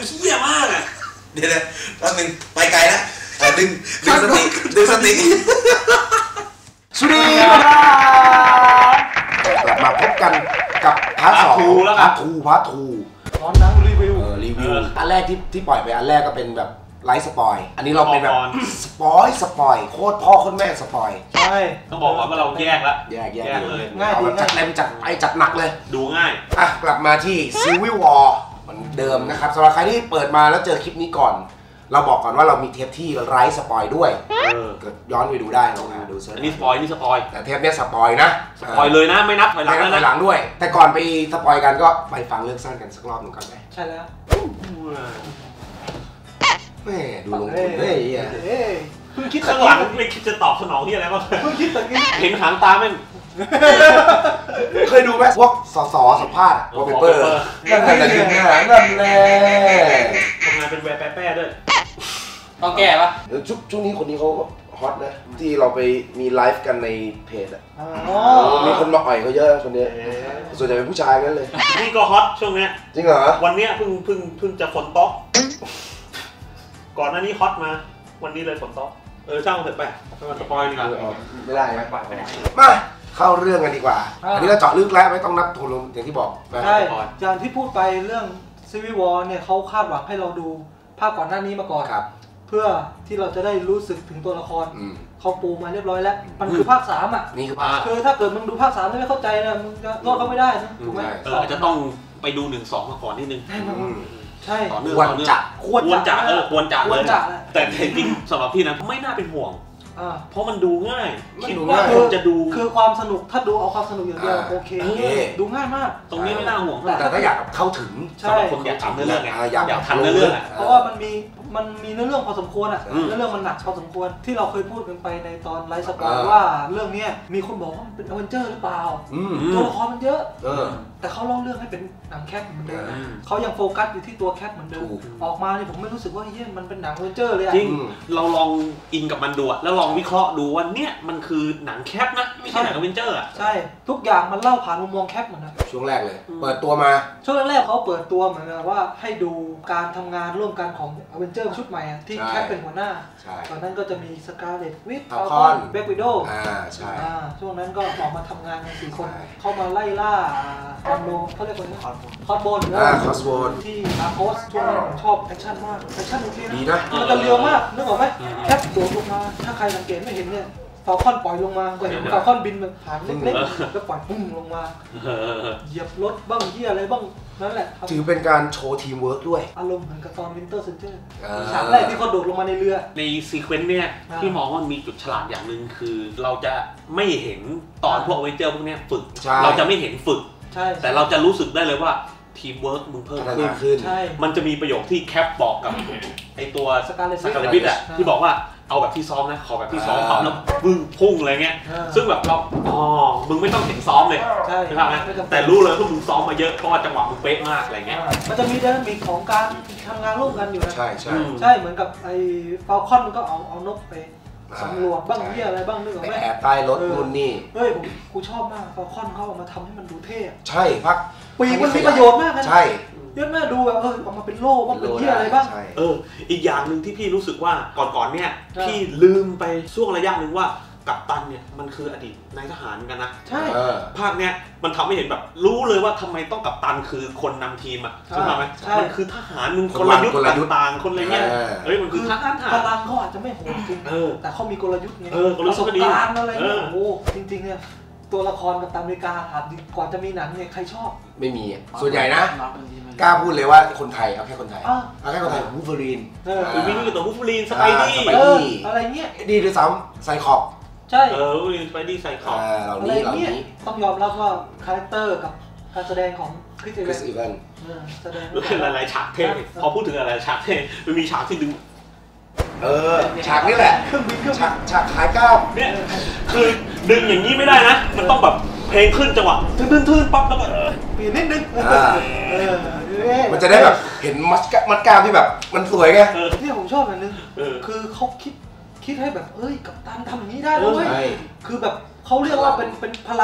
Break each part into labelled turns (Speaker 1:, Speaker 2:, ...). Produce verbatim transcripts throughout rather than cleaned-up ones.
Speaker 1: เหี้ยมากอ่ะเดี๋ยวๆแป๊บนึงไปไกลแล้วดึงดึงสติดึงสติสวัสดีครับกลับมาพบกันกับพาร์ทสองพาร์ททูพาร์ททู
Speaker 2: ตอนนั้นรีวิว
Speaker 1: เออรีวิวอันแรกที่ที่ปล่อยไปอันแรกก็เป็นแบบไลฟ์สปอยอันนี้เราเป็นแบบสปอยสปอยโคตรพ่อโคตรแม่สปอย
Speaker 2: ใช่
Speaker 3: ต้องบอกว่าเราแยกแล้ว
Speaker 1: แยกแยกเลย
Speaker 2: ง่ายดี
Speaker 1: จัดเต็มจัดไปจัดหนักเลย
Speaker 3: ดูง่าย
Speaker 1: อ่ะกลับมาที่ Civil War เหมือนเดิมนะครับสำหรับใครที่เปิดมาแล้วเจอคลิปนี้ก่อนเราบอกก่อนว่าเรามีเทปที่ไร้สปอยด้วยเกิดย้อนไปดูได้ลองหาดูเซิร์ช
Speaker 3: อันนี้สปอยนี่สปอย
Speaker 1: แต่เทปนี้สปอยนะ
Speaker 3: สปอยเลยนะไม่นับถอยหลัง
Speaker 1: ไม่นับถอยหลังด้วยแต่ก่อนไปสปอยกันก็ไปฟังเรื่องสั้นกันสักรอบหนึ่งก่อนไหม
Speaker 2: ใช่แล้ว
Speaker 1: แม่ดูลงทุนเฮ้ย
Speaker 2: เพิ่งคิด
Speaker 3: ข้างหลังไม่คิดจะตอบสนองที่อะไรบ้าง
Speaker 2: เพิ่งคิดตะกี้
Speaker 3: เห็นหางตาแม่ง
Speaker 1: เคยดูไหมพวกสสสัมภาษณ์วอลเปเปอร์นั่นแหละนั่นแหละนั่นแหละ
Speaker 3: ทำงานเป็นแวร์แป้ๆด้วย
Speaker 2: ต้องแก้ปะ
Speaker 1: ช่วงช่วงนี้คนนี้เขาฮอตนะที่เราไปมีไลฟ์กันในเพจอ่ะมีคนมาอ่อยเขาเยอะคนนี้ส่วนใหญ่เป็นผู้ชายกันเลย
Speaker 3: นี่ก็ฮอตช่วงนี้
Speaker 1: จริงเหรอ
Speaker 3: วันนี้เพิ่งเพิ่งเพิ่งจะฝนตกก่อนหน้านี้ฮอตมาวันนี้เลยฝนตกเออช่างเถอะไปสปอยดีกว่า
Speaker 1: ไม่ได้ไหมมาเข้าเรื่องกันดีกว่าอันนี้เราเจาะลึกแล้วไม่ต้องนับทุนลงอย่างที่บอก
Speaker 2: ใช่อย่างที่พูดไปเรื่อง Civil War เนี่ยเขาคาดหวังให้เราดูภาพก่อนหน้านี้มาก่อนเพื่อที่เราจะได้รู้สึกถึงตัวละครเขาปูมาเรียบร้อยแล้วมันคือภาคสามอ่ะ
Speaker 1: นี่คือภาค
Speaker 2: คือถ้าเกิดมึงดูภาคสามแล้วไม่เข้าใจนะมึงจะรอดเขาไม่ได้นะถูกไหม
Speaker 3: เออจะต้องไปดูหนึ่งสองมาก่อนนิดนึง
Speaker 2: ใช่
Speaker 1: ควรจะ
Speaker 3: ควรจะเออควรจะเลยแต่จริงสำหรับพี่นะไม่น่าเป็นห่วงเพราะมันดูง่าย
Speaker 2: คิดว่าจะดูคือความสนุกถ้าดูเอาความสนุกอย่างเดียวโอเคดูง่ายมาก
Speaker 3: ตรงนี้ไม่น่าห่วง
Speaker 1: แต่ถ้าอยากเข้าถึง
Speaker 3: สำหรับคนอยากทำเรื่องไงอยากทำเรื่อง
Speaker 2: เพราะว่ามันมีมันมีเนื้อเรื่องพอสมควรอ่ะเนื้อเรื่องมันหนักพอสมควรที่เราเคยพูดกันไปในตอนไลฟ์สปอยว่าเรื่องนี้มีคนบอกว่ามันเป็นอเวนเจอร์หรือเปล่าตัวละครมันเยอะแต่เขาเล่าเรื่องให้เป็นหนังแคทเหมือนเดิมเขายังโฟกัสอยู่ที่ตัวแคทเหมือนเดิมออกมาเนี่ยผมไม่รู้สึกว่าเฮ้ยมันเป็นหนังอเวนเจอร์เลยอ่ะ
Speaker 3: จริงเราลองอินกับมันดูแล้วลองวิเคราะห์ดูว่าเนี่ยมันคือหนังแคทนะไม่ใช่หนังอเวนเจอร์อ่ะ
Speaker 2: ใช่ทุกอย่างมันเล่าผ่านมุมมองแคทหมดนะ
Speaker 1: ช่วงแรกเลยเปิดตัวมา
Speaker 2: ช่วงแรกเขาเปิดตัวเหมือนว่าให้ดูการทำงานร่วมกันของอเวนเจอร์ชุดใหม่ที่แคทเป็นหัวหน้าตอนนั้นก็จะมีสกาเลตวิทฟาลคอนแบ็ควิดโด
Speaker 1: อ่าใช่
Speaker 2: ช่วงนั้นก็ออกมาทำงานกันสี่คนเข้ามาไล่ล่าคอนโดเขาเรียกว่าคอสโบน
Speaker 1: อ่าคอสโบน
Speaker 2: ที่อาโคสช่วงนั้นผมชอบแอคชั่นมากแอคชั่น
Speaker 1: ดีนะ
Speaker 2: มันจะเร็วมากนึกออกไหมแคทโดดลงมาถ้าใครสังเกตไม่เห็นเนี่ยฟาลคอนปล่อยลงมาก็เห็นฟาลคอนบินแบบผ่านเล็กๆแล้วปล่อยปุ้งลงมาเหยียบรถบ้างเหี้ยอะไรบ้างนั่นแหละ
Speaker 1: ถือเป็นการโชว์ทีมเวิร์กด้วย
Speaker 2: อารมณ์เหมือนกับตอนวินเตอร์เซนเจอร์ฉากแรกที่เขาโดดลงมาในเรือ
Speaker 3: ในซีเควนต์เนี่ยที่มองว่ามีจุดฉลาดอย่างหนึ่งคือเราจะไม่เห็นตอนพวกเวนเจอร์พวกนี้ฝึกเราจะไม่เห็นฝึกแต่เราจะรู้สึกได้เลยว่าทีมเวิร์กมึงเพิ่ม
Speaker 1: ขึ้น
Speaker 3: มันจะมีประโยคที่แคปบอกกับไอตัวสกาเลบิทอะที่บอกว่าเอาแบบที่ซ้อมนะขอแบบที่ซ้อมทำแล้วบึ้งพุ่งอะไรเงี้ยซึ่งแบบเราอ๋อมึงไม่ต้องเห็นซ้อมเลยใช่ไหมแต่รู้เลยว่ามึงซ้อมมาเยอะเพราะว่าจังหวะมึงเป๊ะมากอะไรเงี้ย
Speaker 2: มันจะมีเดินมีของการทำงานร่วมกันอยู่นะ
Speaker 1: ใช่ใช่
Speaker 2: ใช่เหมือนกับไอ้ฟาลคอนมันก็เอาเอานกไปสำรวจบ้างเหี้ยอะไรบ้างนึกออกไหม
Speaker 1: แอบใต้รถนู่นนี่
Speaker 2: เฮ้ยผมกูชอบมากฟาลคอนเขาเอามาทำให้มันดูเท่
Speaker 1: ใช่พัก
Speaker 2: ปีมันมีประโยชน์มากนะ
Speaker 1: ใช่
Speaker 2: เยอะแม่ดูแบบเออออกมาเป็นโล่บ้างเป็นเหี้ยอะไรบ้าง
Speaker 3: เอออีกอย่างหนึ่งที่พี่รู้สึกว่าก่อนๆเนี่ยพี่ลืมไปช่วงระยะหนึ่งว่ากัปตันเนี่ยมันคืออดีตนายทหารกันนะ
Speaker 2: ใช่
Speaker 3: ภาคเนี้ยมันทำให้เห็นแบบรู้เลยว่าทำไมต้องกัปตันคือคนนำทีมอ่ะใช่ไหมมันคือทหารมึงคนละยุทธ์ต่างๆคนอะไรเงี้ยเฮ้ยมันคือทหาร
Speaker 2: พลังเขาอาจจะไม่โหดจริงแต่เขามีกลยุทธ์ไงประสบการณ์อะไรเงี้ยโอ้จริงๆเนี่ยตัวละครกับตามอเมริกาถามก่อนจะมีหนังเนี่ยใครชอบ
Speaker 1: ไม่มีส่วนใหญ่นะกล้าพูดเลยว่าคนไทยเอาแค่คนไทยเอาแค่คนไทยวูล์ฟเวอรีน
Speaker 3: เออมีมีตัววูล์ฟเวอรีนสไปดี้
Speaker 2: อะไรเงี้ย
Speaker 1: ดีด้วยซ้ำไซคอป
Speaker 2: ใช่
Speaker 3: เออวูล์ฟเวอรีนสไปดี้ไซคอป
Speaker 1: อะไรเงี้ย
Speaker 2: ต้องยอมรับว่าคาแรคเตอร์กับการแสดงของคริส
Speaker 1: อีแวน
Speaker 2: แสดง
Speaker 3: หลายๆฉากเท่พอพูดถึงอะไรฉากเท่มันมีฉากที่ดึง
Speaker 1: เออฉากนี้แหละฉากฉากขายก้าว
Speaker 3: เนี่ยคือดึงอย่างนี้ไม่ได้นะมันต้องแบบเพลงขึ้นจังหวะทื่นๆปั๊บแล้วก็
Speaker 2: เปลี่ยนนิดนึง
Speaker 1: มันจะได้แบบเห็นมัดมัดกล้ามที่แบบมันสวยไง
Speaker 2: ที่ผมชอบแบบนึงคือเขาคิดคิดให้แบบเอ้ยกัปตันทำอย่างนี้ได้เลยคือแบบเขาเรียกว่าเป็นเป็นพลังของ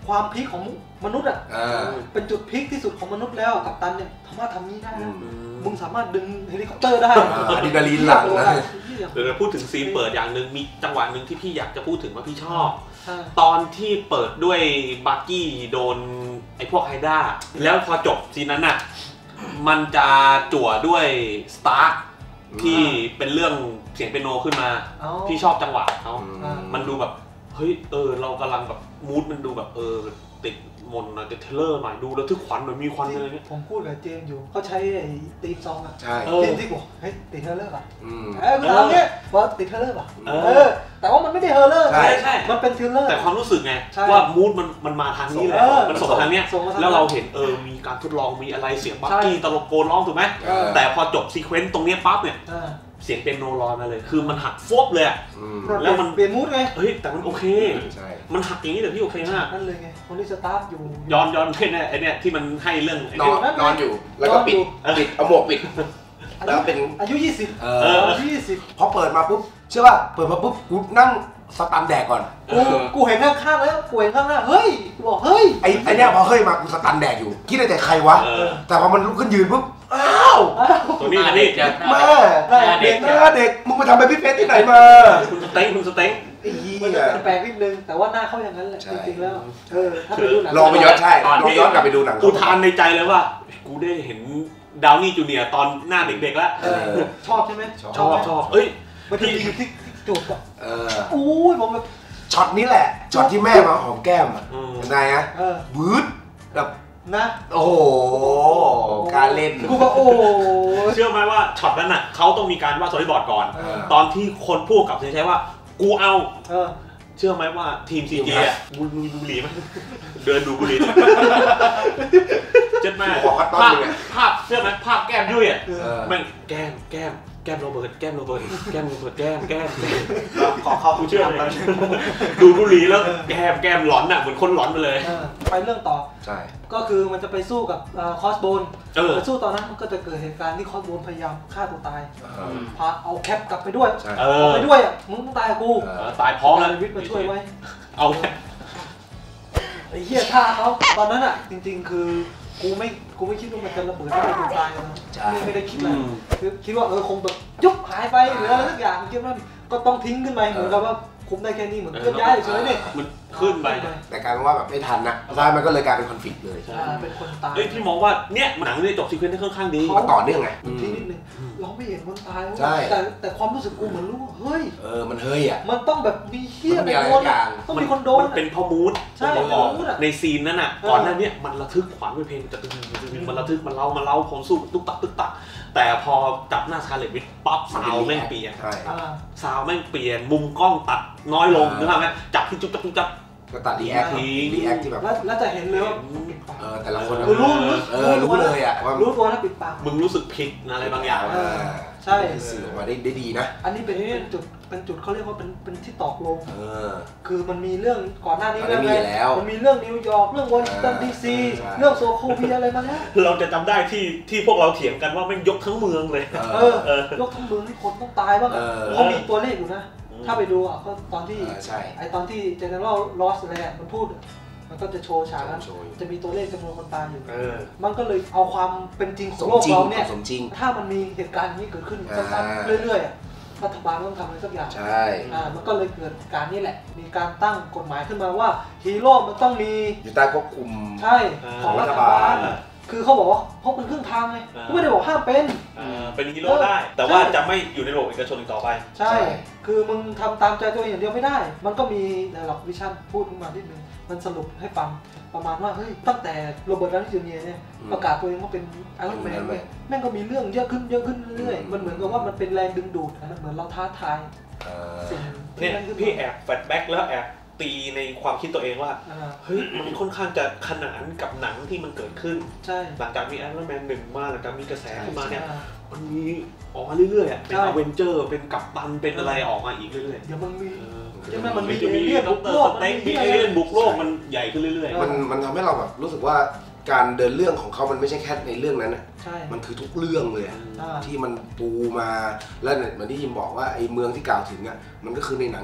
Speaker 2: ความพีคของมนุษย์อ่ะ
Speaker 1: อ่า
Speaker 2: เป็นจุดพีคที่สุดของมนุษย์แล้วกัปตันเนี่ยสามารถทำนี้ได้
Speaker 1: อื
Speaker 2: นะ
Speaker 1: ม
Speaker 2: มึงสามารถดึงเฮลิคอปเตอร์ได้
Speaker 1: อะดรีนาลีนหลั่งนะ
Speaker 3: เดี๋ยวเราพูดถึงซีนเปิดอย่างหนึ่งมีจังหวะหนึ่งที่พี่อยากจะพูดถึงว่าพี่ชอบ
Speaker 2: ใช่
Speaker 3: ตอนที่เปิดด้วยบักกี้โดนไอ้พวกไฮด้าแล้วพอจบซีนนั้นน่ะมันจะจั่วด้วยสตาร์ที่เป็นเรื่องเสียงเปียโนขึ้นมา
Speaker 2: เอา
Speaker 3: พี่ชอบจังหวะเขา
Speaker 1: อืม
Speaker 3: มันดูแบบเฮ้ยเออเรากำลังแบบมูดมันดูแบบเออติดมนต์หน่อยติดเทเลอร์หน่อยดูแล้วทึกขวัญหน่อยมีควันอะไรเงี้ย
Speaker 2: ผมพูดกับเจมส์อยู่เขาใช้ไอ้ตีมซองอ่ะ
Speaker 1: ใช่
Speaker 3: เออ
Speaker 2: เจมส์ที่บอกเฮ้ยติดเฮอร์เลอร์ป่ะ
Speaker 1: อืม
Speaker 2: เออกูถามเนี่ยว่าติดเฮอร์เลอร์ป่ะ
Speaker 3: เออ
Speaker 2: เออแต่ว่ามันไม่ได้เฮอร์เลอร์
Speaker 1: ใช่
Speaker 3: ใช่
Speaker 2: มันเป็นเทเลอร์
Speaker 3: แต่ความรู้สึกไง
Speaker 2: ใช่
Speaker 3: ว่ามูดมันมันมาทางนี้แหละ
Speaker 2: เออ
Speaker 3: มันส่งมาทางเนี้ย
Speaker 2: ส่งมาทาง
Speaker 3: แล้วเราเห็นเออมีการทดลองมีอะไรเสียงบักกี้
Speaker 2: ใช่
Speaker 3: ตลกโกนร้องถูกไหม
Speaker 2: เออ
Speaker 3: แต่พอจบซีเควนต์ตรงเนี้ยปั๊บเนี่ย
Speaker 2: อ่า
Speaker 3: เสียงเปียโนลอยมาเลย คือมันหักฟบเลยอะ
Speaker 1: อืม
Speaker 3: แล้วมัน
Speaker 2: เปลี่ยนมูดไง
Speaker 3: เฮ้ยแต่มันโอเค
Speaker 1: ใช่
Speaker 3: มันหักอย่างนี้แต่พี่โอเคมาก
Speaker 2: นั่นเลยไงคนที่สตาร์ทอยู่
Speaker 3: ย้อนย้อนเพ่นไอ้เนี่ยที่มันให้เรื่องไอ้
Speaker 1: นอ
Speaker 3: เนี่ย
Speaker 1: นนอนอยู่แล้วก็ปิด
Speaker 2: นอนอยู่
Speaker 1: ปิดเอาหมวกปิด
Speaker 2: อา
Speaker 1: แล้
Speaker 2: ยุ
Speaker 1: วเป็น
Speaker 2: อายุยี่สิบ
Speaker 1: เอ
Speaker 3: เอ
Speaker 1: อ
Speaker 3: อ
Speaker 2: อายุยี่สิบ
Speaker 1: พอเปิดมาปุ๊บเชื่อป่ะเปิดมาปุ๊บกูนั่งสตันแดกก่อน
Speaker 2: กูกูเห็นข้างๆแล้วกูเห็นข้างหน้าเฮ้ยกูบอกเฮ้ย
Speaker 1: ไอ้ไอ้เนี่ยพอเฮ้ยมากูสตันแดกอยู่คิดในใจใครวะ
Speaker 3: เออ
Speaker 1: แต่พอมันลุกขึ้นยืนปุ๊บอ้าว
Speaker 2: อ้าว
Speaker 3: ตัวนี้อันนี้
Speaker 1: แม่
Speaker 2: ได้เด็ก
Speaker 1: หน้าเด็กมึงมาทำเป็นพี่เพชรที่ไหนมา
Speaker 3: คุณสเต็งคุณสเต็ง
Speaker 1: ไอ้เหี้
Speaker 2: มัน
Speaker 1: ย
Speaker 2: จะแปลกนิดนึงแต่ว่าหน้าเขาอย่างนั้นแหละ
Speaker 1: ใช่
Speaker 2: จริงๆแล้วเออถ้าไปดูหนัง
Speaker 1: ลองไปย้อนใช่ลองย้อนกลับไปดูหนัง
Speaker 3: กูทานในใจเลยว่า กูได้เห็นดาวนี่จูเนียร์ตอนหน้าเด็กๆแล้ว
Speaker 2: เออชอบใช่ไหม
Speaker 1: ชอบ
Speaker 3: ชอบชอบเอ้ย
Speaker 2: มันจะมีอยู่ที่จูบอ่ะ
Speaker 1: เออ
Speaker 2: อู้ยผมแบบ
Speaker 1: ช็อตนี้แหละช็อตที่แม่มาหอมแก้มอ่ะ
Speaker 3: อืม
Speaker 1: เห็นไงฮะ
Speaker 2: เออ
Speaker 1: บืดแบบ
Speaker 2: นะ
Speaker 1: โอ้โหการเล่น
Speaker 2: กูก็โอ้ย
Speaker 3: เชื่อไหมว่าช็อตนั้นน่ะเขาต้องมีการวาดสตอรี่บอร์ดก่อน
Speaker 2: เออ
Speaker 3: ตอนที่คนพูดกับเซนใช้ว่า กูเอา
Speaker 2: เออ
Speaker 3: เชื่อไหมว่าทีมซีเจอ่ะบุดูบุหรี่ไหมเดินดูบุหรี่เจ็ดแม่
Speaker 1: บอกว่าต้น
Speaker 3: ภาพ
Speaker 1: เลย
Speaker 3: ภาพเชื่อไหมภาพแก้มยุ่ยอ่ะ
Speaker 1: เออ
Speaker 3: แม่งแก้มแก้มแก้มโรเบิร์ตแก้มโรเบิร์ตแก้มโรเบิร์ตแก้มแก้ม
Speaker 2: ขอเขา
Speaker 3: กูเชื่อเลยดูบุหรี่แล้วแก้มแก้มหลอนอ่ะเหมือนคนหลอนไปเลย
Speaker 2: เออไปเรื่องต่อ
Speaker 1: ใช่
Speaker 2: ก็คือมันจะไปสู้กับคอสโบน
Speaker 3: เออ
Speaker 2: ไปสู้ตอนนั้นมันก็จะเกิดเหตุการณ์ที่คอสโบนพยายามฆ่าตัวตาย
Speaker 1: เออ
Speaker 2: พาเอาแคปกลับไปด้วย
Speaker 1: ใช่
Speaker 3: เอ
Speaker 2: เอา
Speaker 3: อ
Speaker 2: ไปด้วยอ่ะมึงต้องตายกับกู
Speaker 1: เอ
Speaker 3: เออตายพร้อมแล้ว
Speaker 2: วิทย์มาช่วยไว้
Speaker 3: เอา
Speaker 2: ไอ้เหี้ยท่าเขาตอนนั้นอ่ะจริงๆ คือกูไม่กูไม่คิดว่ามันจะระเบิดแล้วมันตายนะ
Speaker 1: ใช่
Speaker 2: ไม่ไม่ได้คิดอะไร
Speaker 3: อืม
Speaker 2: คือคิดว่าเออคงแบบยุบหายไปหรืออะไรสักอย่างคิดว่าก็ต้องทิ้งขึ้นไปเหมือนกับว่าคุมได้แค่นี้เหมือนเคลื่อนย้ายเฉยๆนี่
Speaker 3: มันขึ้นไป
Speaker 1: แต่กลายเป็นว่าแบบไม่ทันนะสุดท้ายมันก็เลยกลายเป็นคอนฟ lict เลย
Speaker 2: อ่าเป็นคนตาย
Speaker 3: เอ้ยพี่มองว่าเนี่ยหนังเนี่ยจบซีเควนต์ได้ค่อนข้างดี
Speaker 1: ก็ต่อเนื่องไง
Speaker 2: ทีนิดนึงเราไม่เห็นคนตาย
Speaker 1: ใช่
Speaker 2: แต่แต่ความรู้สึกกูเหมือนรู้ว่าเฮ้ย
Speaker 1: เออมันเฮ้ยอ่ะ
Speaker 2: มันต้องแบบมีเฮี้ย
Speaker 1: มัน
Speaker 2: ไป
Speaker 1: มีอะไร
Speaker 2: โดน
Speaker 1: อย่าง
Speaker 2: ต้องมีคนโดน
Speaker 3: มันเป็นเพอมูด
Speaker 2: ใช่
Speaker 3: ผมบอก
Speaker 2: มูดอะ
Speaker 3: ในซีนนั้นอ่ะ
Speaker 2: เออ
Speaker 3: ก่อนหน้าเนี้มันระทึกขวัญเป็นเพลงจะตึงตึงตึงมันระทึกมันเล่ามันเล่าผมสู้ตุ๊กตักตุ๊กตักแต่พอจับหน้าสกาเลตวิทปั๊บซาวแม่งเปลี่ยน
Speaker 1: ใช่
Speaker 2: อ่า
Speaker 3: ซาวแม่งเปลี่ยนมุมกล้องตัดน้อยลง
Speaker 1: อ่า
Speaker 3: นึกภาพไหมจับที่จุ๊บจับจุ๊บจับ
Speaker 1: ก็ตัดรีแอค
Speaker 3: ทิ้ง
Speaker 1: รีแอคที่แบบ
Speaker 2: แล้วแล้วจะเห็นเลยว่า
Speaker 1: เออแต่ละคน
Speaker 2: คือรู้รู้
Speaker 1: เออรู้เลยอ่ะว่า
Speaker 2: รู้ตัวแล้วปิดปาก
Speaker 3: มึงรู้สึกผิดอะไรบางอย่าง
Speaker 1: เออ
Speaker 2: ใช่
Speaker 1: สื่อออกมาได้ได้ดีนะ
Speaker 2: อันนี้เป็นจุดเป็นจุดเขาเรียกว่าเป็นเป็นที่ตอกลง
Speaker 1: เออ
Speaker 2: คือมันมีเรื่องก่อนหน้านี้
Speaker 1: มัน
Speaker 2: เรื่อง
Speaker 1: มี
Speaker 2: อะไร
Speaker 1: แล้ว
Speaker 2: มันมีเรื่องนิวยอร์กเรื่องวอชิงตัน
Speaker 1: เออ
Speaker 2: ดีซี
Speaker 1: ใช่
Speaker 2: เรื่องโซโคเวียอะไรมาแล้ว
Speaker 3: เราจะจำได้ที่ที่พวกเราเถียงกันว่าแม่งยกทั้งเมืองเลย
Speaker 2: เออ
Speaker 3: เออ
Speaker 2: ยกทั้งเมืองนี่คนต้องตายบ้างอะ
Speaker 1: เออ
Speaker 2: เขามีตัวเลขอยู่นะ
Speaker 3: อืม
Speaker 2: ถ้าไปดูอ่ะก็ตอนที่
Speaker 1: เออใช่
Speaker 2: ไอตอนที่เจเนอเรลลอสอะไรอะมันพูดอะมันก็จะโชว์ฉากนั้น
Speaker 1: โชว์อยู่
Speaker 2: จะมีตัวเลขจำนวนคนตายอยู่
Speaker 3: เออ
Speaker 2: มันก็เลยเอาความเป็นจริงข
Speaker 1: ส
Speaker 2: อง
Speaker 1: ม
Speaker 2: โลก
Speaker 1: จริง
Speaker 2: เราเนี่ย
Speaker 1: สมจริง
Speaker 2: ถ้ามันมีเหตุการณ์อย่างนี้เกิดขึ้น
Speaker 1: อ่า
Speaker 2: ซ้ำๆเรื่อยๆอะรัฐบาลต้องทำอะไรสักอย่าง
Speaker 1: ใช่
Speaker 2: อ่ามันก็เลยเกิดการนี้แหละ มีการตั้งกฎหมายขึ้นมาว่าฮีโร่มันต้องมี
Speaker 1: อยู่ใต้ควบคุม
Speaker 2: ใช่
Speaker 3: อ่า
Speaker 2: ของรัฐ
Speaker 1: รัฐ
Speaker 2: บา
Speaker 1: บา
Speaker 2: ล
Speaker 1: ล
Speaker 2: คือเขาบอกว่าพกเป็นครึ่งทางไง
Speaker 3: อ่า
Speaker 2: ก็ไม่ได้บอกห้ามเป็น
Speaker 3: เออเป็นฮีโร่ได้ แต่ว่าจะไม่อยู่ในระบบเอกชนอีกต่อไป
Speaker 2: ใช่ คือมึงทำตามใจตัวเองอย่างเดียวไม่ได้ มันก็มีในหลักวิชั่นพูดขึ้นมานิดนึงมันสรุปให้ฟังประมาณว่าเฮ้ยตั้งแต่โรเบิร์ต ดาวนี่ จูเนียร์เนี่ยประกาศตัวเองว่าเป็นไอรอนแมนเนี่ยแม่งก็มีเรื่องเยอะขึ้นเยอะขึ้นเรื่อยๆมันเหมือนกับว่ามันเป็นแรงดึงดูดนะมันเหมือนเราท้าทาย
Speaker 1: เออ
Speaker 2: สิ่ง
Speaker 3: เนี่ย
Speaker 2: นั่นขึ้นมา
Speaker 3: พี่แอบแฟลชแบ็กแล้วแอบตีในความคิดตัวเองว่า
Speaker 2: อ่า
Speaker 3: เฮ้ยมันค่อนข้างจะขนานกับหนังที่มันเกิดขึ้น
Speaker 2: ใช่
Speaker 3: หลังจากมีไอรอนแมนหนึ่งมาหลังจากมีกระแสขึ้นมาเนี่ย
Speaker 2: อ่า
Speaker 3: มันมีออกมาเรื่อยๆอะเป็น
Speaker 2: ใช่
Speaker 3: อเวนเจอร์เป็นกัปตันเป็นอะไรออกมาอีกเรื่อย
Speaker 2: เดี๋ยวมันมี
Speaker 3: ๆเออ
Speaker 2: ใช่ไหมมันมี
Speaker 3: จะมี
Speaker 2: เอเลี่ยน
Speaker 3: ด็อกเตอร์
Speaker 2: บุกโล
Speaker 3: ส
Speaker 2: ก
Speaker 3: เต็ก
Speaker 2: มันมี
Speaker 3: มีเอเลี่ยนบุกโลกมันใหญ่ขึ้นเรื่อย
Speaker 1: มันมันทำให้เราแบบรู้สึกว่าการเดินเรื่องของเขามันไม่ใช่แค่ในเรื่องนั้นนะ
Speaker 2: ใช่
Speaker 1: มันคือทุกเรื่องเลยอะ
Speaker 3: ๆ
Speaker 2: อ่า
Speaker 1: ที่มันปูมาแล้วเนี่ยเหมือนที่ยิมบอกว่าไอ้เมืองที่กล่าวถึงอ่ะมันก็คือในหนังก็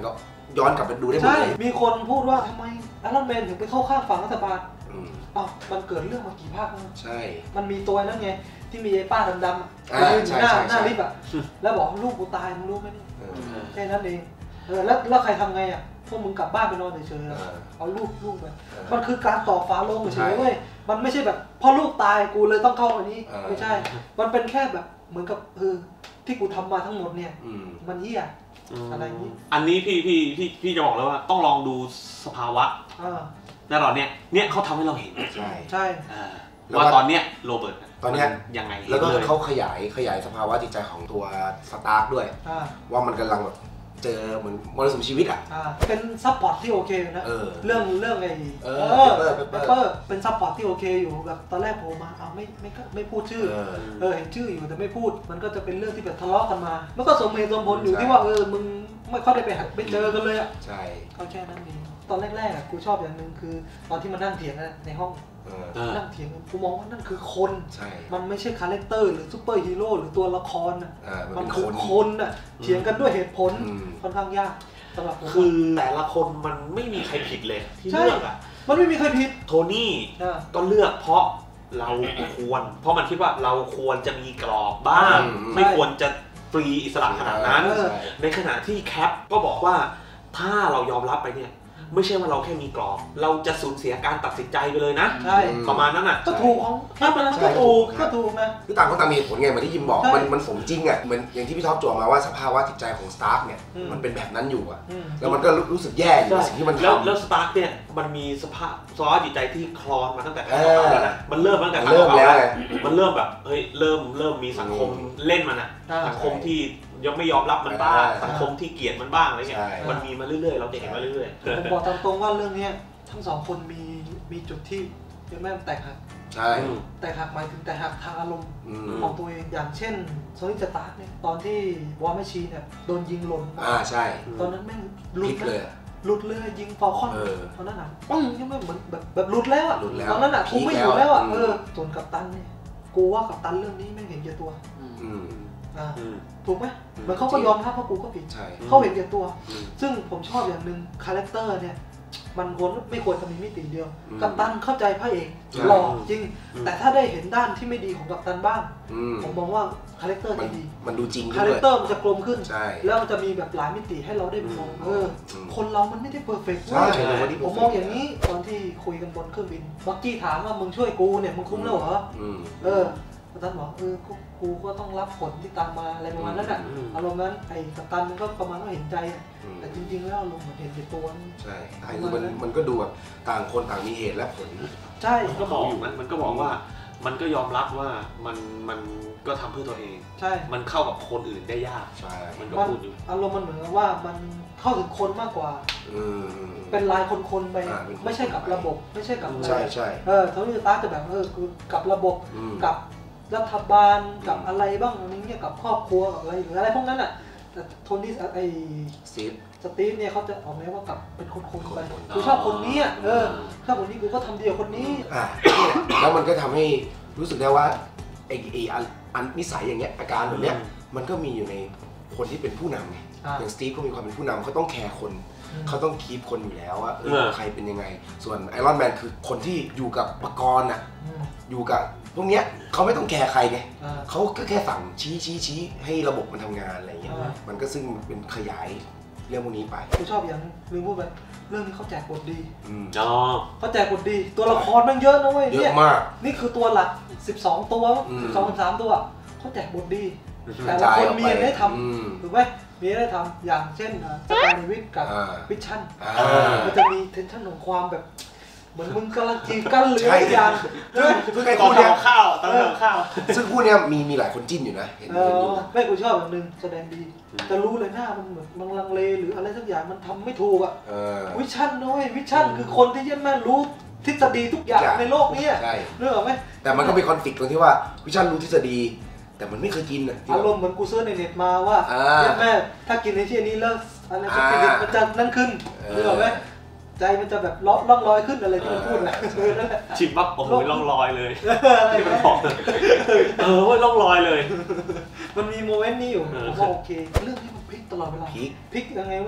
Speaker 1: ย้อนกลับไปดูได้หมด
Speaker 2: ใช่
Speaker 1: เลย
Speaker 2: มีคนพูดว่าทำไมไอรอนแมนถึงไปเข้าข้างฝั่งรัฐบาล
Speaker 1: อืม
Speaker 2: อ้าวมันเกิดเรื่องมากี่ภาคแล้ว
Speaker 1: ใช่
Speaker 2: มันมีตัวนั้นไงที่มีไอ้ป้าดำๆอ่ะ
Speaker 1: อ่า
Speaker 2: ยืนอยู่หน้า
Speaker 1: ใช่ใช่
Speaker 2: หน้าลิฟต์อ่ะแล้วบอกลูกกูตายมึงรู้ไหมนี่
Speaker 1: เออ
Speaker 2: แค่นั้นเองเออแล้วแล้วใครทำไงอ่ะพวกมึงกลับบ้านไปนอนเฉยๆ
Speaker 1: เอ
Speaker 2: อะ
Speaker 1: อ
Speaker 2: เอาลูกลูกไป
Speaker 1: เออ
Speaker 2: มันคือการต่อฝาโลง
Speaker 1: ใช่
Speaker 2: เฉยๆเว้ยมันไม่ใช่แบบพอลูกตายกูเลยต้องเข้าอันนี้
Speaker 1: เออ
Speaker 2: ไม่ใช่ มันเป็นแค่แบบเหมือนกับเออที่กูทำมาทั้งหมดเนี่ย
Speaker 1: อืม
Speaker 2: มันเหี้ย อะไรอย่างนี้
Speaker 3: อันนี้พี่พี่พี่พี่จะบอกเลยว่าต้องลองดูสภาวะ
Speaker 2: อ่า
Speaker 3: ในตอนเนี้ยเนี่ยเขาทำให้เราเห็น
Speaker 1: ใช่
Speaker 2: ใช่
Speaker 3: อ่า
Speaker 1: แล้ว
Speaker 3: ว่า
Speaker 1: ก็
Speaker 3: ตอนเนี้ยโรเบิร์ต
Speaker 1: ตอนเนี้ย
Speaker 3: มัยังไง
Speaker 1: แล้วก็
Speaker 3: เลย
Speaker 1: เขาขยายขยายสภาวะจิตใจของตัวสตาร์กด้วย
Speaker 2: อ่า
Speaker 1: ว่ามันกำลังแบบเจอเหมือนมรสุมชีวิตอ่ะ
Speaker 2: อ่าเป็นซัพพอร์ตที่โอเคอยู่นะ
Speaker 1: เออ
Speaker 2: เรื่องเรื่องไอ้
Speaker 1: เอ
Speaker 2: เอ
Speaker 1: อ
Speaker 2: อ
Speaker 1: Pepper
Speaker 2: เป
Speaker 1: Pepper
Speaker 2: เปอร์เป็นซัพพอร์ตที่โอเคอยู่แบบตอนแรกโผล่มาเอาไม่ไม่ไม่พูดชื่อ
Speaker 1: เออ
Speaker 2: เออเห็นชื่ออยู่แต่ไม่พูดมันก็จะเป็นเรื่องที่แบบทะเลาะกันมามันก็สมเหตุสมผลอยู่
Speaker 1: ใช่
Speaker 2: ที่ว่าเออมึงไม่ค่อยได้ไปหาไปเจอกันเลยอ่ะ
Speaker 1: ใช่
Speaker 2: ก็แค่นั้นเองตอนแรกๆอ่ะกูชอบอย่างหนึ่งคือตอนที่มันนั่งเถียงกันในห้อง
Speaker 1: เออ
Speaker 3: เออ
Speaker 2: นั่งเถียงกันกูมองว่านั่นคือคน
Speaker 1: ใช่
Speaker 2: มันไม่ใช่คาแรคเตอร์หรือซูเปอร์ฮีโร่หรือตัวละครอ่ะ
Speaker 1: เออมัน
Speaker 2: มั
Speaker 1: เป็น น
Speaker 2: คือ
Speaker 1: คน
Speaker 2: คนอ่ะเถียงกันด้วยเหตุผล
Speaker 1: อืม
Speaker 2: ค่อนข้างยากสำหรับผม
Speaker 3: คือแต่ละคนมันไม่มีใครผิดเลยที่
Speaker 2: ใช่
Speaker 3: เลือกอะ
Speaker 2: มันไม่มีใครผิด
Speaker 3: โทนี่
Speaker 2: อ่า
Speaker 3: ก็เลือกเพราะเราควร เพราะมันคิดว่าเราควรจะมีกรอบบ้าง
Speaker 1: อืม
Speaker 3: ไม่ควรจะฟรีอิสระขนาดนั้น
Speaker 2: เออ
Speaker 1: ใช่
Speaker 3: ในขณะที่แคปก็บอกว่าถ้าเรายอมรับไปเนี่ยไม่ใช่ว่าเราแค่มีกรอบ เราจะสูญเสียการตัดสินใจไปเลยนะ
Speaker 2: ใช่
Speaker 3: ประมาณนั้นอ่ะ
Speaker 2: ก็ถูกของแค่นั้น
Speaker 1: ใช่
Speaker 2: ก็ถูก
Speaker 1: ใช่
Speaker 2: ก็ถูกนะ
Speaker 1: คือต่างคนต่างมีเหตุผลไงเหมือนที่ยิมบอก
Speaker 2: ใช่
Speaker 1: มันมันสมจริงอ่ะเหมือนอย่างที่พี่ท็อปจั่วมาว่าสภาวะจิตใจของสตาร์กเนี่ย
Speaker 2: อืม
Speaker 1: มันเป็นแบบนั้นอยู่อ่ะ
Speaker 2: อืม
Speaker 1: แล้วมันก็รู้รู้สึกแย่อยู่กับสิ่งที่มัน
Speaker 3: แล้ว
Speaker 1: ทำ
Speaker 3: แล้วสตาร์กเนี่ยมันมีสภาพสภาวะจิตใจที่คลอนมาตั้งแต่
Speaker 1: เอ
Speaker 3: ครั้ง
Speaker 1: อ
Speaker 3: เก่าแล้วนะมันเริ่มมาตั้งแต่ครั้ง
Speaker 1: เริ่ม
Speaker 3: เก่า
Speaker 1: แล้ว
Speaker 3: แล้ว
Speaker 1: ไง
Speaker 3: มันเริ่มแบบเฮ้ยเริ่มเริ่มมีสังคม
Speaker 1: อืม
Speaker 3: เล่นมันอะ
Speaker 2: อ่า
Speaker 3: สังคมที่ยังไม่ยอมรับมันบ้าง
Speaker 1: อ่า
Speaker 3: สังคมที่เกลียดมันบ้างอะไรเงี้ย
Speaker 1: ใช่
Speaker 3: มันมีมาเรื่อยๆเราจะเห็นมาเรื่อย
Speaker 2: ผมบอกตามตรงว่าเรื่องเนี้ยทั้งสองคนมีมีจุดที่ยังไม่แตกหัก
Speaker 1: ใช่
Speaker 3: ๆอืม
Speaker 2: แตกหักหมายถึงแตกหักทางอารมณ์
Speaker 1: อืม
Speaker 2: ของตัวเองอย่างเช่นโซนิสตาร์เนี่ยตอนที่วอร์แมชชีนเนี่ยโดนยิงหล่น
Speaker 1: อ่าใช่
Speaker 2: ตอนนั้นแม่งห
Speaker 1: พ
Speaker 2: ลุ
Speaker 1: ลิ
Speaker 2: ด
Speaker 1: กเลย
Speaker 2: นะหลุดเลยยิงฟอลคอน
Speaker 1: เออ
Speaker 2: ตอนนั้นอ่ะปังยังไม่เหมือนแบบแบบหลุดแล้วอ่ะ
Speaker 1: หลุดแล้ว
Speaker 2: ตอนนั้นอ่ะ
Speaker 1: พี
Speaker 2: กู
Speaker 1: ค
Speaker 2: ไม่อยู่
Speaker 1: แล้ว
Speaker 2: แล้วอ่ะ
Speaker 1: อืม
Speaker 2: เออส่วนกัปตันเนี่ยกูว่ากัปตันเรื่องนี้ไม่เห็นแก่ตัว
Speaker 1: อืม
Speaker 2: อ่า
Speaker 3: อืม
Speaker 2: ถูกไหมเหมือนเขาก็ยอมรับว่ากูก็ผิด
Speaker 1: ใช่
Speaker 2: เขาเห็นแก่ตัว
Speaker 3: อืม
Speaker 2: ซึ่งผมชอบอย่างหนึ่งคาแรคเตอร์เนี่ยมันควรไม่ควรจะมีมิติเดียว
Speaker 1: อืม
Speaker 2: กัปตันเข้าใจพระเอก
Speaker 1: ใช่
Speaker 2: หล่อจริง
Speaker 3: อืม
Speaker 2: แต่ถ้าได้เห็นด้านที่ไม่ดีของกัปตันบ้าง
Speaker 1: อืม
Speaker 2: ผมมองว่าคาแรคเตอร์
Speaker 1: มัน
Speaker 2: จะดี
Speaker 1: มันดูจริงขึ้
Speaker 2: คาน แร
Speaker 1: ด้
Speaker 2: ค
Speaker 1: วย
Speaker 2: เตอร์มันจะกลมขึ้น
Speaker 1: ใช่
Speaker 2: แล้วมันจะมีแบบหลายมิติให้เราได้มอง
Speaker 3: อืม
Speaker 2: เอออ
Speaker 1: ม
Speaker 2: คนเรามันไม่ได้เพอร์เฟกต์
Speaker 1: ใช่
Speaker 2: เว้ย
Speaker 1: วันนี้
Speaker 2: ผมมองอย่างนี้ตอนที่คุยกันบนเครื่องบินบักกี้ถามว่ามึงช่วยกูเนี่ยมึงคุ้มแล้วเหรอ
Speaker 1: อืม
Speaker 2: เออกัปตันบอกเออกูกูก็ต้องรับผลที่ตามมาอะไรประมาณนั้นอ่ะ
Speaker 3: อืม
Speaker 2: อารมณ์นั้นไอ้กัปตันมันก็ประมาณว่าเห็นใจอะ
Speaker 1: อืม
Speaker 2: แต่จริงๆแล้วอารมณ์เหมือนเห็นแก่ตัวนี่
Speaker 1: ใช่ไอ้คือมันมันก็ดูแบบต่างคนต่างมีเหตุและผล
Speaker 2: ใช่
Speaker 3: มันก็บอกมันมันก็บอกว่ามันก็ยอมรับว่ามันมันก็ทำเพื่อตัวเอง
Speaker 2: ใช่
Speaker 3: มันเข้ากับคนอื่นได้ยาก
Speaker 1: ใช่
Speaker 3: มันก็
Speaker 2: มัน
Speaker 3: พูดอยู่
Speaker 2: อารมณ์มันเหมือนกับว่ามันเข้าถึงคนมากกว่า
Speaker 1: อืมอืม
Speaker 2: เป็นลายคนๆไป
Speaker 1: อ่าเป็นคนๆ
Speaker 2: ไม่ใช่กับระบบ ไม่ใช่กับอะไร
Speaker 1: ใช่ใช่
Speaker 2: เออเขาจะตาร์จะแบบเออคือกับระบบ
Speaker 1: อืม
Speaker 2: กับรัฐบาลกับอะไรบ้างอะไรเงี้ยกับครอบครัวกับอะไรหรืออะไรพวกนั้นอ่ะแต่โทนี่ไอ
Speaker 1: ซีด
Speaker 2: สตีฟเนี่ยเขาจะออกแนวว่ากับเป็นคนๆไป
Speaker 1: คนๆ
Speaker 2: กูชอบคนนี้อ่ะเออชอบคนนี้กูก็ทำเดียวคนนี้
Speaker 1: อ่ะแล้วมันก็ทำให้รู้สึกได้ว่าไอ้ไอ้อันอันนิสัยอย่างเงี้ยอาการแบบเนี้ย
Speaker 3: อืม
Speaker 1: มันก็มีอยู่ในคนที่เป็นผู้นำไง
Speaker 2: อ่า
Speaker 1: อย่างสตีฟก็มีความเป็นผู้นำเขาต้องแคร์คน เขาต้องคีปคนอยู่แล้วว่าเอ
Speaker 3: เอ
Speaker 1: อ
Speaker 3: อ
Speaker 1: ใครเป็นยังไง ส่วนไอรอนแมนคือคนที่อยู่กับปกรณ์อ่ะ
Speaker 2: อืม
Speaker 1: อยู่กับพวกเนี้ยเขาไม่ต้องแคร์ใครไง
Speaker 2: อ่า
Speaker 1: เขาก็แค่สั่งชี้ชี้ชี้ให้ระบบมันทำงานอะไรเงี้ย
Speaker 2: อ่า
Speaker 1: มันก็ซึ่งเป็นขยายเรื่องพวกนี้ไป
Speaker 2: กูชอบอย่างลืมพูดไปเรื่องนี้เขาแจกบทดี
Speaker 1: อืม
Speaker 3: อ๋อ
Speaker 2: เขาแจกบทดี ตัวละครมันเยอะนะเว้ย
Speaker 1: เย
Speaker 2: เนี่
Speaker 1: อะ
Speaker 2: ย
Speaker 1: มาก
Speaker 2: นี่คือตัวหลักสิบสองตัว
Speaker 1: อืม
Speaker 2: สิบสอง สิบสามตัวเขาแจกบทดี
Speaker 3: อืม
Speaker 2: แต่ละคนมีอะไรให้ท
Speaker 1: อืม
Speaker 2: ำถูกไหมมีอะไรให้ทำอย่างเช่นสกายวิทกับ
Speaker 1: อ่า
Speaker 2: วิชั่น
Speaker 1: อ่า
Speaker 2: มันจะมีเทนชั่นของความแบบ เหมือนมึงกำลังจีบกันหรือ
Speaker 1: ใช่
Speaker 2: อะไรอย่างใช่ไหม
Speaker 1: ซึ่งไอ้
Speaker 3: ตอน
Speaker 1: คู่เนี้ย
Speaker 3: ทำข้าวตอนทำข้าว
Speaker 1: ซึ่งคู่เนี้ยมีมีหลายคนจิ้นอยู่นะเห็น
Speaker 2: เอ
Speaker 1: เห็น
Speaker 2: อ
Speaker 1: อยู่
Speaker 2: แม่กูชอบอย่างหนึ่งแสดงดี
Speaker 3: อืม
Speaker 2: แต่รู้เลยหน้ามันเหมือนมันลังเลหรืออะไรสักอย่างมันทำไม่ถูกอ่ะ
Speaker 1: เออ
Speaker 2: วิชั่นน้อยวิชั่นคือคนที่ยันแม่รู้ทฤษฎีทุกอย่าง
Speaker 1: อย่าง
Speaker 2: ในโลกนี้อะ
Speaker 1: ใช่
Speaker 2: เรื่องไหม
Speaker 1: แต่มันก็มีคอนฟ lict ตรงที่ว่าวิชั่นรู้ทฤษฎี แต่มันไม่เคยกินอ่ะที่
Speaker 2: อา
Speaker 1: แบบ
Speaker 2: รมณ์เหมือนกูเซิร์ชในเน็ตมาว่า
Speaker 1: อ่า
Speaker 2: เนี่ยแม่ถ้ากินในที่นี้แล้วอะไรจะ
Speaker 1: อ่า
Speaker 2: เป็นมันจะนั่นขึ้น
Speaker 1: เออ
Speaker 2: เรื่องไหมใจมันจะแบบล่องล่องลอยขึ้นอะไรที่มันพูดนะ
Speaker 1: เออ
Speaker 2: เออนั่นแหละ
Speaker 3: ชิมปั๊บโอ้โหล่องลอยเลย
Speaker 2: อะไร
Speaker 3: ที่มัน
Speaker 2: นะ
Speaker 3: บอกเออว่าล่องลอยเลย
Speaker 2: มันมีโมเมนต์นี้อยู่
Speaker 3: เออ
Speaker 2: ผมว่าโอเคเรื่องที่มันพลิกตลอดเวลา
Speaker 1: พีค
Speaker 2: พลิกยังไงเว้ย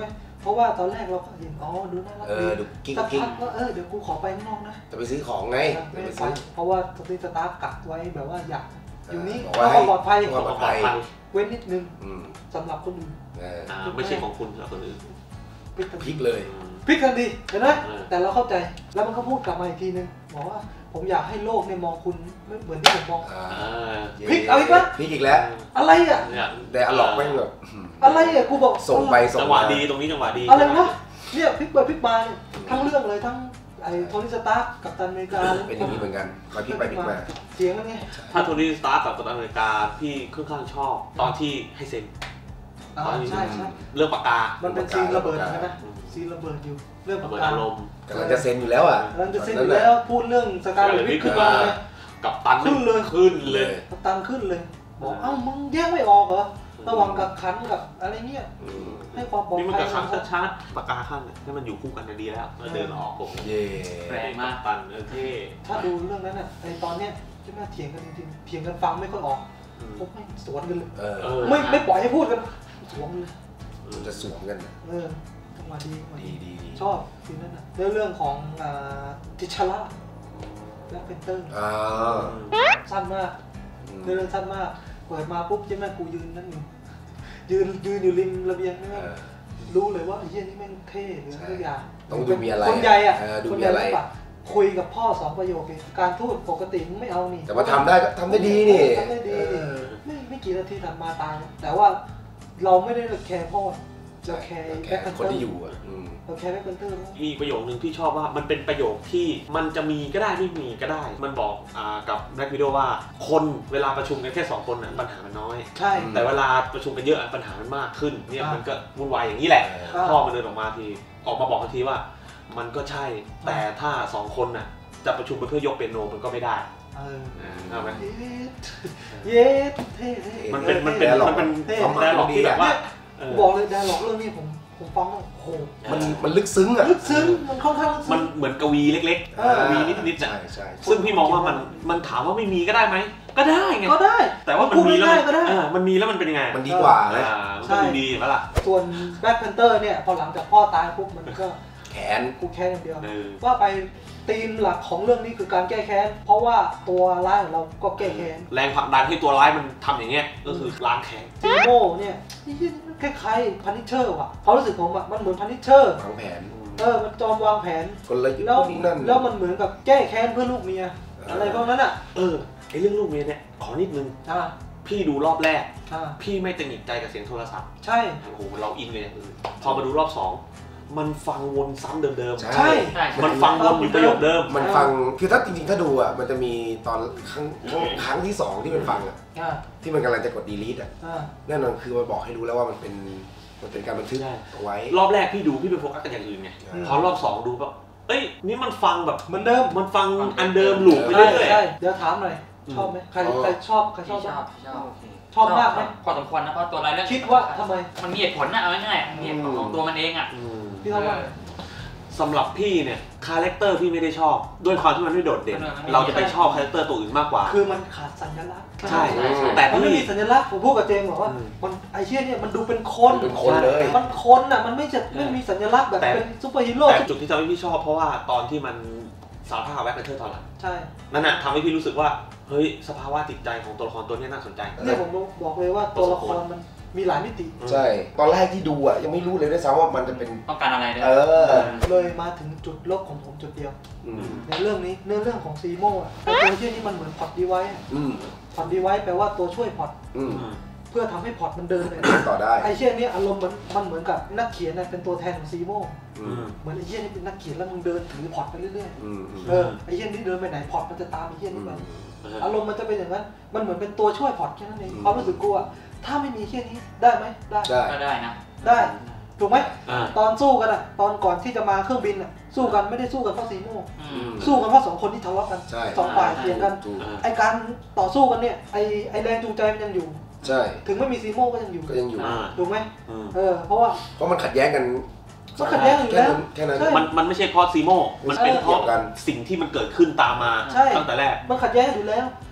Speaker 2: เพราะว่าตอนแรกเราก็เห็นอ๋อดูน่ารัก
Speaker 1: เอ
Speaker 2: ดี
Speaker 1: อดูกิ๊ก
Speaker 2: สัก
Speaker 1: กิ๊ก
Speaker 2: พักก็เออเดี๋ยวกูขอไปข้างนอกนะ
Speaker 1: จะไปซื้อของไง
Speaker 2: ไม่
Speaker 1: จะไป
Speaker 2: ไป
Speaker 1: ซื้อ
Speaker 2: เพราะว่าสตีสตาร์กักไว้แบบว่าอยากอยู่นี่
Speaker 1: บอก
Speaker 2: ก็
Speaker 1: ว่าให้
Speaker 2: ปลอดภัย
Speaker 1: ความปลอดภัย
Speaker 2: เว้นนิดนึง
Speaker 1: อืม
Speaker 2: สำหรับคนอื่น
Speaker 1: เออ
Speaker 3: อ่าไม่ใช่ของคุณสำหรับคนอื่น
Speaker 2: พลิกทัน
Speaker 1: พ
Speaker 2: ที
Speaker 1: ลิกเลย
Speaker 2: พลิกทันทีเห็นไหม
Speaker 3: เออ
Speaker 2: แต่เราเข้าใจแล้วมันก็พูดกลับมาอีกทีนึงบอกว่าผมอยากให้โลกเนี่ยมองคุณไม่เหมือนที่ผมมอง
Speaker 1: อ่า
Speaker 3: อ่า
Speaker 2: พลิกเอาอีกแล้ว
Speaker 1: พลิกอีกแล้ว
Speaker 2: อะไรอ่ะ
Speaker 3: เนี่ย
Speaker 1: แต่อลอกแม่งแบบ
Speaker 2: อะไรอ่ะกูบอก
Speaker 1: ส่งไปส่ง
Speaker 3: จังหวะ
Speaker 1: มา
Speaker 3: ดีตรงนี้จังหวะดี
Speaker 2: อะไรวะเนี่ยพลิกไปพลิกมาเนี่ยทั้งเรื่องเลยทั้งไอ้โทนี่สตาร์กับตันอเมริกา
Speaker 1: เป็นอย่างนี้เหมือนกันไปพลิกไปพลิกมา
Speaker 2: เสียงมันไง
Speaker 3: ถ้าโทนี่สตาร์กับกัปตันอเมริกาพี่ค่อนข้างชอบตอนที่ให้เซ็น
Speaker 2: อ่าใช่ใช่
Speaker 3: เรื่องปากกา
Speaker 2: มันเป็นซีนระเบิดใช่ไหมซีนระเบิดอยู่เรื่องข
Speaker 3: ระ
Speaker 2: อง
Speaker 3: เบิด
Speaker 2: การ
Speaker 3: อารมณ์
Speaker 1: กำลังจะเซ็นอยู่แล้วอ่ะ
Speaker 2: กำลังจะเซ็นอยู่แล้วพูดเรื่องสการเลวิทขึ้นมาเลย
Speaker 3: กับตัน
Speaker 2: ขึ้นเลย
Speaker 3: ขึ้นเลย
Speaker 2: กัปตันขึ้นเลยบอกเอ้ามึงแยกไม่ออกเหรอระหว่างกักขันกับอะไรเงี้ย
Speaker 1: อืม
Speaker 2: ให้ความปลอด
Speaker 3: นี่มัน
Speaker 2: ภัย
Speaker 3: กับขังชัดๆปากกาข้างเนี่ยให้มันอยู่คู่กันดีแล้วแล้วเดินออกผม
Speaker 1: เย่
Speaker 3: แรงมากตันเออเท่
Speaker 2: ถ้าดูเรื่องนั้นน่ะไอตอนเนี้ยจะน่าเถียงกันจริงๆเถียงกันฟังไม่ค่อยออกพวกไม่สวนกันเลย
Speaker 1: เออ
Speaker 3: เออ
Speaker 2: ไม่ไม่ปล่อยให้พูดกันสวนเลย
Speaker 1: มันจะสวมกัน
Speaker 2: เออจังหวะดีจังหวะ
Speaker 1: ดี
Speaker 2: ดี
Speaker 1: ดีดี
Speaker 2: ชอบซีนนั้นน่ะเรื่องเรื่องของอ่าทิชาร่าและเฟนเตอร์
Speaker 1: อ่า
Speaker 2: สั้นมาก
Speaker 1: อืม
Speaker 2: เรื่องสั้นมากเปิดมาปุ๊บใช่ไหมกูยืนนั่นอยู่ยืนยืนอยู่ริมระเบียงใช่ไหม
Speaker 1: เออ
Speaker 2: รู้เลยว่าไอ้เหี้ยนี่แม่งเท่หรือทุกอย่าง
Speaker 1: ต้องดูมีอะไร
Speaker 2: คนใหญ่อะ
Speaker 1: เออดู
Speaker 2: คน
Speaker 1: มี
Speaker 2: ใหญ่
Speaker 1: อะไร
Speaker 2: รู้ปะคุยกับพ่อสองประโยคเองการทูตปกติมึงไม่เอานี่
Speaker 1: แต่มาทำได้ก็ทำได้ดีนี่
Speaker 2: ทำได้ดี
Speaker 1: เออ
Speaker 2: ไม่ไม่กี่นาทีถัดมาตายแต่ว่าเราไม่ได้แคร์พ่อเราแคร์
Speaker 1: แค่
Speaker 2: แบ็คแพนเต
Speaker 1: คน
Speaker 2: อร์
Speaker 1: ที่อยู่อ่ะอืม
Speaker 2: เราแคร์แบ็คแพนเตอร์
Speaker 3: มีประโยคนึงที่ชอบว่ามันเป็นประโยคที่มันจะมีก็ได้ไม่มีก็ได้ มันบอกอ่ากับแบล็ควิดโอว่าคนเวลาประชุมกันแค่สองคนน่ะปัญหามันน้อย
Speaker 2: ใช่
Speaker 3: แต่เวลาประชุมกันเยอะปัญหามันมากขึ้นเนี่ย
Speaker 2: อ่ามั
Speaker 3: มันก็วุ่นวายอย่างนี้แหละ
Speaker 2: อ่า
Speaker 3: พ่อมันเดินออกมาทีออกมาบอกทันทีว่า มันก็ใช่แต่ถ้าสองคนน่ะจะประชุมกันเพื่อยกเปียโนมันก็ไม่ได้
Speaker 2: เออ
Speaker 3: เอาไหม
Speaker 2: เย็ดเย็ดเท่เท่
Speaker 3: มันเป็นมันเป็น
Speaker 1: แต่หรอก
Speaker 3: มันเป็น
Speaker 2: เท่
Speaker 3: ความหมายหลอกที่แบบว่าเออ
Speaker 2: บอกเลยไดร์ล็อกเรื่องนี้ผมผมฟังแล้วโอ้โห
Speaker 1: มันมันลึกซึ้งอ่ะ
Speaker 2: ลึกซึ้งมันค่อนข้างลึก
Speaker 3: มั
Speaker 2: ซึ้
Speaker 3: น
Speaker 2: ง
Speaker 3: เหมือนกวีเล็ก
Speaker 2: เออ
Speaker 3: ๆกวีนิดๆน่ะ
Speaker 1: ใช่ใช่
Speaker 3: ซึ่งพี่มองว่ามันมันถามว่าไม่มีก็ได้ไหมก็ได้ไง
Speaker 2: ก็ได้
Speaker 3: แต่ว่ามันมีแล้ว
Speaker 2: ได้
Speaker 3: มัน
Speaker 2: ก็ได้
Speaker 3: เออมันมีแล้วมันเป็นยังไง
Speaker 1: มันดีกว่านะ
Speaker 3: อ่ามันก็ดูดีเห็นปะล่ะ
Speaker 2: ส่วนแบ็คแพนเตอร์เนี่ยพอหลังจากพ่อตายปุ๊บมันก็
Speaker 1: แขน
Speaker 2: กูแค้นอย่างเดียว
Speaker 3: เออ
Speaker 2: ว่าไปธีมหลักของเรื่องนี้คือการแก้แค้นเพราะว่าตัวร้ายของเราก็แก้แค้น
Speaker 3: แรงผลักดันให้ตัวร้ายมันทำอย่างเงี้ยก็คือล้างแค้น
Speaker 2: ซีโม่เนี่ยนี่คล้ายๆพันิชเชอร์ว่ะเขามรู้สึกผมอะมันเหมือนพันิชเชอร์
Speaker 1: วางแผน
Speaker 2: เออมันจอมวางแผน
Speaker 1: คนละยุค
Speaker 2: แล้ว
Speaker 1: นี่นั่น
Speaker 2: แล้วมันเหมือนกับแก้แค้นเพื่อลูกเมียอะไรพวกนั้นอ่ะ
Speaker 3: เออไอเรื่องลูกเมียเนี่ยขอนิดนึง
Speaker 2: อ่า
Speaker 3: พี่ดูรอบแรก
Speaker 2: อ่า
Speaker 3: พี่ไม่ตังหงิดใจกับเสียงโทรศัพท์
Speaker 2: ใช่
Speaker 3: โอ้โหเราอินเลยอย่างอื่นพอมาดูรอบสองมันฟังวนซ้ำเดิม
Speaker 1: ใช่
Speaker 2: ใช่
Speaker 4: ใช่
Speaker 3: ๆมันฟังวนอยู่ประโยคเดิม
Speaker 1: มันฟังคือถ้าจริงๆถ้าดูอ่ะมันจะมีตอนครั้งครั้งครั้งที่สองที่มันฟังอ่ะ
Speaker 2: อ่า
Speaker 1: ที่มันกำลังจะกด delete อ่ะ
Speaker 2: อ่า
Speaker 1: นั่นมันคือมันบอกให้รู้แล้วว่ามันเป็นมันเป็นการบันทึก
Speaker 3: ใช่
Speaker 1: เอาไว้
Speaker 3: รอบแรกพี่ดูพี่ไปโฟกัสกับอย่างอื่นไง
Speaker 1: อืม
Speaker 3: พอรอบสองดูแบบเอ้ยนี่มันฟังแบบ
Speaker 2: เหมือนเดิม
Speaker 3: มันฟังอันเดิมหลูปไป
Speaker 2: ใช่
Speaker 3: เรื่อย
Speaker 2: ใช่เดี๋ยวถามหน่อยชอบไหมใครใครชอบใครช
Speaker 4: ช
Speaker 2: อ
Speaker 4: อ
Speaker 2: บบ บ้าง
Speaker 4: ชอบ
Speaker 2: ชอบมากไหม
Speaker 4: พอสมควรนะเพราะตัวรายเรื่อง
Speaker 2: คิดว่าทำไม
Speaker 4: มันมีเหตุผลนะเอาง่ายๆมันมีเหตุผลของตัวมันเองอ่ะ
Speaker 3: ๆอืม
Speaker 2: พี่ชอบว่า
Speaker 3: สำหรับพี่เนี่ยคาแรคเตอร์พี่ไม่ได้ชอบด้วยความที่มันไม่โดดเด่น เราจะไปชอบคาแรคเตอร์ตัวอื่นมากกว่า
Speaker 2: คือมันขาดสัญลักษณ์
Speaker 3: ใช่
Speaker 4: ใช่ใช่
Speaker 3: แต่
Speaker 2: มันไม่
Speaker 3: พี่
Speaker 2: มีสัญลักษณ์ผมพูดกับเจมส์บอกว่า
Speaker 3: อืม
Speaker 2: มันไอเชี่ยเนี่ยมันดูเป็นคน
Speaker 1: เป็นคนเลย
Speaker 2: มันคนอ่ะมันไม่จะไม่มีสัญลักษณ์แบบเป็นซูเปอร์ฮีโร่
Speaker 3: แต่จุดที่ทำให้พี่ชอบเพราะว่าตอนที่มันสารภาพกับแบ็คแพนเทอร์ตอนหลัง
Speaker 2: ใช่
Speaker 3: นั่นน่ะทำให้พี่รู้สึกว่าเฮ้ยสภาวะจิตใจของตัวละครตัวนี้น่าสนใจ
Speaker 2: เนี่ยผมบอกเลยว่าตัวละครมันมีหลายมิติ
Speaker 1: ใช่ ตอนแรกที่ดูอ่ะยังไม่รู้เลยด้วยซ้ำว่ามันจะเป็น
Speaker 4: ต้องการอะไรด้วย
Speaker 1: เออ
Speaker 2: เลยมาถึงจุดลบของผมจุดเดียว
Speaker 1: อืม
Speaker 2: ในเรื่องนี้เนื้อเรื่องของซีโม่อะไอตัวเชี่ยนี่มันเหมือนพอร์ตดีไวซ์
Speaker 1: อืม
Speaker 2: พอร์ตดีไวซ์แปลว่าตัวช่วยพอร์ต
Speaker 1: อืม
Speaker 2: เพื่อทำให้พอร์ตมันเดินไป
Speaker 1: ต่อได้
Speaker 2: ไอเชี่ยนี่อารมณ์มันมันเหมือนกับนักเขียนน่ะเป็นตัวแทนของซีโม่
Speaker 1: อืม
Speaker 2: เหมือนไอเชี่ยนี่เป็นนักเขียนแล้วมึงเดินถือพอร์ตไปเรื่อย
Speaker 1: อืมอืม
Speaker 2: ๆเออไอเชี่ยนี่เดินไปไหนพอร์ตมันจะตามไอเชี่ยนี่ไป
Speaker 3: เออ
Speaker 2: อารมณ์มันจะเป็นอย่างนั้นมันเหมือนเป็นตัวช่วยพอร์ตแค่นั้นเอง
Speaker 1: อืม
Speaker 2: ความรู้สึกกูอะถ้าไม่มีเชี่ยนี้ได้ไหมได้
Speaker 1: ใช่
Speaker 4: ก็ได้นะ
Speaker 2: ได้ถูกไหม
Speaker 3: อ่า
Speaker 2: ตอนสู้กันอะตอนก่อนที่จะมาเครื่องบินอะสู้กันไม่ได้สู้กันเพราะซีโม่
Speaker 4: อื
Speaker 1: อื
Speaker 4: ม
Speaker 1: ม
Speaker 2: สู้กันเพราะสองคนที่ทะเลาะกัน
Speaker 1: ใช่
Speaker 2: สองฝ่ายเถียงกัน
Speaker 1: ถูก
Speaker 2: ไอการต่อสู้กันเนี่ยไอไอแรงจูงใจมันยังอยู่
Speaker 1: ใช่
Speaker 2: ถึงไม่มีซีโม่ก็ยังอยู่
Speaker 1: ก็ยังอยู่
Speaker 3: อ่า
Speaker 2: ถูกไหม
Speaker 3: อืม
Speaker 2: เออเพราะว่า
Speaker 1: เพราะมันขัดแย้งกัน
Speaker 2: มันขัดแย้งอยู่
Speaker 1: แค่
Speaker 2: แล้ว
Speaker 1: นั้นแค่นั้น
Speaker 2: ใช่
Speaker 3: มันมันไม่ใช่เพราะซีโม่มันเป็นเพราะ
Speaker 1: เกี่ยวกัน
Speaker 3: สิ่งที่มันเกิดขึ้นตามมา
Speaker 2: ใช่
Speaker 3: ตั้งแต่แรก
Speaker 2: มันขัดแย้งกันอยู่แล้ว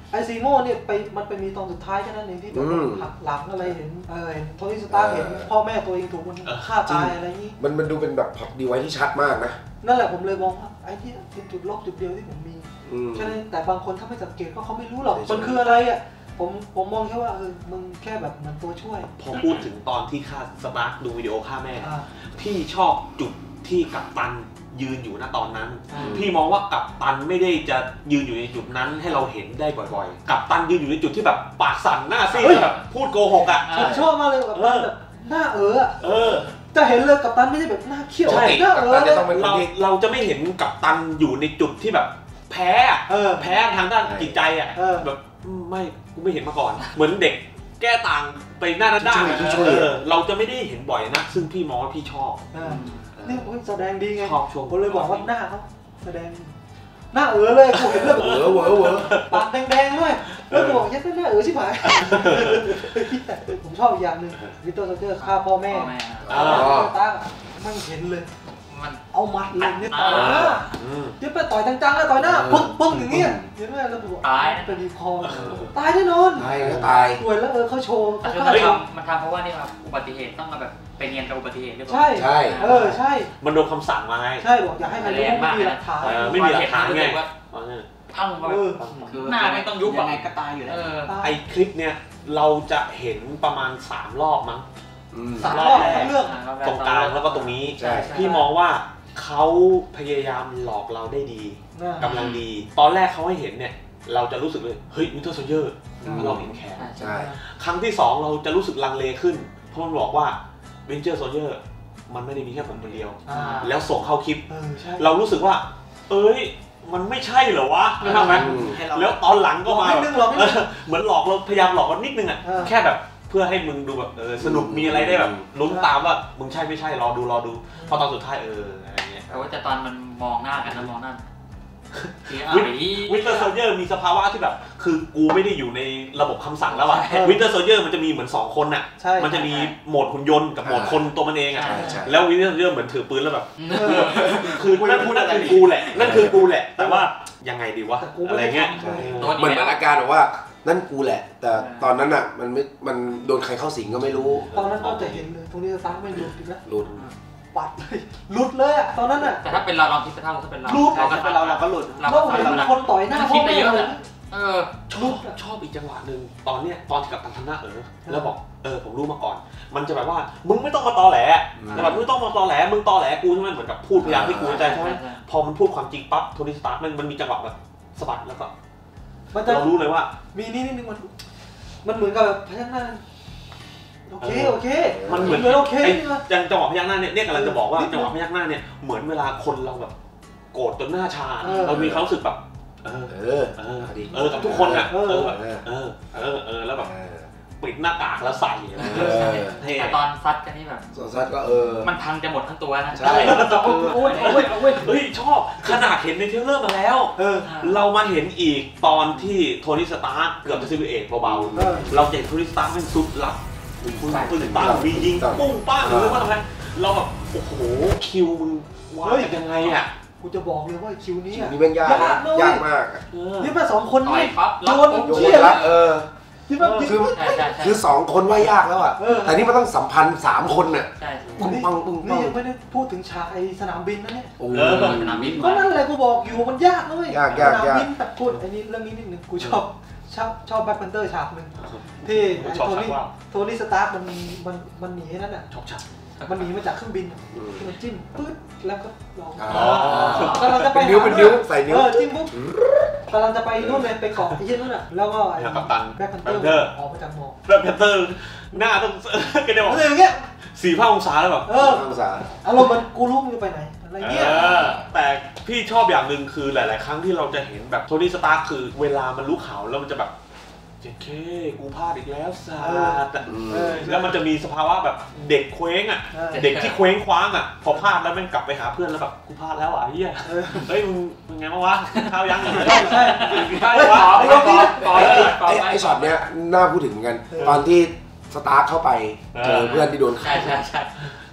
Speaker 2: ไอซีโม่เนี่ยไปมันไปมีตอนสุดท้ายแค่นั้นเองที่แบบหักหลังอะไรเห็นเออเห็นโทนี่สตาร์เห็นพ่อแม่ตัวเองถูกมันฆ่าตายอะไรนี้
Speaker 1: มันมันดูเป็นแบบผักดีไว้ที่ชัดมากนะ
Speaker 2: นั่นแหละผมเลยมองว่าไอ้ที่เป็นจุดลบจุดเดียวที่ผมมีแค่นั้นแต่บางคนถ้าไม่สังเกตก็เขาไม่รู้หรอกมันคืออะไรอ่ะผมผมมองแค่ว่าเออมึงแค่แบบมันตัวช่วย
Speaker 3: พอพูดถึงตอนที่ฆ่าสตาร์คดูวิดีโอฆ่าแม่พี่ชอบจุดที่กัปตันยืนอยู่ณตอนนั้นพี่มองว่ากัปตันไม่ได้จะยืนอยู่ในจุดนั้นให้เราเห็นได้บ่อยๆกัปตันยืนอยู่ในจุดที่แบบปากสั่นหน้าซีดแบบพูดโกหกอ่ะ
Speaker 2: ผมชอบมากเลยกัปตันแบบหน้าเออเออจะเห็นเลยกัปตันไม่ใช่แบบหน้าเขี้ยวหน้าเออ
Speaker 3: เราเราจะไม่เห็นกัปตันอยู่ในจุดที่แบบแพ้แพ้ทางด้านจิตใจอ่ะแบบไม่กูไม่เห็นมาก่อนเหมือนเด็กแก้ต่างไปหน้าด้านเราจะไม่ได้เห็นบ่อยนะซึ่งพี่มองว่าพี่ชอบ
Speaker 2: นี่แสดงดีไงผมเลยบอกว่าหน้าเขาแสดงหน้าเออเลยกูเห็นเรื่องเออเวอเวอปากแดงๆด้วยแล้วกูบอกยัดหน้าเออชิบหายผมชอบอีกอย่างหนึ่งวิตเตอร์โซเจอร์ฆ่าพ่อแม่ตาไม่เห็นเลยมันเอามัดเลยเนี่ยต่อยหน้าเดี๋ยวไปต่อยจังๆแล้วต่อยหน้าปึ้งปึ้งอย่างเงี้ยเห็นไหมแล้วบอก
Speaker 4: ตาย
Speaker 2: เป็นดีคอตายแน่นอน
Speaker 1: ตายก็ตาย
Speaker 2: ป่วยแล้วเออเขาโชว์
Speaker 4: เขาทำมันทำเพราะว่านี่ครับอุบัติเหตุต้องมาแบบไปเนียนกับอุบัติเหตุหรือเปล่า
Speaker 2: ใช่ใช่เออใช่
Speaker 3: มันโดนคำสั่งมาไง
Speaker 2: ใช่บอกอย่าให้มันรู้ไม่มีหลักฐาน
Speaker 3: ไม่มีหลักฐานไง
Speaker 4: ทั้งคือหน้าไม่ต้องยุบยังไงก็ตายอยู่แล้ว
Speaker 3: ไอคลิปเนี้ยเราจะเห็นประมาณสามรอบมั้ง
Speaker 2: สามรอบทั้งเรื่อง
Speaker 3: ตรงกลางแล้วก็ตรงนี้พี่มองว่าเขาพยายามหลอกเราได้ดีกำลังดีตอนแรกเขาให้เห็นเนี่ยเราจะรู้สึกเลยเฮ้ยวินเทอร์โซลเจอร์เราเห็นแขนครั้งที่สองเราจะรู้สึกลังเลขึ้นเพราะมันบอกว่าวินเทอร์โซลเจอร์มันไม่ได้มีแค่ผมคนเดียวแล้วส่งเข้าคลิปเรารู้สึกว่าเอ้ยมันไม่ใช่เหรอวะใช่ไหมแล้วตอนหลังก็มาเหมือนหลอกเราพยายามหลอกเรานิดนึงอ่ะแค่แบบเพื่อให้มึงดูแบบเออสนุกมีอะไรได้แบบลุ้นตามว่ามึงใช่ไม่ใช่รอดูรอดูพอตอนสุดท้ายเอออะไรเงี้ย
Speaker 4: แต่ว่าจะตอนมันมองหน้ากันนะมองหน้า
Speaker 3: วินเตอร์โซลเจอร์มีสภาวะที่แบบคือกูไม่ได้อยู่ในระบบคำสั่งแล้วอ่ะวินเตอร์โซลเจอร์มันจะมีเหมือนสองคนอ่ะมันจะมีโหมดหุ่นยนต์กับโหมดคนตัวมันเองอ่ะแล้ววินเตอร์โซลเจอร์เหมือนถือปืนแล้วแบบคือนั่นนั่นคือกูแหละนั่นคือกูแหละแต่ว่ายังไงดีวะอะไรเงี้ย
Speaker 1: เหมือนอาการแบบว่านั่นกูแหละแต่ตอนนั้นอ่ะมันไม่มันโดนใครเข้าสิงก็ไม่รู้
Speaker 2: ตอนนั้นก็จะเห็นเลยตรงนี้สตาร์ทไม่หลุดอีกแล้ว
Speaker 1: หลุด
Speaker 2: ปัดเลยหลุดเลยอ่ะตอนนั้นอ่ะ
Speaker 4: แต่ถ้าเป็นเราลองคิดถ้าถ้าเป็นเรา
Speaker 2: เรา
Speaker 4: เป็นเราเราก็หลุด
Speaker 2: เราเป็นคนต่อยหน้า
Speaker 4: คิดไปเยอะเออ
Speaker 3: ชอบชอบอีกจังหวะหนึ่งตอนเนี้ยตอนที่กับตันทำหน้าเออแล้วบอกเออผมรู้มาก่อนมันจะแบบว่ามึงไม่ต้องมาตอแหลแต่แบบมึงต้องมาตอแหลมึงตอแหลกูใช่ไหมเหมือนกับพูดพยายามให้กูใจใช่ไหมพอมันพูดความจริงปั๊บโทนี่สตาร์ทมันมันมีจังหวะแบบสะบัดแล้วก็เรารู้เลยว่า
Speaker 2: มีนี่นิดนึงมันมันเหมือนกับพยักหน้าโอเคโอเค
Speaker 3: มันเหมือน
Speaker 2: โอเค
Speaker 3: อย่างจังหวะพยักหน้าเนี่ยเนี่ยกำลังจะบอกว่าจังหวะพยักหน้าเนี่ยเหมือนเวลาคนเราแบบโกรธจนหน้าชาเรามีความรู้สึกแบบเออเออเออเออกับทุกคนอ่ะเออเออเออเออเออแล้วแบบปิดหน้ากากแล้วใส่
Speaker 4: แต่ตอนซัดกันนี่แบบ
Speaker 1: ซัดก็เออ
Speaker 4: มันพังจะหมดทั้งตัวนะ
Speaker 3: ใช่โอ้ยโอ้ยโอ้ยเฮ้ยชอบขนาดเห็นในเทรลเลอร์มาแล้วเรามาเห็นอีกตอนที่โทนี่สตาร์คเกือบจะซีวีเอ็ดเบาๆเราเห็นโทนี่สตาร์คมันสุดหลับคุณปืนตั้งมียิงปุ้งป้างหรือว่าอะไรเราแบบโอ้โหคิวมึงว่ายังไงอ่ะ
Speaker 2: กูจะบอกเลยว่าคิวนี้
Speaker 1: นี่เป็นยากยากมาก
Speaker 2: นี่มาสองคน
Speaker 4: นี่
Speaker 2: โดน
Speaker 1: เชี่ยเออคือคือสองคนว่ายากแล้วอ่ะแต่นี่มันต้องสัมพันธ์สามคนเนี่ย
Speaker 2: ปึ้งปังปึ้งปังนี่ยังไม่ได้พูดถึงฉากไอ้สนามบินนะเนี่ย
Speaker 1: โอ้
Speaker 4: สนามบิน
Speaker 2: ก็นั่นแหละกูบอกอยู่มันยากเลย
Speaker 1: ยากยาก
Speaker 2: สนามบินแต่พูดไอ้นี่เรื่องนี้นิดนึงกูชอบชอบชอบแบ็คแพนเตอร์ฉากหนึ่งที่โทนี่โทนี่สตาร์คมันมันมันหนีนั่นน่ะ
Speaker 3: ชอบฉาก
Speaker 2: มันหนีมาจากเครื่องบินที่มันจิ้มปึ๊ดแล้วก็ลอง
Speaker 1: กำลังจะไปนิ้วเป็นนิ้วใส่นิ้ว
Speaker 2: เออจิ้มปุ๊บกำลังจะไปนู่นเลยไปเกาะไอ้เหี้ยนู่นน่ะแล้วก็ไอ้
Speaker 3: กัปตัน
Speaker 2: แบ็คแพนเตอร์ออกมาจากหมอก
Speaker 3: แบ็คแพนเตอร์หน้าต้องกระเด็นออก
Speaker 2: อย่างเงี้ย
Speaker 3: สี่ห้าองศาแล้วแบบ
Speaker 2: เออองศาอารมณ์มันกูรู้มึงจะไปไหนอะไรเงี้ย
Speaker 3: แต่พี่ชอบอย่างหนึ่งคือหลายๆครั้งที่เราจะเห็นแบบโทนี่สตาร์คคือเวลามันรู้ข่าวแล้วมันจะแบบเจ๊เคกูพลาดอีกแล้วซาดแล้วมันจะมีสภาวะแบบเด็กเคว้งอ่ะเด็กที่เคว้งคว้างอ่ะพอพลาดแล้วมันกลับไปหาเพื่อนแล้วแบบกูพลาดแล้วอ่ะเฮียเฮ้ยมึงมึงไงบ้างวะข้าวยังใช่ใช่
Speaker 2: ใช่
Speaker 3: วะ
Speaker 1: ไอ้ช็อตเนี้ยน่าพูดถึงเหมือนกันตอนที่สตาร์ทเข้าไปเจอเพื่อนที่โดนฆ่า
Speaker 4: ใช่ใช่ใช่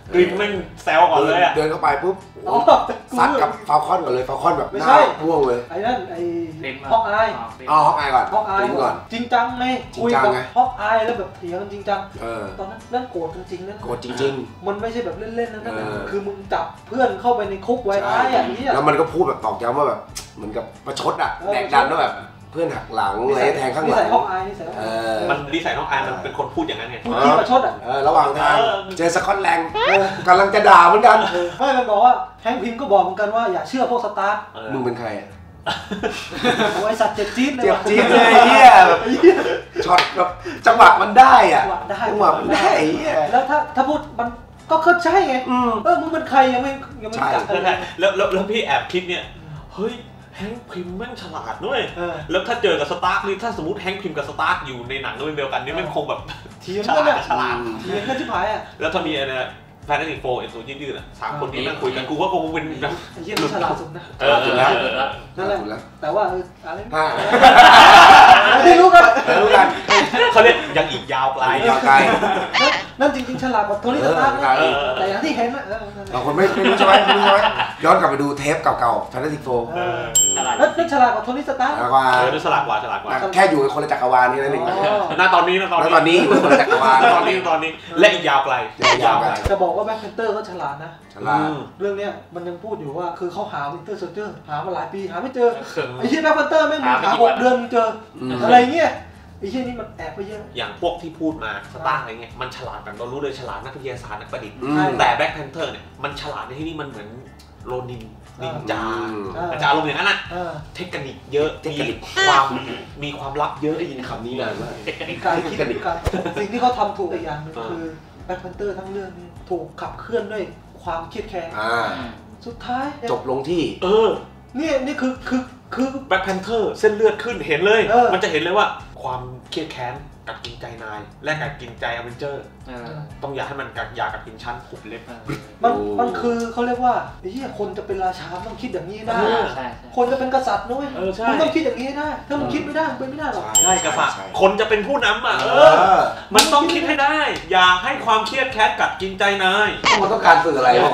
Speaker 3: กริมแม่งแซวก่อนเลยอ่ะ
Speaker 1: เดินเข้าไปปุ๊บซัดกับฟาลคอนก่อนเลยฟาลคอนแบบหน้าม่วงเลย
Speaker 2: ไอ้นั่นไอ้ฮอกอาย
Speaker 1: อ๋อฮอกอายก่อน
Speaker 2: ฮอกอายก่อนจริงจังไงคุยกับฮอกอายแล้วแบบเถียงกันจริงจังตอนนั้นนั่นโกรธจริงๆนั่น
Speaker 1: โกรธจริง
Speaker 2: ๆมันไม่ใช่แบบเล่นๆนั่นคือมึงจับเพื่อนเข้าไปในคุกไว้ไอ้อย่างนี้
Speaker 1: แล้วมันก็พูดแบบตอกย้ำว่าแบบเหมือนกับประชดอ่ะแดกดันว่าแบบเพื่อนหักหลังอะไรแทงข้างหลัง
Speaker 2: นิสัยฮอกอายนิสัย
Speaker 3: มันนิสัยฮอกอายมันเป็นคนพูดอย่างนั้นไง
Speaker 2: พูดที่ประชดอ่ะ
Speaker 1: ระหว่างทางเจอสกอตแลนด์กำลังจะด่าเหมือนกัน
Speaker 2: ไม่มันบอกว่าแฮงค์พิมก็บอกเหมือนกันว่าอย่าเชื่อพวกสตาร์
Speaker 1: มึงเป็นใคร
Speaker 2: โอ้ยสัตว์เจ็บจี๊ดเลย
Speaker 1: เจ็บจี๊ดเลยเฮียแบบช็อตแบบจังหวะมันได้อ่ะจังหวะมันได้
Speaker 2: แล้วถ้าถ้าพูดมันก็เข้าใจไงเออมึงเป็นใครยังไม่ยังไม่จับ
Speaker 3: เลยแล้วแล้วพี่แอบคิดเนี่ยเฮ้ยแฮงค์พิมแม่งฉลาดด้วยแล้วถ้าเจอกับสตาร์กนี่ถ้าสมมติแฮงค์พิมกับสตาร์กอยู่ในหนังเรื่องเดียวกันนี่แม่งคงแบบ
Speaker 2: เทียมกันเลยฉลาดเทียมกันชิบหายอ่ะ
Speaker 3: แล้วถ้ามีอะไรแฟนตาซีโฟร์ไอ้ตัวยืดๆอ่ะสามคนนี้นั่งคุยกันกูว่าคงเป็นแบบ
Speaker 2: ไอ้เหี้ยมันฉลาดสุดนะ
Speaker 3: เออถูกแล้ว
Speaker 2: นั่นแหละแต่ว่าเอออะไรไม่รู้กัน
Speaker 1: รู้กัน
Speaker 3: เขาเรียกยังอีกยาวไกล
Speaker 1: ยาวไกล
Speaker 2: นั่นจริงๆฉลาดกว่าโทนี่สตาร์กแต่อย่างที่เห็นนะ
Speaker 1: เราคนไม่ไม่รู้ใช่ไหมไม่รู้ใช่ไหมย้อนกลับไปดูเทปเก่าๆแฟนตาซีโฟร์
Speaker 2: แล้วนั่นฉลาดกว่าโทนี่สตาร์ก
Speaker 1: ฉลาดกว่า
Speaker 3: เออฉลาดกว่าฉลาดกว่า
Speaker 1: แค่อยู่ในคนละจักรวาลนี่นั่นเอง
Speaker 3: ณตอนนี้นะตอน
Speaker 1: นี้ตอนนี้อยู่ในคนละจักรวาล
Speaker 3: ตอนนี้ตอนนี้และอีกยาวไกล
Speaker 1: ยาวไกล
Speaker 2: จะบอกว่าแบ็คแพนเตอร์ก็ฉลาดนะ
Speaker 1: ฉลาด
Speaker 2: เรื่องนี้มันยังพูดอยู่ว่าคือเขาหาวินเตอร์โซลเจอร์หามาหลายปีหาไม่เจอไอ้ที่แบ็คแพนเตอร์แม่งหาหกเดือนเจออะไรเงี้ยไอ้ที่นี่มันแอบไปเยอะ
Speaker 3: อย่างพวกที่พูดมาสตาร์อะไรเงี้ยมันฉลาดแบบเรารู้เลยฉลาดนักวิทยาศาสตร์นักประดิษฐ์แต่แบ็คแพนเทอร์เนี่ยมันฉลาดในที่นี่มันเหมือนโรนินนินจาอาจารย์อารมณ์อย่างนั้นน่ะเทคนิคเยอะมีความมีความลับเยอะได้ยินคำนี้นานมาก
Speaker 2: การคิดการสิ่งที่เขาทำถูกอีกอย่างนึงคือแบ็คแพนเตอร์ทั้งเรื่องนี้ถูกขับเคลื่อนด้วยความเครียดแค้นสุดท้าย
Speaker 1: จบลงที่
Speaker 3: เออ
Speaker 2: นี่นี่คือคือคือ
Speaker 3: แบ็คแพนเทอร์เส้นเลือดขึ้นเห็นเลยมันจะเห็นเลยว่าความเครียดแค้นกัดกินใจนายและกัดกินใจอเวนเจอร์ต้องอย่าให้มันกัดยากัดกินชั้นขุบเล็บ
Speaker 2: มันมันคือเขาเรียกว่าไอ้เหี้ยคนจะเป็นราชาต้องคิดอย่างนี้ได้คนจะเป็นกษัตริย์นุ้ยมึงต้องคิดอย่างนี้ได้ถ้ามึงคิดไม่ได้มึงเป็นไม่ได้หรอก
Speaker 3: ใช่กษัตริย์คนจะเป็นผู้นำอ่ะเออมันต้องคิดให้ได้อย่าให้ความเครียดแค้นกัดกินใจนาย
Speaker 1: มันต้องการสื่ออะไรวะ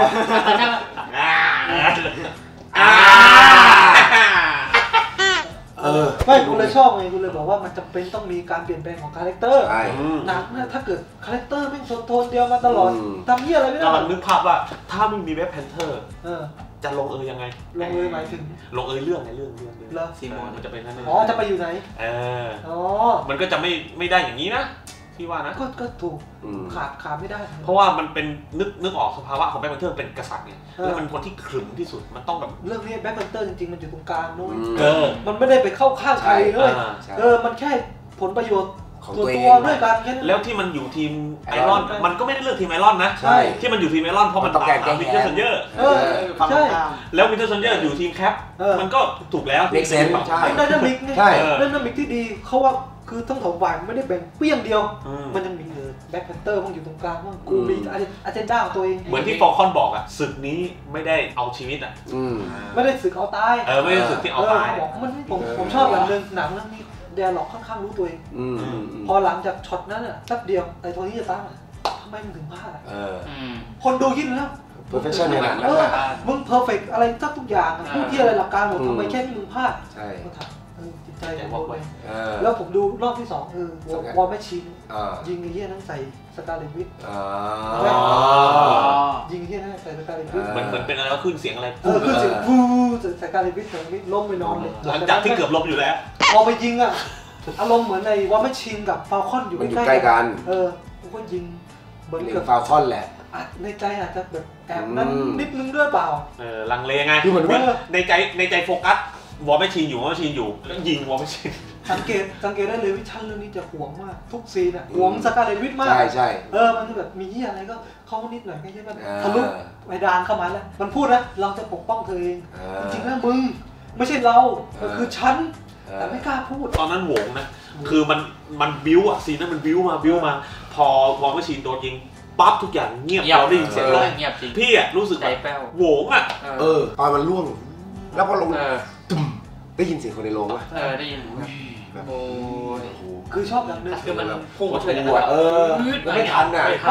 Speaker 2: เออไม่กูเลยชอบไงกูเลยบอกว่ามันจำเป็นต้องมีการเปลี่ยนแปลงของคาแรคเตอร์หนังเนี่ยถ้าเกิดคาแรคเตอร์ไม่โทนเดียวมาตลอดทำเหี้ยอะไรไม่ได้
Speaker 3: กำลังนึกภาพว่าถ้ามึงมีแบ็คแพนเทอร์จะลงเอยยังไง
Speaker 2: ลงเอยหมายถึง
Speaker 3: ลงเอยเรื่องไงเรื่องเรื่อง
Speaker 2: เรื่อง
Speaker 3: ซีโมนมันจะเป็นนั่น
Speaker 2: อ๋อจะไปอยู่ไหน
Speaker 3: เอออ๋อมันก็จะไม่ไม่ได้อย่างนี้นะที่ว่านะ
Speaker 2: ก็ก็ถูกขาดขาดไม่ได้
Speaker 3: เพราะว่ามันเป็นนึกนึกออกสภาวะของแบ็คแพนเทอร์เป็นกษัตริย์เนี่ยแล้วมันคนที่ขรึมที่สุดมันต้องแบบ
Speaker 2: เรื่องนี้แบ็คแพนเทอร์จริงๆมันอยู่ตรงกลางด้วยมันไม่ได้ไปเข้าข้างใครเลยเออมันแค่ผลประโยชน์
Speaker 1: ของตัวเอง
Speaker 2: ด้วยกันแค่
Speaker 3: แล้วที่มันอยู่ทีมไอรอนมันก็ไม่ได้เลือกทีมไอรอนนะใช่ที่มันอยู่ทีมไอรอนเพราะมันต้องการวินเทอร์ซันเยอร์
Speaker 2: ใช่
Speaker 3: แล้ววินเทอร์ซันเยอร์อยู่ทีมแคปมันก็ถูกแล้ว
Speaker 1: เมกเซน
Speaker 2: ใช่ได้ดามิกใช่ได้ดามิกที่ดีเขาว่าคือทั้งสองฝ่ายไม่ได้แบ่งเปี้ยงเดียวมันยังมีแบ็คแพนเตอร์มันอยู่ตรงกลางว่ากูมีอาเจนดาของตัวเอง
Speaker 3: เหมือนที่ฟอลคอนบอกอะศึกนี้ไม่ได้เอาชีวิตอะ
Speaker 2: ไม่ได้ศึกเอาตาย
Speaker 3: เออไม่ได้ศึกที่เอาตาย
Speaker 2: บอกมันผมผมชอบอย่างนึงหนังเรื่องนี้เดียร์ล็อกค่อนข้างรู้ตัวเองพอหลังจากช็อตนั้นอะแป๊บเดียวไอ้โทนี่จะตั้งทำไมมึงถึงพลาดอะคนดูคิดแล้ว
Speaker 1: perfection ในหนัง
Speaker 2: มึง perfect อะไรทุกทุกอย่างพูดที่อะไรหลักการหมดทำไมแค่นี้มึงพลาด
Speaker 1: ใช่
Speaker 2: จิตใจผมบอกไปแล้วผมดูรอบที่สองคือวอลแมชชีนยิงไอ้เหี้ยนั่งใส่สกาเลตวิทยิงไอ้เหี้ยนั่งใส่สกาเลตวิท
Speaker 3: เหมือนเหมือนเป็นอะไรขึ้นเสียงอะไร
Speaker 2: เออขึ้นเสียงฟูสกาเลตวิทสกาเลตวิทล้มไปนอนเลย
Speaker 3: หลังจากที่เกือบล้มอยู่แล้ว
Speaker 2: พอไปยิงอ่ะอารมณ์เหมือนในวอลแมชชีนกับฟาลคอนอยู่
Speaker 1: ใกล้กัน
Speaker 2: เออกูก็ยิง
Speaker 1: เหมือนกับฟาลคอนแหละ
Speaker 2: ในใจอาจจะแบบแอบนั้นนิดนึงด้วยเปล่า
Speaker 3: เออลังเลไงในใจในใจโฟกัสวอลแมชชีนอยู่วอลแมชชีนอยู่แล้วยิงวอลแมชชีน
Speaker 2: สังเกตสังเกตได้เลยวิชั่นเรื่องนี้จะห่วงมากทุกซีนอ่ะห่วงสกาเลตวิทมาก
Speaker 1: ใช่ใช่
Speaker 2: เออมันแบบมีอะไรก็เข้านิดหน่อยก็ใช่ไหมทะลุไปดานเข้ามาแล้วมันพูดนะเราจะปกป้องเธอเองจริงๆแล้วมึงไม่ใช่เรามันคือฉันแต่ไม่กล้าพูด
Speaker 3: ตอนนั้นโหวงนะคือมันมันบิ้วอ่ะซีนนั้นมันบิ้วมาบิ้วมาพอวอลแมชชีนโดนยิงปั๊บทุกอย่างเงียบเราได้ยินเสียงร้องเงียบจริงพี่อ่ะรู้สึกแบบโหวงอ่ะ
Speaker 1: เออตอนมันล่วงแล้วพอลงตึมได้ยินเสียงคนในโรงป่ะ
Speaker 4: เออได้ยิน
Speaker 2: โอ้คือชอบอย่างนึง
Speaker 1: คือมันพุ่งมาชนหัวเออไม่ทันอ่ะ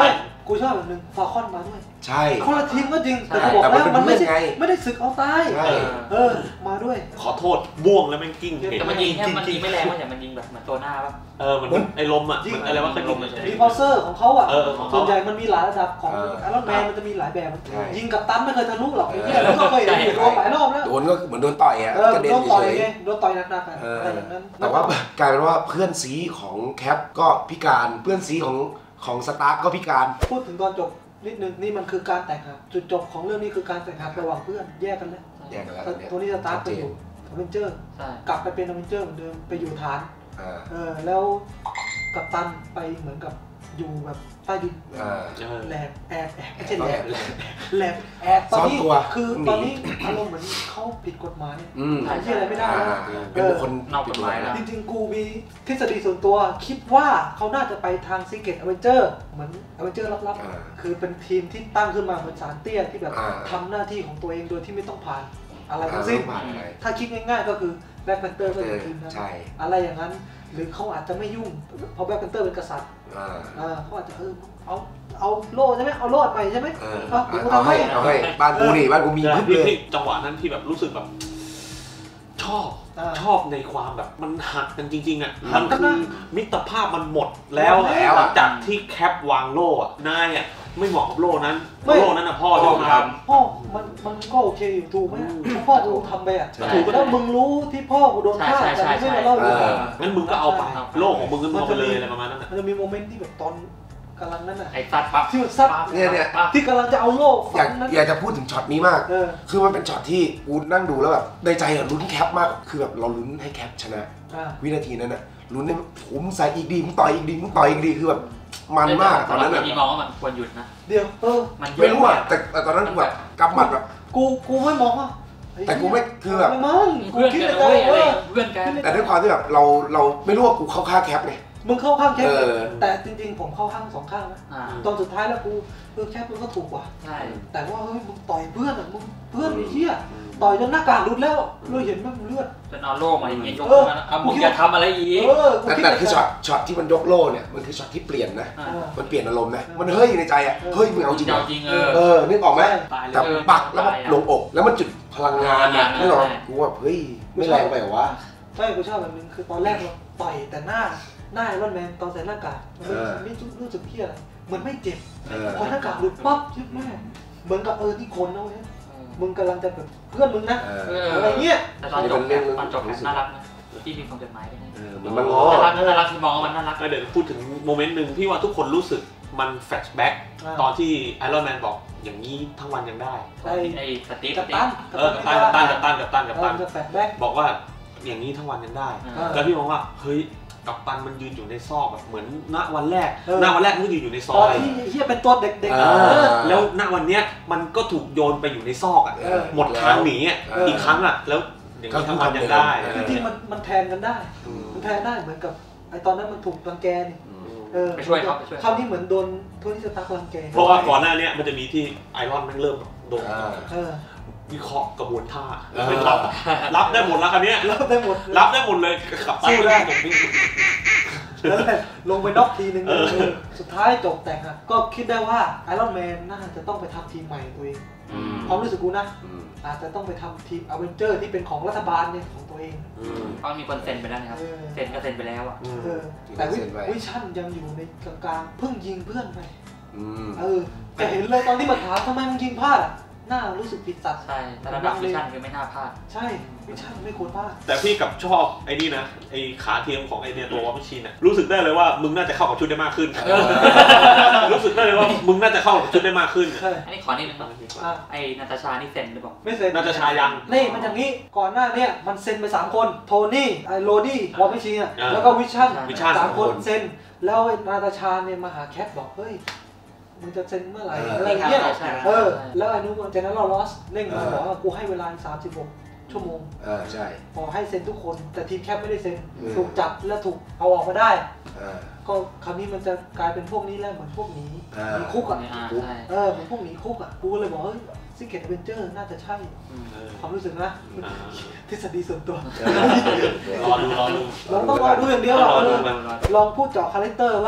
Speaker 2: กูชอบแบบนึงฟาคอนมาด้วย
Speaker 1: ใช่
Speaker 2: คนละทีมก็จริงแต่กูบอกแล้วมันไม่ใช่ไม่ได้ศึกเอาตายเออมาด้วย
Speaker 3: ขอโทษบ่วงแล้วมันกิ้งเห็น
Speaker 4: แต่มันยิงแค่มันยิงไม่แรงว่าอย่างมันยิงแบบเหมือนตัวหน้าป่ะ
Speaker 3: เออมันไอ้ลมอ่ะอะไรว่าเป็นลม
Speaker 2: รีพอร์เซอร์ของเขาอ่ะส่วนใหญ่มันมีหลายระดับของไอรอนแมนมันจะมีหลายแบบยิงกับตันไม่เคยทะลุหรอกไอ้เหี้ยแล้วก็เคยโดนหลายรอบแล้ว
Speaker 1: โดนก็เหมือนโดนต่อยอ่ะ
Speaker 2: โดนต่อยไงโดนต่อยหนักๆอะไรแบบนั้น
Speaker 1: แต่ว่ากลายเป็นว่าเพื่อนซีของแคปก็พิการเพื่อนซีของของสตาร์ก็พิการ
Speaker 2: พูดถึงตอนจบนิดนึงนี่มันคือการแตกหักจุดจบของเรื่องนี้คือการแตกหักระหว่างเพื่อนแยกกันแล้ว
Speaker 1: แยกกันแล้ว
Speaker 2: ตัวนี้สตาร์ไปอยู่อเวนเจอร์กลับไปเป็นอเวนเจอร์เหมือนเดิมไปอยู่ฐานเออแล้วกัปตันไปเหมือนกับอยู่แบบใต้ดินแหลกแอบแอบไม่ใช่แหลกแหลกแอบตอนนี้คือตอนนี้อารมณ์เหมือนเขาผิดกฎหมายถ่ายที่อะไรไม่ได้แล้ว
Speaker 1: เป็นคนนอกกฎหมายแล้ว
Speaker 2: จริงๆกูมีทฤษฎีส่วนตัวคิดว่าเขาน่าจะไปทางซีเกตอเวนเจอร์เหมือนอเวนเจอร์ลับๆคือเป็นทีมที่ตั้งขึ้นมาเหมือนสารเตี้ยที่แบบทำหน้าที่ของตัวเองโดยที่ไม่ต้องผ่านอะไรทั้งสิ้นถ้าคิดง่ายๆก็คือแบล็คแพนเตอร์ก็จะทีมนั้นอะไรอย่างนั้นหรือเขาอาจจะไม่ยุ่งเพราะแบล็คแพนเตอร์เป็นกษัตริย์เขาอาจจะเออเอาเอาโล่ใช่ไหมเอาโล่ใหม่ใช่ไหม
Speaker 1: เอาให้เอาให้บ้านกูนี่บ้านกูมี
Speaker 3: พึบเลยจังหวะนั้นที่แบบรู้สึกแบบชอบชอบในความแบบมันหักกันจริงๆอ่ะมันคือมิตรภาพมันหมดแล้วแล้วจากที่แคปวางโล่นายอ่ะไม่เหมาะกับโล่นั้นโล่นั้นนะพ่อที่ท
Speaker 2: ำพ่อมันมันก็โอเคอยู่ถูกไหมพ่อกูทำไปอ่ะถูกแล้วมึงรู้ที่พ่อกูโดนฆ่าแต่ไม่มาเล่าเลย
Speaker 3: งั้นมึงก็เอาไปโล่ของมึงก็เอาไปเลยอะไรประมาณนั้น
Speaker 2: มันจะมีโมเมนต์ที่แบบตอนกำลังนั้นอ่ะ
Speaker 4: ไอ้ซัดปั๊บ
Speaker 2: ที่มันซัด
Speaker 1: เนี่ยเนี่ย
Speaker 2: ที่กำลังจะเอาโล่
Speaker 1: อยากอยากจะพูดถึงช็อตนี้มากคือมันเป็นช็อตที่กูนั่งดูแล้วแบบในใจอะลุ้นแคปมากคือแบบเราลุ้นให้แคปชนะวินาทีนั้นอะลุ้นให้ผมใส่อีกดีมึงต่อยอีกดีมึงต่อยอีกดีคือแบบมันมากตอนนั้นอะ
Speaker 4: มองว่ามันควรหยุดนะ
Speaker 2: เดี๋ยวเออ
Speaker 1: ไม่รู้อะแต่ตอนนั้นกูแบบกำหมัดแบบ
Speaker 2: กูกูไม่มองอ่ะ
Speaker 1: แต่กูไม่คือแบบ
Speaker 2: กูคิดในใจว่า
Speaker 4: เพื่อนกัน
Speaker 1: แต่ด้วยความที่แบบเราเราไม่รู้ว่ากูเข้าข้างแคปไง
Speaker 2: มึงเข้าข้างแคปแต่จริงๆผมเข้าข้างสองข้างนะตอนสุดท้ายแล้วกูเออแคปมันก็ถูกกว่าแต่ว่าเฮ้ยมึงต่อยเพื่อนอ่ะมึงเพื่อนไอ้เหี้ยต่อยจนหน้ากากหลุดแล้วเราเห็นมันเลือด
Speaker 4: จนเอาโล่มาอย่างเงี้ยยกมาแล้วมึงจะทำอะไรอีก
Speaker 1: แต่แต่คือช็อตช็อตที่มันยกโล่เนี่ยมันคือช็อตที่เปลี่ยนนะมันเปลี่ยนอารมณ์นะมันเฮ้ยในใจอ่ะเฮ้ยมึงเอาจริงเออนึกออกไหมแต่ปักแล้วลงอกแล้วมันจุดพลังงานอ่ะไม่หรอกกูว่าเฮ้ยไม่แรงไปหรอวะ
Speaker 2: ใช่กูชอบแบบนึงคือตอนแรกเราต่อยแต่หน้าหน้าไอรอนแมนตอนใส่หน้ากากมันไม่รู้สึกเพี้ยอะไรเหมือนไม่เจ็บพอหน้ากากหลุดปั๊บยึดแม่เหมือนกับเออที่คนนะเว้ยมึงกำลังจะแบบเพื่อนมึงนะอะไรเงี้ย
Speaker 4: แต่ตอนจบตอนจบน่ารักนะที่มีความจดหมายมันน่ารักน่ารักที่มองว่ามันน่ารัก
Speaker 3: เดี๋ยวพูดถึงโมเมนต์หนึ่งที่ว่าทุกคนรู้สึกมันแฟลชแบ็กตอนที่ไอรอนแมนบอกอย่างนี้ทั้งวันยังได้
Speaker 4: ไอ้ไอ้สตีฟ
Speaker 2: กับตัน
Speaker 3: เออกับตันกับตันกับตันกับตันกับตัน
Speaker 2: แฟลชแบ็ก
Speaker 3: บอกว่าอย่างนี้ทั้งวันยังได้แล้วพี่มองว่าเฮ้ยกัปตันมันยืนอยู่ในซอกแบบเหมือนณวันแรกณวันแรกมันยืนอยู่ในซอย
Speaker 2: ที่เฮียเป็นตัวเด็ก
Speaker 3: ๆแล้วณวันเนี้ยมันก็ถูกโยนไปอยู่ในซอกอ่ะหมดทางหนีอ่ะอีกครั้งอ่ะแล้วอย่างนี้ทั้งวันยังได้
Speaker 2: จริงๆมันมันแทนกันได้มันแทนได้เหมือนกับไอตอนนั้นมันถูกรังแกนี่
Speaker 4: ไปช่วยเขาไปช่วย
Speaker 2: คราวนี้เหมือนโดนโทนี่สตาร์กรังแก
Speaker 3: เพราะว่าก่อนหน้านี้มันจะมีที่ไอรอนมันเริ่มโดนวิเคราะห์กระบวนท่ารับรับได้หมดแล้วคราวนี้
Speaker 2: รับได้หมด
Speaker 3: รับได้หมดเลยขับสู้ได้ผมนี่
Speaker 2: แล้วลงไปน็อกทีนึงสุดท้ายจบแต่งอ่ะก็คิดได้ว่าไอรอนแมนน่าจะต้องไปทำทีมใหม่ตัวเองความรู้สึกกูนะอาจจะต้องไปทำทีมอเวนเจอร์ที่เป็นของรัฐบาลเนี่ยของตัวเอง
Speaker 4: เพราะมีคนเซ็นไปแล้วนะครับเซ็นก็เซ็นไปแล้วอ่ะ
Speaker 2: แต่วิชั่นยังอยู่ในกลางๆเพิ่งยิงเพื่อนไปเออแต่เห็นเลยตอนที่มาถามทำไมมึงยิงพลาดอ่ะน่ารู้สึกผิดสัตว์
Speaker 4: ใช่แต่ระดับวิชั่นคือไม่น่าพลาด
Speaker 2: ใช่วิชั่นไม่ควรพลาด
Speaker 3: แต่พี่กับชอบไอ้นี่นะไอ้ขาเทียมของไอเนี่ยตัววอร์มชีนน่ะรู้สึกได้เลยว่ามึงน่าจะเข้ากับชุดได้มากขึ้นรู้สึกได้เลยว่ามึงน่าจะเข้ากับชุดได้มากขึ้น
Speaker 4: อันนี้ขอนิดนึงไอ้นาตาชานี่เซ็นหรือเปล่า
Speaker 2: ไม่เซ็น
Speaker 3: นาตาชายัง
Speaker 2: นี่มันอย่างนี้ก่อนหน้านี้มันเซ็นไปสามคนโทนี่ไอ้โรดี้วอร์มชีนแล้วก็วิชั่นสามคนเซ็นแล้วนาตาชาเนี่ยมาหาแคทบอกเฮ้ยมึงจะเซ็นเมื่อไหร่อะไรเงี้ยเออแล้วอนุกรเจนเราลอสเร่งมาบอกว่ากูให้เวลาสามสิบหกชั่วโมง
Speaker 1: เออใช่
Speaker 2: พอให้เซ็นทุกคนแต่ทีมแคปไม่ได้เซ็นถูกจับและถูกเอาออกมาได้ก็คราวนี้มันจะกลายเป็นพวกนี้แล้วเหมือนพวกหนีหนีคุกอ่ะเออเหมือนพวกหนีคุกอ่ะกูเลยบอกเฮ้ยซิกเก็ตอเวนเจอร์น่าจะใช่ความรู้สึกนะทฤษฎีส่วนตัว
Speaker 3: รอดูรอดู
Speaker 2: เราต้องรอดูอย่างเดียวหรอลองพูดเจาะคาแรคเตอร์บ้าง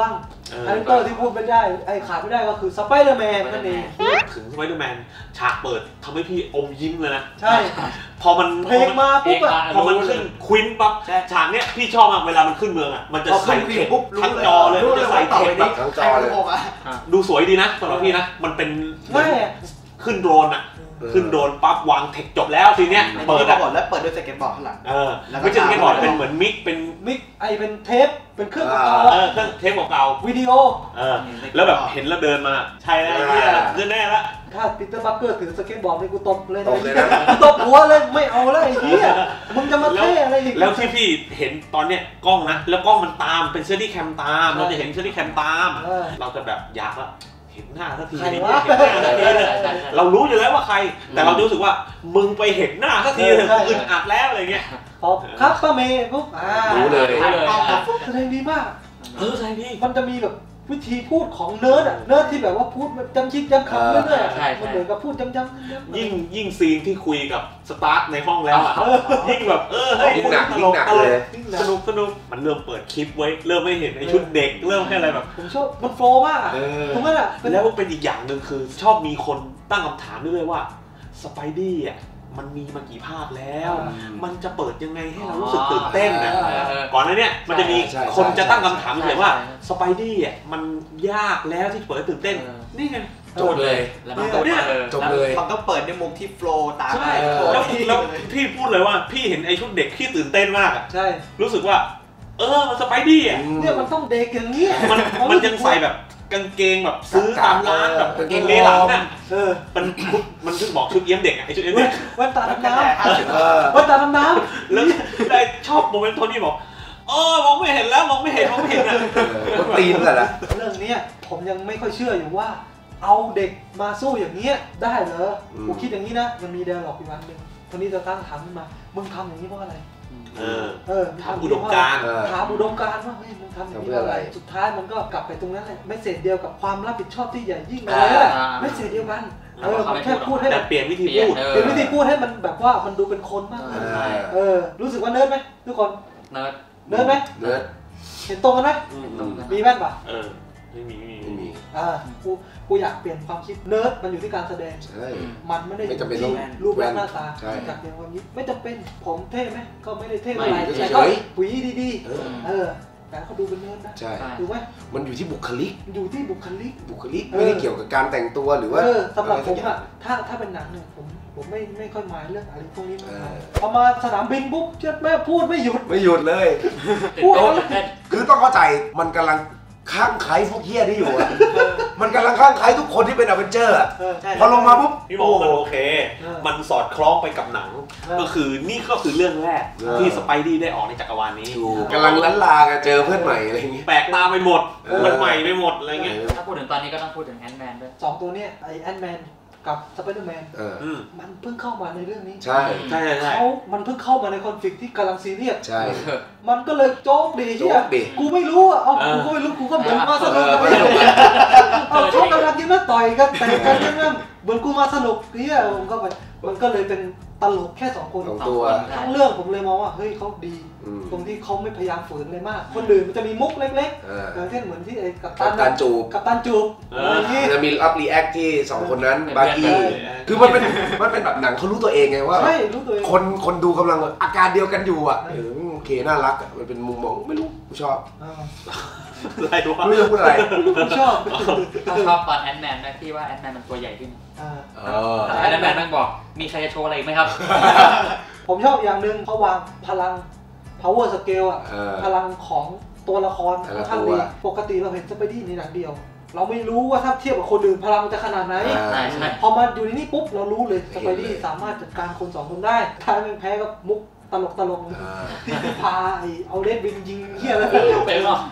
Speaker 2: คาแรคเตอร์ที่พูดไม่ได้ไอ้ขาดไม่ได้ก็คือสไปเดอร์แมนนั่นเอง
Speaker 3: ถึงสไปเดอร์แมนฉากเปิดทำให้พี่อมยิ้มเลยนะ
Speaker 2: ใช่
Speaker 3: พอมัน
Speaker 2: เพลงมาปุ๊บอะ
Speaker 3: พอมันขึ้นควินปั๊บฉากเนี้ยพี่ชอบมากเวลามันขึ้นเมืองอ่ะมันจะใส่เทปทั้งจอเลยมันจะใส่เทปแบบ
Speaker 1: ทั้งจอเลย
Speaker 3: ดูสวยดีนะสำหรับพี่นะมันเป็นขึ้นโดรนอ่ะขึ้นโดนปั๊บวางเทคจบแล้วทีเนี้ยเปิด
Speaker 5: ก่อนแล้วเปิดด้วยสเก็ตบอร์ดข้างหลัง
Speaker 3: เออไม่ใช่สเก็ตบอร์ดเป็นเหมือนมิกเป็น
Speaker 2: มิกไอเป็นเทปเป็นเครื่องเก่า
Speaker 3: เออเครื่องเทปเก่า
Speaker 2: วิดีโอ
Speaker 3: เออแล้วแบบเห็นแล้วเดินมาใช่แล้วเนี่ยเดินแน่ละ
Speaker 2: ถ้าปีเตอร์บัคเกอร์ถือสเก็ตบอร์ดนี่กูตบเลยนะตบหัวเลยไม่เอาแล้วไอ้เหี้ยมึงจะมาเท่อะไรอีก
Speaker 3: แล้วที่พี่เห็นตอนเนี้ยกล้องนะแล้วกล้องมันตามเป็นเซอร์ดี้แคมตามเราจะเห็นเซอร์ดี้แคมตามเราจะแบบอยากละเห็นหน้าสักทีนี้เรารู้อยู่แล้วว่าใครแต่เรารู้สึกว่ามึงไปเห็นหน้าสักทีเลยอึดอัดแล้วอะไรเงี้ย
Speaker 2: พอครับป้าเมย์ปุ๊บ
Speaker 1: รู้เลย
Speaker 2: แสดงดีมาก
Speaker 3: เออแสดงดี
Speaker 2: มันจะมีแบบวิธีพูดของเนิร์ดอะเนิร์ดที่แบบว่าพูดจำชิดจำคำเรื่อยๆมันเหมือนกับพูดจำจำ
Speaker 3: ยิ่งยิ่งซีนที่คุยกับสตาร์ทในห้องแล้วอะยิ่งแบบเออให้
Speaker 1: หนักยิ่งหนักเลย
Speaker 3: สนุกสนุกมันเริ่มเปิดคลิปไว้เริ่มไม่เห็นไอชุดเด็กเริ่มให้อะไรแบบ
Speaker 2: ผมชอบมันโฟล์มากถูกไหมล่ะ
Speaker 3: แล้วเป็นอีกอย่างหนึ่งคือชอบมีคนตั้งคำถามด้วยว่าสไปดี้อะมันมีมากี่ภาคแล้วมันจะเปิดยังไงให้เรารู้สึกตื่นเต้นนะก่อนหน้านี้มันจะมีคนจะตั้งคำถามเลยว่าสไปดี้อ่ะมันยากแล้วที่เปิดตื่นเต้นนี่ไง
Speaker 1: จบเลย
Speaker 5: แล้วมันจบเลยมันต้องเปิดในมุมที่โฟล์ตาม
Speaker 3: ใช่แล้วพี่พูดเลยว่าพี่เห็นไอ้ชุดเด็กที่ตื่นเต้นมากอ่ะ
Speaker 2: ใช่
Speaker 3: รู้สึกว่าเออมันสไปดี้อ่ะ
Speaker 2: เนี่ยมันต้องเด็กอย่างนี้
Speaker 3: มันมันยังใส่แบบกางเกงแบบซื้อตามร้านแบบกางเกงเลหลังน่ะเออมันมันถึงบอกชุดเอี้ยมเด็กไอ้ชุดเอี้ยมเด็ก
Speaker 2: แว่นตาดำน้ำแว่นตาดำน้
Speaker 3: ำแล้วได้ชอบโมเมนต์โทนี่บอกเออมองไม่เห็นแล้วมองไม่เห็นมองไม่เห็นอ่ะ
Speaker 1: มันตีนเลยนะ
Speaker 2: เรื่องนี้ผมยังไม่ค่อยเชื่ออยู่ว่าเอาเด็กมาสู้อย่างนี้ได้เหรอกูคิดอย่างนี้นะมันมีเดลหลอกอีกวันหนึ่งโทนี่จะตั้งถามขึ้นมามึงทำอย่างนี้เพราะอะไร
Speaker 3: เออ
Speaker 2: เออ
Speaker 3: ถามอุดมการณ์
Speaker 2: ถามอุดมการณ์ว่าเฮ้ยมึงทำอย่างนี้อะไรสุดท้ายมันก็กลับไปตรงนั้นแหละไม่เสร็จเดียวกับความรับผิดชอบที่ใหญ่ยิ่งเลยแหละไม่เสร็จเดียวกันเออมันแค่พูดให้
Speaker 3: แต่เปลี่ยนวิธีพูด
Speaker 2: เปลี่ยนวิธีพูดให้มันแบบว่ามันดูเป็นคนมากเออรู้สึกว่าเนิร์ดไหมทุกคน
Speaker 4: เนิร์ด
Speaker 2: เนิร์ดไหม
Speaker 1: เนิร์ด
Speaker 2: เห็นตรงกันไหมมีแว่นป่ะ
Speaker 3: เออไม่มีไม่มี
Speaker 2: อ่ากูกูอยากเปลี่ยนความคิดเนิร์ดมันอยู่ที่การแสดงมันไม่ได้
Speaker 1: ไม่จำเป็น
Speaker 2: ต้องรูปร่างหน้าตาอยากเปลี่ยนความคิดไม่จำเป็นผมเท่ไหมก็ไม่ได้เท่อะไรแต่ก็หวีดีๆเออแต่เขาดูเป็นเนิร์ดนะ
Speaker 1: ใช่
Speaker 2: ถูกไหม
Speaker 1: มันอยู่ที่บุคลิก
Speaker 2: อยู่ที่บุคลิก
Speaker 1: บุคลิกไม่ได้เกี่ยวกับการแต่งตัวหรือว่า
Speaker 2: สำหรับผมอะถ้าถ้าเป็นหนังเนี่ยผมผมไม่ไม่ค่อยหมายเรื่องอะไรพวกนี้มากพอมาสนามบินปุ๊บเชื่อแม่พูดไม่หยุด
Speaker 1: ไม่หยุดเลยคือต้องเข้าใจมันกำลังข้างใครพวกเฮี้ยที่อยู่อ่ะมันกำลังข้างใครทุกคนที่เป็นอเวนเจอร์อ่ะพอลงมาปุ๊บ
Speaker 3: พี่บอกมันโอเคมันสอดคล้องไปกับหนังก็คือนี่ก็คือเรื่องแรกที่สไปดี้ได้ออกในจักรวาลนี้
Speaker 1: กำลังล้านลากันเจอเพื่อนใหม่อะไรอย่างงี้
Speaker 3: แปลกตาไปหมดมันใหม่ไปหมดอะไรเงี้ย
Speaker 4: ถ้าพูดถึงตอนนี้ก็ต้องพูดถึงแอนด์แมนด้วย
Speaker 2: สองตัวเนี้ยไอแอนด์แมนกับสไปเดอร์แมนมันเพิ่งเข้ามาในเรื่องนี้
Speaker 1: ใช่
Speaker 3: ใช่ใช่
Speaker 2: เขามันเพิ่งเข้ามาในคอนฟ lict ที่กำลังซีเรียส
Speaker 1: ใช่
Speaker 2: มันก็เลยโจ๊กดีที่กูไม่รู้อ่ะเอากูก็ไม่รู้กูก็เหมือนมาสนุกกันเอาเขากำลังยิ้มแล้วต่อยกันแต่กันนั่นเหมือนกูมาสนุกเนี่ยผมก็ไปมันก็เลยเป็นตลกแค่สองคนทั้งเรื่องผมเลยมองว่าเฮ้ยเขาดีตรงที่เขาไม่พยายามฝืนเลยมากคนอื่นมันจะมีมุกเล็กๆอย่างเช่นเหมือนที่ไอ้กัปตัน
Speaker 1: จูบ
Speaker 2: กัปตันจูบ
Speaker 1: จะมีอัพรีแอคที่สองคนนั้นบาร์กี้คือมันเป็นมันเป็นแบบหนังเขารู้ตัวเองไงว่าคนคนดูกำลังอาการเดียวกันอยู่อ่ะโอเคน่ารักอ่ะมันเป็นมุมมองไม่รู้ชอบ
Speaker 3: อะไรวะ
Speaker 1: ไม่รู้พูดอะไร
Speaker 2: ชอบ
Speaker 4: ชอบตอนแอนด์แมนนะที่ว่าแอนด์แมนมันตัวใหญ่ขึ้นแอนด์แมนนั่งบอกมีใครจะโชว์อะไรไหมครับ
Speaker 2: ผมชอบอย่างหนึ่งเขาวางพลัง power scale อ่ะพลังของตัวละครค่อนข้างดีปกติเราเห็นสไปดี้ในหนังเดียวเราไม่รู้ว่าถ้าเทียบกับคนอื่นพลังจะขนาดไหนพอมาอยู่ในนี้ปุ๊บเรารู้เลยสไปดี้สามารถจัดการคนสองคนได้ถ้าไม่แพ้กับมุกตลกตลกที่พาเอาเลดบินยิงเหี้ยอะไร
Speaker 4: ไปหรอ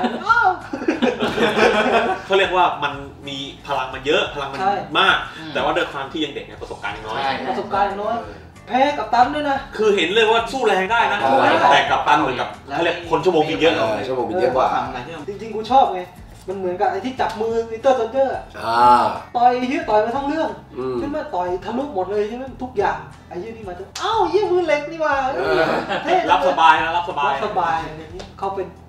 Speaker 3: เขาเรียกว่ามันมีพลังมันเยอะพลังมันมากแต่ว่าด้วยความที่ยังเด็กเนี่ยประสบการณ์น้อย
Speaker 2: ประสบการณ์น้อยแพ้กับตันด้วยนะ
Speaker 3: คือเห็นเลยว่าสู้แรงได้นะแต่กับตันเหมือนกับเขาเรียกคนชั่วโมงบินเยอะ
Speaker 1: ชั่วโมงบินเยอะกว่า
Speaker 2: จริงๆกูชอบไงมันเหมือนกับไอ้ที่จับมือวิเตอร์โซลเจอร์ต่อยที่ต่อยมาทั้งเรื่องขึ้นมาต่อยทะลุหมดเลยใช่ไหมทุกอย่างไอ้ยี่นี่มาจะอ้าวยี่มือเล็กนี่ว่า
Speaker 3: รับสบายนะรับสบาย
Speaker 2: รับสบายอะไรนี้เขาเป็น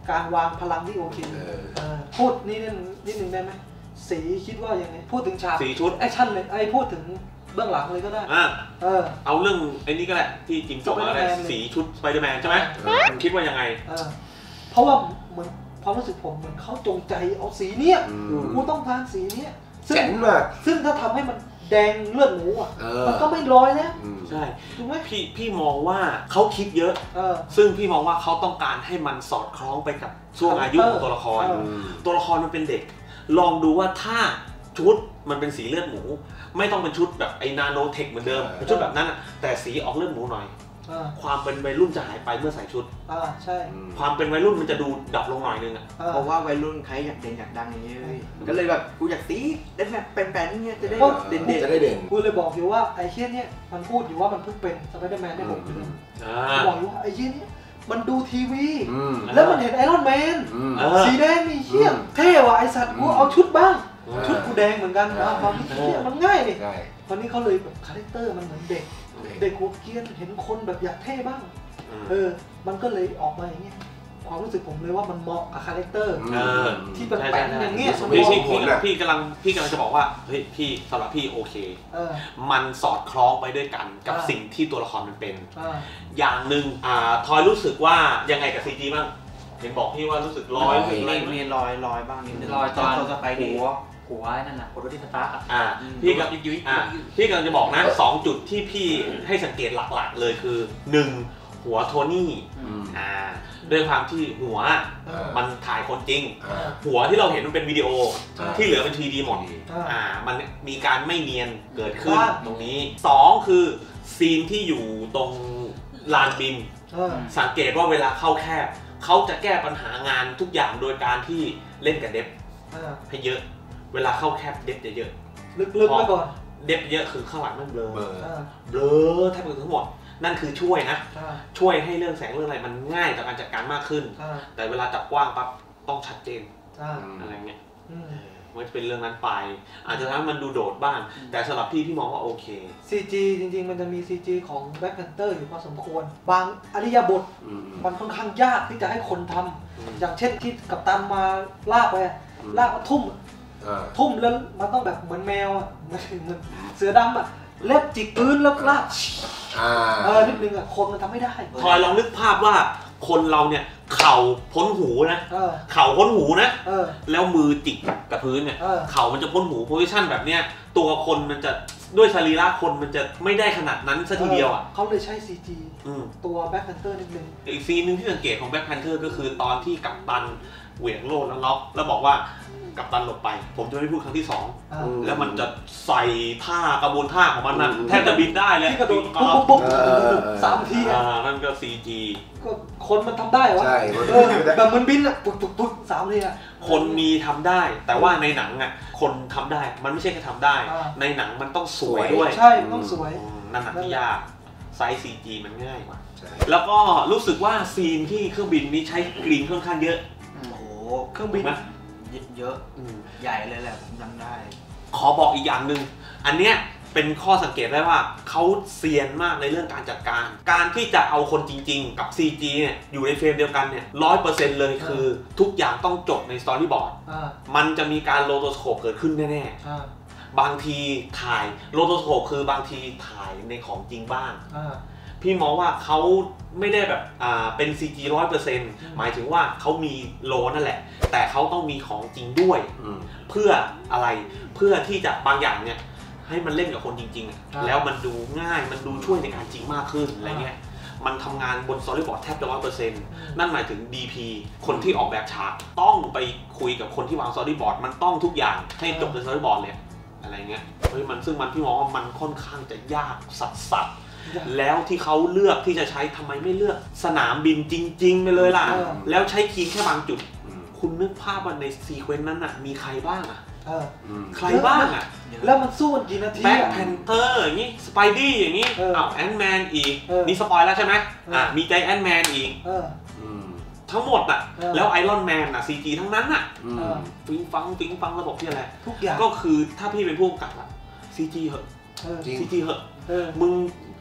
Speaker 2: การวางพลังที่โอเคพูดนี่นิดนึงได้ไหมสีคิดว่ายังไงพูดถึงฉาก
Speaker 3: สีชุด
Speaker 2: แอคชั่นเลยไอ้พูดถึงเบื้องหลังเลยก็ได้เออ
Speaker 3: เอาเรื่องไอ้นี่ก็แหละที่จริงจบอะไรสีชุดสไปเดอร์แมนใช่ไหมคิดว่ายังไง
Speaker 2: เพราะว่าเหมือนความรู้สึกผมเหมือนเขาจงใจเอาสีเนี้ยกูต้องการสีเนี้ยซึ่งซึ่งถ้าทำให้มันแดงเลือดหมูอ่ะมันก็ไม่ร้อยนะ
Speaker 3: ใช่ถูกไหมพี่พี่มองว่าเขาคิดเยอะซึ่งพี่มองว่าเขาต้องการให้มันสอดคล้องไปกับช่วงอายุของตัวละครตัวละครมันเป็นเด็กลองดูว่าถ้าชุดมันเป็นสีเลือดหมูไม่ต้องเป็นชุดแบบไอ้นาโนเทคเหมือนเดิมเป็นชุดแบบนั้นแต่สีออกเลือดหมูหน่อยความเป็นวัยรุ่นจะหายไปเมื่อใส่ชุด
Speaker 2: อ่าใช่
Speaker 3: ความเป็นวัยรุ่นมันจะดูดับลงหน่อยนึงอ่ะ
Speaker 5: เพราะว่าวัยรุ่นใครอยากเด่นอยากดังอย่างเงี้ยก็เลยแบบกูอยากตีเด่นแบบเป็นแปลนเงี้ยจะได้เด่น
Speaker 1: จะได้เด่น
Speaker 2: กูเลยบอกอยู่ว่าไอ้เชี่ยเนี่ยมันพูดอยู่ว่ามันเพิ่งเป็นสไปเดอร์แมนได้หกเดือนบอกอยู่ว่าไอ้เชี่ยเนี่ยมันดูทีวีแล้วมันเห็นไอรอนแมนสีแดงนี่เชี่ยเท่ว่ะไอสัตว์กูเอาชุดบ้างชุดกูแดงเหมือนกันนะความที่เชี่ยมันง่ายนี่ตอนนี้เขาเลยแบบคาแรคเตอร์มันเหมือนเด็กเด็กหัวเกรียนเห็นคนแบบอยากเท่บ้างเออมันก็เลยออกมาอย่างเงี้ยความรู้สึกผมเลยว่ามันเหมาะกับคาแรคเตอร์ที่เป็นแปลนอย่างเงี้ย
Speaker 3: พี่พี่พี่กำลังพี่กำลังจะบอกว่าเฮ้ยพี่สำหรับพี่โอเคมันสอดคล้องไปด้วยกันกับสิ่งที่ตัวละครมันเป็นอย่างหนึ่งอ่าทอยรู้สึกว่ายังไงกับซีจีบ้างเห็นบอกพี่ว่ารู้สึกลอย
Speaker 5: มีมีลอยลอยบ้างนิดนึง
Speaker 4: ลอยตอนสไปเดย์หัวนั่นน่ะหัวรถที่สตาร์ท
Speaker 3: อ่าพี่กับยุ้ยอ่าพี่กำลังจะบอกนะสองจุดที่พี่ให้สังเกตหลักๆเลยคือหนึ่งหัวโทนี่อ่าด้วยความที่หัวมันถ่ายคนจริงหัวที่เราเห็นมันเป็นวิดีโอที่เหลือเป็น ทรี ดี หมดอ่ามันมีการไม่เนียนเกิดขึ้นตรงนี้สองคือซีนที่อยู่ตรงลานบินสังเกตว่าเวลาเข้าแคบเขาจะแก้ปัญหางานทุกอย่างโดยการที่เล่นกับเดฟให้เยอะเวลาเข้าแคบเดฟจะเยอะ
Speaker 2: ลึกๆไว้ก่อน
Speaker 3: เดฟเยอะคือข้างหลังมันเบลอเบลอแทบทั้งหมดนั่นคือช่วยนะช่วยให้เรื่องแสงเรื่องอะไรมันง่ายต่อการจัดการมากขึ้นแต่เวลาจับกว้างปั๊บต้องชัดเจนอะไรเงี้ยมันจะเป็นเรื่องนั้นไปอาจจะทำให้มันดูโดดบ้างแต่สำหรับพี่พี่มองว่าโอเค
Speaker 2: ซี จี จริงๆมันจะมี ซี จี ของ Black Panther อยู่พอสมควรบางอริยบทมันค่อนข้างยากที่จะให้คนทำอย่างเช่นที่กัปตันมาลากไปลากมาทุ่มทุ่มแล้วมันต้องแบบเหมือนแมวอ่ะเหมือนเสือดำอ่ะเล็บจิกพื้นแล้วลากเออนิดนึงอ่ะคนมันทำไม่ได้
Speaker 3: ทอยลองนึกภาพว่าคนเราเนี่ยเข่าพ้นหูนะเข่าพ้นหูนะแล้วมือจิกกับพื้นเนี่ยเข่ามันจะพ้นหูโพซิชั่นแบบเนี้ยตัวคนมันจะด้วยสรีระคนมันจะไม่ได้ขนาดนั้นซะทีเดียวอ่ะ
Speaker 2: เขาเลยใช้ ซี จี ตัว Black Panther นิดนึง
Speaker 3: อีกซีนนึงที่สังเกตของ Black Panther ก็คือตอนที่กัปตันเหวี่ยงโล่แล้วล็อกแล้วบอกว่ากัปตันหลบไปผมจะไม่พูดครั้งที่สองแล้วมันจะใส่ท่ากระบวนท่าของมันนะแทบจะบินได้เลย
Speaker 2: ที่กระโดดปุ๊บปุ๊บปุ๊บสามที
Speaker 3: อ่านั่นก็ ซี จี
Speaker 2: ก็คนมันทำได้วะแบบมันบินอะปุ๊บปุ๊บปุ๊บสามทีอะ
Speaker 3: คนมีทำได้แต่ว่าในหนังอะคนทำได้มันไม่ใช่แค่ทำได้ในหนังมันต้องสวยด้วย
Speaker 2: ใช่ต้องสวย
Speaker 3: นั่นหนักที่ยากไซส์ ซี จี มันง่ายกว่าแล้วก็รู้สึกว่าซีนที่เครื่องบินนี้ใช้กรีนค่อนข้างเยอะ
Speaker 5: โอ้โหเครื่องบินเยอะใหญ่เลยแหละผมจำได้
Speaker 3: ขอบอกอีกอย่างหนึ่งอันเนี้ยเป็นข้อสังเกตได้ว่าเขาเซียนมากในเรื่องการจัดการการที่จะเอาคนจริงๆกับ ซี จี เนี่ยอยู่ในเฟรมเดียวกันเนี่ยร้อยเปอร์เซ็นต์เลยคือทุกอย่างต้องจบในสตอรี่บอร์ดมันจะมีการโลโตสโคปเกิดขึ้นแน่ๆบางทีถ่ายโลโตสโคปคือบางทีถ่ายในของจริงบ้างพี่มองว่าเขาไม่ได้แบบอ่าเป็น ซี จี ร้อยเปอร์เซ็นต์ หมายถึงว่าเขามีโลนั่นแหละแต่เขาต้องมีของจริงด้วยเพื่ออะไรเพื่อที่จะบางอย่างเนี่ยให้มันเล่นกับคนจริงๆแล้วมันดูง่ายมันดูช่วยในการจริงมากขึ้นอะไรเงี้ยมันทำงานบนสตอรี่บอร์ดแทบจะ ร้อยเปอร์เซ็นต์ นั่นหมายถึง ดี พี คนที่ออกแบบฉากต้องไปคุยกับคนที่วางสตอรี่บอร์ดมันต้องทุกอย่างให้จบในสตอรี่บอร์ดเลยอะไรเงี้ยเฮ้ยมันซึ่งมันพี่มองว่ามันค่อนข้างจะยากสัสๆแล้วที่เขาเลือกที่จะใช้ทำไมไม่เลือกสนามบินจริงๆไปเลยล่ะแล้วใช้คีย์แค่บางจุดคุณนึกภาพว่าในซีเควนต์นั้นน่ะมีใครบ้างอ่ะใครบ้างอ่ะ
Speaker 2: แล้วมันสู้กันกี่นาที
Speaker 3: แบ็คแพนเตอร์อย่างงี้สไปดี้อย่างงี้อ้าวแอนด์แมนอีกนี่สปอยแล้วใช่ไหมอ่ะมีใจแอนด์แมนอีกทั้งหมดอ่ะแล้วไอรอนแมนอ่ะ ซี จี ทั้งนั้นอ่ะฟิงฟังฟิงฟังระบบที่อะไรทุกอย่างก็คือถ้าพี่เป็นผู้กำกับอ่ะ ซี จี เหอะ ซี จี เหอะมึง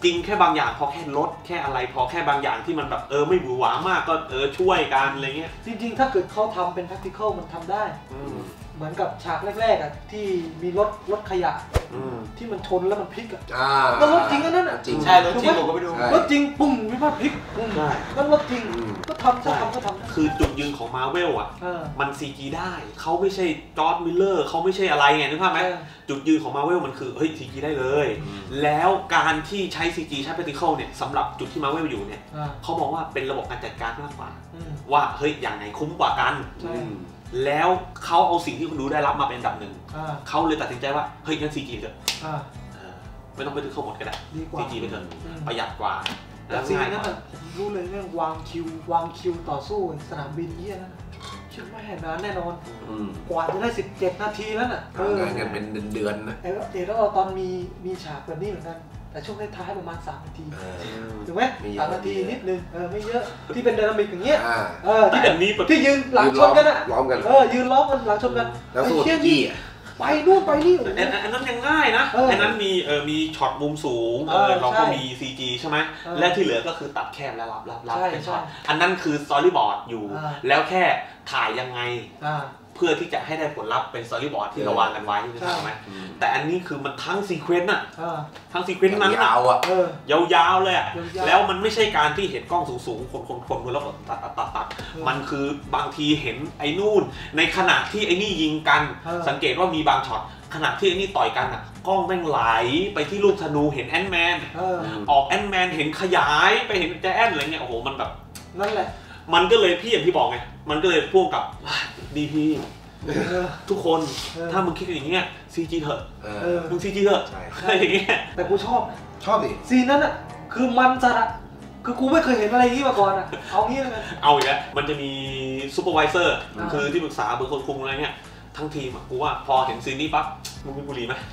Speaker 3: จริงแค่บางอย่างพอแค่ลดแค่อะไรพอแค่บางอย่างที่มันแบบเออไม่หวือหวามากก็เออช่วยกันอะไรเงี้ย
Speaker 2: จริงๆถ้าเกิดเขาทำเป็น practical มันทำได้เหมือนกับฉากแรกๆอ่ะที่มีรถรถขยะที่มันชนแล้วมันพลิกอ่ะก็รถจริงนั่นน่ะ
Speaker 5: จริงใช่รถจริงผมก็ไปดู
Speaker 2: รถจริงปุ้งไม่พลาดพลิกปุ้งนั่นรถจริงก็ทำถ้าทำก็ทำ
Speaker 3: คือจุดยืนของ Marvel อ่ะมัน ซี จี ได้เขาไม่ใช่จอร์จมิลเลอร์เขาไม่ใช่อะไรไงนึกภาพไหมจุดยืนของ Marvel มันคือเฮ้ย ซี จี ได้เลยแล้วการที่ใช้ ซี จี ใช้ practical เนี่ยสำหรับจุดที่ Marvel อยู่เนี่ยเขามองว่าเป็นระบบการจัดการมากกว่าว่าเฮ้ยอย่างไหนคุ้มกว่ากันแล้วเขาเอาสิ่งที่คุณดูได้รับมาเป็นอันดับหนึ่งเขาเลยตัดสินใจว่าเฮ้ยงั้น ซี จี เถอะไม่ต้องไปถึงเข้าหมดก็ได้ ซี จี ไปเถอะประหยัดกว่า
Speaker 2: แต่ซีนั่นผมรู้เลยแม่งวางคิววางคิวต่อสู้สนามบินเยี่ยนั่นคิดว่าแห่งนั้นแน่นอนกว่าจะได้สิบเจ็ดนาทีแล้วน่ะ
Speaker 1: ทำงานกันเป็นเดือนๆนะ
Speaker 2: เออเดี๋ยวเราตอนมีมีฉากแบบนี้เหมือนกันแต่ช่วงท้ายประมาณสามนาทีถูกไหมสามนาทีนิดนึงเออไม่เยอะที่เป็นไดนามิกอย่างเงี้ยเออที่แบบนี้ที่ยืนหลังชนกันอ่ะ
Speaker 1: ล้อมกัน
Speaker 2: เออยืนล้อมกันหลังชนกัน
Speaker 1: แล้วสู้จี้
Speaker 2: ไปนู่นไปนี่
Speaker 3: อันนั้นยังง่ายนะอันนั้นมีเออมีช็อตมุมสูงเออเราก็มี ซี จี ใช่ไหมและที่เหลือก็คือตัดแคบแล้วรับรับรับเป็นช็อตอันนั้นคือสตอรี่บอร์ดอยู่แล้วแค่ถ่ายยังไงเพื่อที่จะให้ได้ผลลัพธ์เป็นสตอรี่บอร์ดที่เราวางกันไว้ใช่ไหมแต่อันนี้คือมันทั้งซีเควนต์น่ะทั้งซีเควนต์นั้น
Speaker 1: ยาวอ่ะ
Speaker 3: ยาวๆเลยอ่ะแล้วมันไม่ใช่การที่เห็นกล้องสูงๆคนๆๆแล้วก็ตัดตัดตัดตัดมันคือบางทีเห็นไอ้นู่นในขณะที่ไอ้นี่ยิงกันสังเกตว่ามีบางช็อตขณะที่ไอ้นี่ต่อยกันอ่ะกล้องแม่งไหลไปที่ลูกธนูเห็นแอนด์แมนออกแอนด์แมนเห็นขยายไปเห็นแจแอนอะไรเงี้ยโอ้โหมันแบบ
Speaker 2: นั่นแหละ
Speaker 3: มันก็เลยพี่อย่างที่บอกไงมันก็เลยพ่วงกับดีพีทุกคนถ้ามึงคิดอย่างเงี้ย ซี จี เถอะมึง ซี จี เถอะอะไรอย่างเงี้ย
Speaker 2: แต่กูชอบ
Speaker 1: ชอบดิ
Speaker 2: ซีนนั้นอ่ะคือมันจัดอ่ะคือกูไม่เคยเห็นอะไรอย่างนี้มาก่อนอ่ะเอางี้เลย
Speaker 3: เอาอีกแล้วมันจะมีซูเปอร์วิเซอร์คือที่ปรึกษาเบอร์คนคุมอะไรเงี้ยทั้งทีมอ่ะกูว่าพอเห็นซีนนี้ปั๊บมึงมีบุหรี่ไหม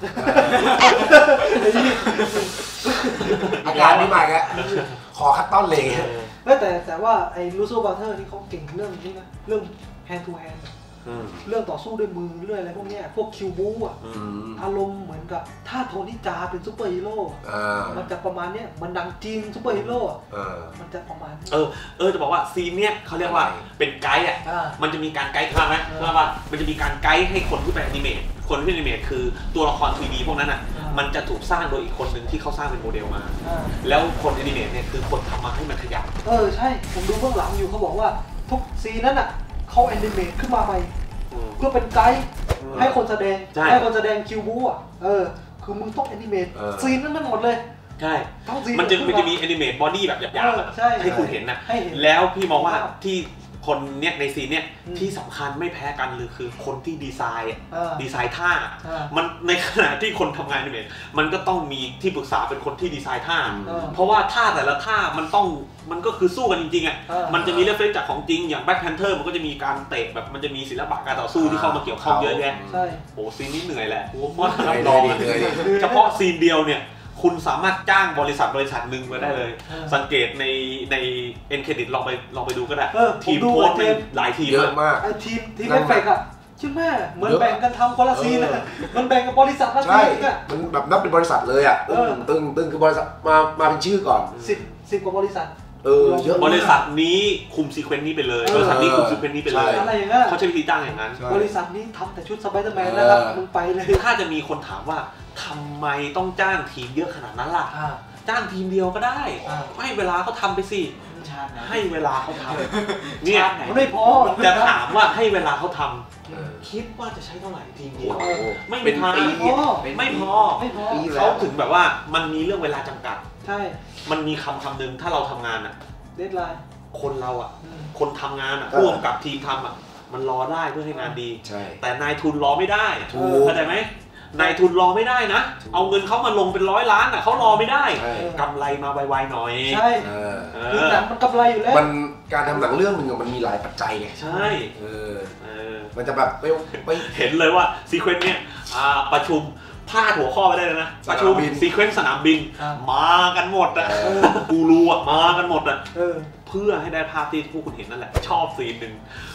Speaker 1: อาการนี้มาแกขอคัดต้อนเลย
Speaker 2: แต่แต่ว่าไอ้ลูโซบาเทอร์นี่เขาเก่งเรื่องนี้นะเรื่องแฮนด์ทูแฮนด์เรื่องต่อสู้ด้วยมือเรื่องอะไรพวกนี้พวกคิวบูอ่ะอารมณ์เหมือนกับถ้าโทนี่จาเป็นซูเปอร์ฮีโร่มันจะประมาณเนี้ยมันดังจริงซูเปอร์ฮีโร่มันจะประมาณ
Speaker 3: เออเออจะบอกว่าซีนเนี้ยเขาเรียกว่าเป็นไกด์อ่ะมันจะมีการไกด์ข้างไหมเพราะว่ามันจะมีการไกด์ให้คนที่เป็นอนิเมตคนที่เป็นอนิเมตคือตัวละคร ทรี ดี พวกนั้นอ่ะมันจะถูกสร้างโดยอีกคนหนึ่งที่เขาสร้างเป็นโมเดลมาแล้วคนอนิเมตเนี่ยคือคนทำมาให้มันขยับ
Speaker 2: เออใช่ผมดูเบื้องหลังอยู่เขาบอกว่าทุกซีนนั้นอ่ะเขาแอนิเมตขึ้นมาใหม่เพื่อเป็นไกด์ให้คนแสดงให้คนแสดงคิวบูอ่ะเออคือมึงต้องแอนิเมตซีนนั้นทั้งหมดเลย
Speaker 3: ใช่มันจะมันจะมีแอนิเมตบอดี้แบบหยาบๆให้คุณเห็นนะแล้วพี่มองว่าที่คนเนี้ยในซีนเนี้ยที่สำคัญไม่แพ้กันเลยคือคนที่ดีไซน์ดีไซน์ท่ามันในขณะที่คนทำงานอนิเมตมันก็ต้องมีที่ปรึกษาเป็นคนที่ดีไซน์ท่าเพราะว่าท่าแต่ละท่ามันต้องมันก็คือสู้กันจริงๆอ่ะมันจะมีเรฟเฟรนซ์จากของจริงอย่างแบ็คแพนเทอร์มันก็จะมีการเตะแบบมันจะมีศิลปะการต่อสู้ที่เข้ามาเกี่ยวข้องเยอะแยะโอ้ซีนนี้เหนื่อยแหละผมว่ารับรองเฉพาะซีนเดียวเนี่ยคุณสามารถจ้างบริษัทบริษัทหนึ่งมาได้เลยสังเกตในในเอ็นเครดิตลองไปลองไปดูก็ได้ทีมโค้ชเป็นหลายทีม
Speaker 1: เยอะมาก
Speaker 2: ทีมทีมเอฟเฟกต์อ่ะใช่ไหมเหมือนแบ่งกันทำคนละซีนเลยมันแบ่งกับบริษัทละซีนอ่ะ
Speaker 1: มันแบบนับเป็นบริษัทเลยอ่ะตึ้งตึ้งตึ้งคือบริษัทมามาเป็นชื่อก่อน
Speaker 2: สิบสิบกว่าบริษัท
Speaker 1: เออเยอะ
Speaker 3: บริษัทนี้คุมซีเควนต์นี้ไปเลยบริษัทนี้คุมซีเควนต์นี้ไปเลย
Speaker 2: อะไรอย่างเงี้ย
Speaker 3: เขาใช้วิธีจ้างอย่างนั้น
Speaker 2: บริษัทนี้ทำแต่ชุดสไปเดอร์แมนนะครับมึงไปเลย
Speaker 3: ถ้าจะมีคนถามว่าทำไมต้องจ้างทีมเยอะขนาดนั้นล่ะจ้างทีมเดียวก็ได้ให้เวลาเขาทำไปสิให้เวลาเขาทำเนี่ย
Speaker 2: ไม่พอ
Speaker 3: จะถามว่าให้เวลาเขาทำคิดว่าจะใช้เท่าไหร่ทีมเดียวไม่มีทางไม่พอเขาถึงแบบว่ามันมีเรื่องเวลาจำกัด
Speaker 2: ใช่
Speaker 3: มันมีคำคำหนึ่งถ้าเราทำงานอ่ะ
Speaker 2: เดดไลน์
Speaker 3: คนเราอ่ะคนทำงานอ่ะร่วมกับทีมทำอ่ะมันรอได้เพื่อให้งานดีแต่นายทุนรอไม่ได้เข้าใจไหมนายทุนรอไม่ได้นะเอาเงินเขามาลงเป็นร้อยล้านอ่ะเขารอไม่ได้กำไรมาไวๆหน่อย
Speaker 2: ใช่คือหนังมันกำไรอยู่แล้ว
Speaker 1: มันการทำหนังเรื่องหนึ่งมันมีหลายปัจจัยไง
Speaker 3: ใช่
Speaker 1: เออมันจะแบบไม่ไม่
Speaker 3: เห็นเลยว่าซีเควนต์เนี้ยประชุมพาดหัวข้อไปได้เลยนะประชุมซีเควนต์สนามบินมากันหมดอ่ะกูรู้อ่ะมากันหมดอ่ะเพื่อให้ได้ภาพที่พวกคุณเห็นนั่นแหละชอบซีนหนึ่ง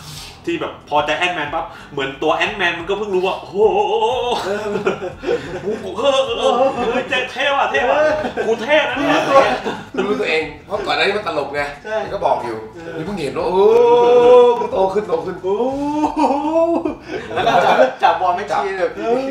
Speaker 3: ที่แบบพอใจแอนแมนปั๊บเหมือนตัวแอนแมนมันก็เพิ่งรู้ว่าโอ้โหกูเฮ้ยเจ๊เท่ว่ะเท่ว่ะกูเท่นะเนี่ย
Speaker 1: รู้ตัวเองเพราะก่อนหน้านี้มันตลกไงก็บอกอยู่นี่เพิ่งเห็นว่าโอ้กูโตขึ้นโตขึ้นโอ้
Speaker 5: แล้วก็จับจับบอลไม่จับแบบ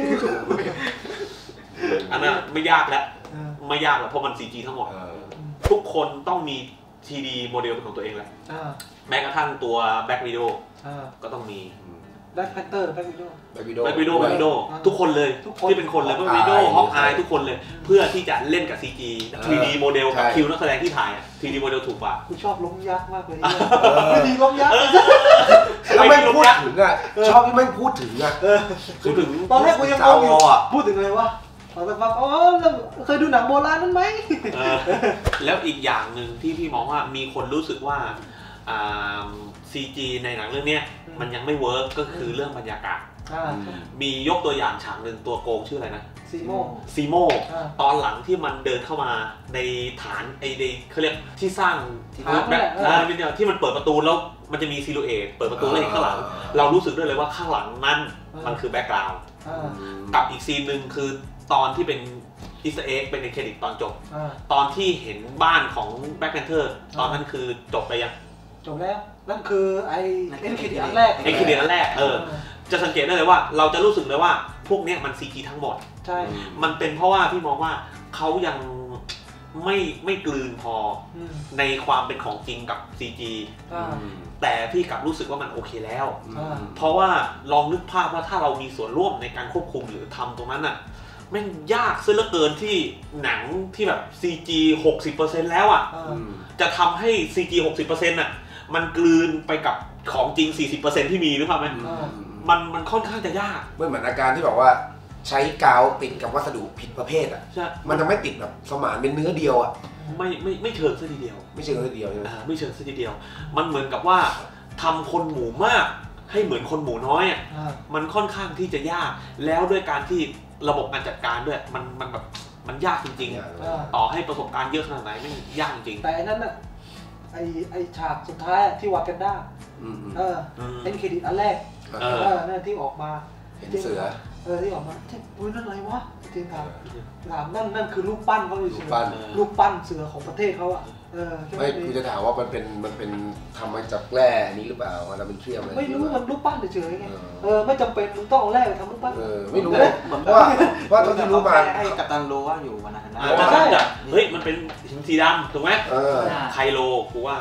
Speaker 3: อันนั้นไม่ยากแล้วไม่ยากแล้วเพราะมัน ซี จี ทั้งหมดทุกคนต้องมี ที ดี โมเดลเป็นของตัวเองแหละแม้กระทั่งตัวแบ็ควิดีโอก็ต้องมี
Speaker 2: แบ็คแพนเตอร์แบ็ควิดีโอ
Speaker 3: แบ็ควิดีโอแบ็ควิดีโอแบ็ควิดีโอทุกคนเลยที่เป็นคนเลยแบ็ควิดีโอฮอกอายทุกคนเลยเพื่อที่จะเล่นกับ ซี จี ที ดี โมเดลกับคิวนักแสดงที่ถ่าย ที ดี โมเดลถูกกว่า
Speaker 2: กูชอบล้มยักษ์มากเลยไม่ดีล้มยักษ์
Speaker 1: แล้วไม่พูดถึงอ่ะชอบไม่พูดถึงอ่ะ
Speaker 3: พูดถึง
Speaker 2: ตอนแรกกูยังงงอยู่พูดถึงอะไรวะตอนแรกว่าอ๋อเคยดูหนังโบราณนั้นไหม
Speaker 3: แล้วอีกอย่างหนึ่งที่พี่มองว่ามีคนรู้สึกว่าซีจี ในหนังเรื่องนี้มันยังไม่เวิร์กก็คือเรื่องบรรยากาศมียกตัวอย่างฉากหนึ่งตัวโกงชื่ออะไรนะ
Speaker 2: ซีโม
Speaker 3: ซีโมตอนหลังที่มันเดินเข้ามาในฐานไอเดเขาเรียกที่สร้างแบบที่มันเปิดประตูแล้วมันจะมีซิลูเอตเปิดประตูแล้วเห็นข้างหลังเรารู้สึกได้เลยว่าข้างหลังนั้นมันคือแบ็คกราวด์กับอีกซีนหนึ่งคือตอนที่เป็นอีสเตอร์เอ็กเป็นในเครดิตตอนจบตอนที่เห็นบ้านของแบ็คแพนเทอร์ตอนนั้นคือจบไปยัง
Speaker 2: จบแล้วนั่นคือไอ้เอ็นเครดิตอันแรก
Speaker 3: เอ็นเครดิตอันแรกเออจะสังเกตได้เลยว่าเราจะรู้สึกเลยว่าพวกนี้มัน ซี จี ทั้งหมด
Speaker 2: ใช่
Speaker 3: มันเป็นเพราะว่าพี่มองว่าเขายังไม่ไม่กลืนพอในความเป็นของจริงกับ ซี จี แต่พี่กลับรู้สึกว่ามันโอเคแล้วเพราะว่าลองนึกภาพว่าถ้าเรามีส่วนร่วมในการควบคุมหรือทำตรงนั้นน่ะแม่งยากซะเหลือเกินที่หนังที่แบบ ซี จี หกสิบเปอร์เซ็นต์ แล้วอ่ะจะทำให้ ซี จี หกสิบเปอร์เซ็นต์ น่ะมันกลืนไปกับของจริง สี่สิบเปอร์เซ็นต์ ที่มีหรือเปล่ามันมันมันค่อนข้างจะยาก
Speaker 1: เหมือนอาการที่บอกว่าใช้กาวติดกับวัสดุผิดประเภทอ่ะมันจะไม่ติดแบบสมานเป็นเนื้อเดียวอ่ะ
Speaker 3: ไม่ไม่ไม่เชิงซะทีเดียว
Speaker 1: ไม่เชิงซะทีเดียวใช่ไหม
Speaker 3: ไม่เชิงซะทีเดียวมันเหมือนกับว่าทำคนหมู่มากให้เหมือนคนหมู่น้อยอ่ะมันค่อนข้างที่จะยากแล้วด้วยการที่ระบบการจัดการด้วยมันมันแบบมันยากจริงๆต่อให้ประสบการณ์เยอะขนาดไหนไม่ยากจริง
Speaker 2: แต่อันนั้นน่ะไอไอฉากสุดท้ายที่วากันด้าเออเป็นเครดิตอันแรกเออนั่นที่ออกมา
Speaker 1: เห็นเสือ
Speaker 2: เออที่ออกมาที่อุ้ยนั่นอะไรวะที่ถามถามนั่นนั่นคือรูปปั้นเขาอยู่เสือรูปปั้นเสือของประเทศเขาอ่ะเออ
Speaker 1: ไม่คือจะถามว่ามันเป็นมันเป็นทำมาจากแร่นี้หรือเปล่ามันเป็นเครื่องอะไร
Speaker 2: ไม่รู้มันรูปปั้นเฉยๆไงเออไม่จำเป็นมึงต้องเอาแร่ไปทำรูปปั้น
Speaker 1: เออไม่รู้เพราะว่าเพราะที่รู้มา
Speaker 5: ให้กัปตันโลว่าอยู่วันนั้น
Speaker 3: นะใช่เฮ้ยมันเป็นหินสีดำถูกไหมไคโลกูว่า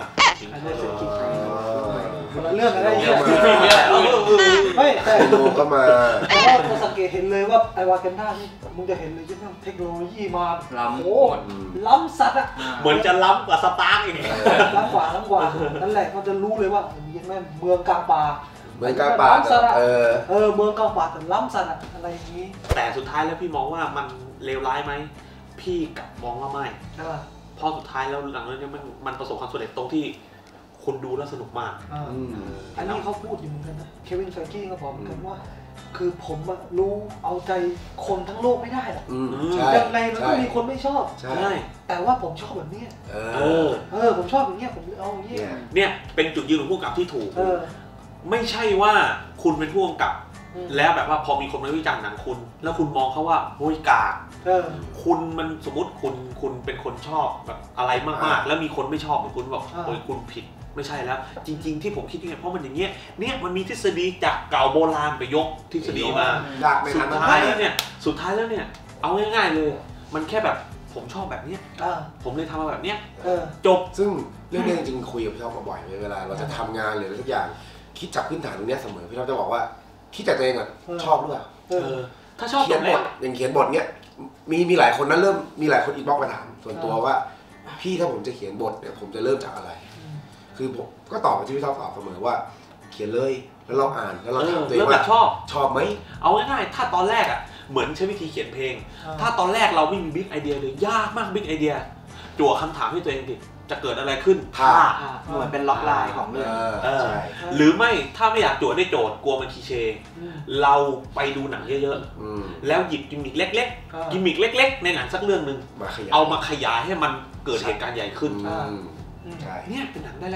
Speaker 2: เรื่องอะไรเนี่ยไม่แต่
Speaker 1: ดูก็มา
Speaker 2: เพราะว่าเราสังเกตเห็นเลยว่าไอวากันด้านี่มึงจะเห็นเลยใช่ไหมเทคโนโลยีมา
Speaker 3: ล้
Speaker 2: ำโอ้ล้ำสัตว์อ่ะ
Speaker 3: เหมือนจะล้ำกว่าสตาร์กอีก
Speaker 2: ล้ำกว่าล้ำกว่านั่นแหละเขาจะรู้เลยว่ายังไงเมืองกลางป่า
Speaker 1: เมืองกลางป่าเออ
Speaker 2: เออเมืองกลางป่าแต่ล้ำสัตว์อะไรอย่างนี้
Speaker 3: แต่สุดท้ายแล้วพี่มองว่ามันเลวร้ายไหมพี่กลับมองว่าไม่เพราะสุดท้ายแล้วหลังเรื่องนี้มันมันประสบความสำเร็จตรงที่คนดูแล้วสนุกมาก
Speaker 2: อันนี้เขาพูดอยู่เหมือนกันนะเควินไฟกี้ก็บอกเหมือนกันว่าคือผมรู้เอาใจคนทั้งโลกไม่ได้หรอกยังไงมันก็มีคนไม่ชอบ
Speaker 3: ใช่
Speaker 2: แต่ว่าผมชอบแบบนี้เออเออผมชอบแบบนี้ผมเอาอย่างนี้
Speaker 3: เนี่ยเป็นจุดยืนของผู้กำกับที่ถูกไม่ใช่ว่าคุณเป็นผู้กำกับแล้วแบบว่าพอมีคนมาวิจารณ์หนังคุณแล้วคุณมองเขาว่าโอ้ยกากคุณมันสมมติคุณคุณเป็นคนชอบแบบอะไรมากๆแล้วมีคนไม่ชอบเหมือนคุณบอกโอ้ยคุณผิดไม่ใช่แล้วจริงๆที่ผมคิดยังไงเพราะมันอย่างเงี้ยเนี่ยมันมีทฤษฎีจากเก่าโบราณไปยกทฤษฎีมาสุดท้ายแล้วเนี่ยสุดท้ายแล้วเนี่ยเอาง่ายๆเลยมันแค่แบบผมชอบแบบนี้ผมเลยทำมาแบบเนี้ยจบ
Speaker 1: ซึ่งเรื่องนี้จริงๆคุยกับพี่ท็อปบ่อยๆเวลาเราจะทำงานหรืออะไรทุกอย่างคิดจากพื้นฐานตรงนี้เสมอพี่ท็อปจะบอกว่าคิดจากตัวเองก่อนชอบหรือเปล่า
Speaker 3: ถ้าชอบ
Speaker 1: เขียนบทอย่างเขียนบทเนี้ยมีมีหลายคนนั้นเริ่มมีหลายคนอินบ็อกซ์มาถามส่วนตัวว่าพี่ถ้าผมจะเขียนบทเนี่ยผมจะเริ่มจากอะไรคือผมก็ตอบที่พี่ท็อปตอบเสมอว่าเขียนเลยแล้วเราอ่านแล้วเราถามตัวเองว่า
Speaker 3: ชอบ
Speaker 1: ชอบไหม
Speaker 3: เอาง่ายๆถ้าตอนแรกอ่ะเหมือนใช้วิธีเขียนเพลงถ้าตอนแรกเราไม่มีบิ๊กไอเดียเลยยากมากบิ๊กไอเดียจั่วคำถามให้ตัวเองดิจะเกิดอะไรขึ้น
Speaker 5: ถ้าเหมือนเป็นล็อกไลน์ของเรื่อง
Speaker 3: หรือไม่ถ้าไม่อยากจั่วได้โจทย์กลัวมันคลีเช่เราไปดูหนังเยอะๆแล้วหยิบกิมมิคเล็กๆกิมมิคเล็กๆในหนังสักเรื่องนึงเอามาขยายให้มันเกิดเหตุการณ์ใหญ่ขึ้นเนี่ยเป็นหนังได้แล้ว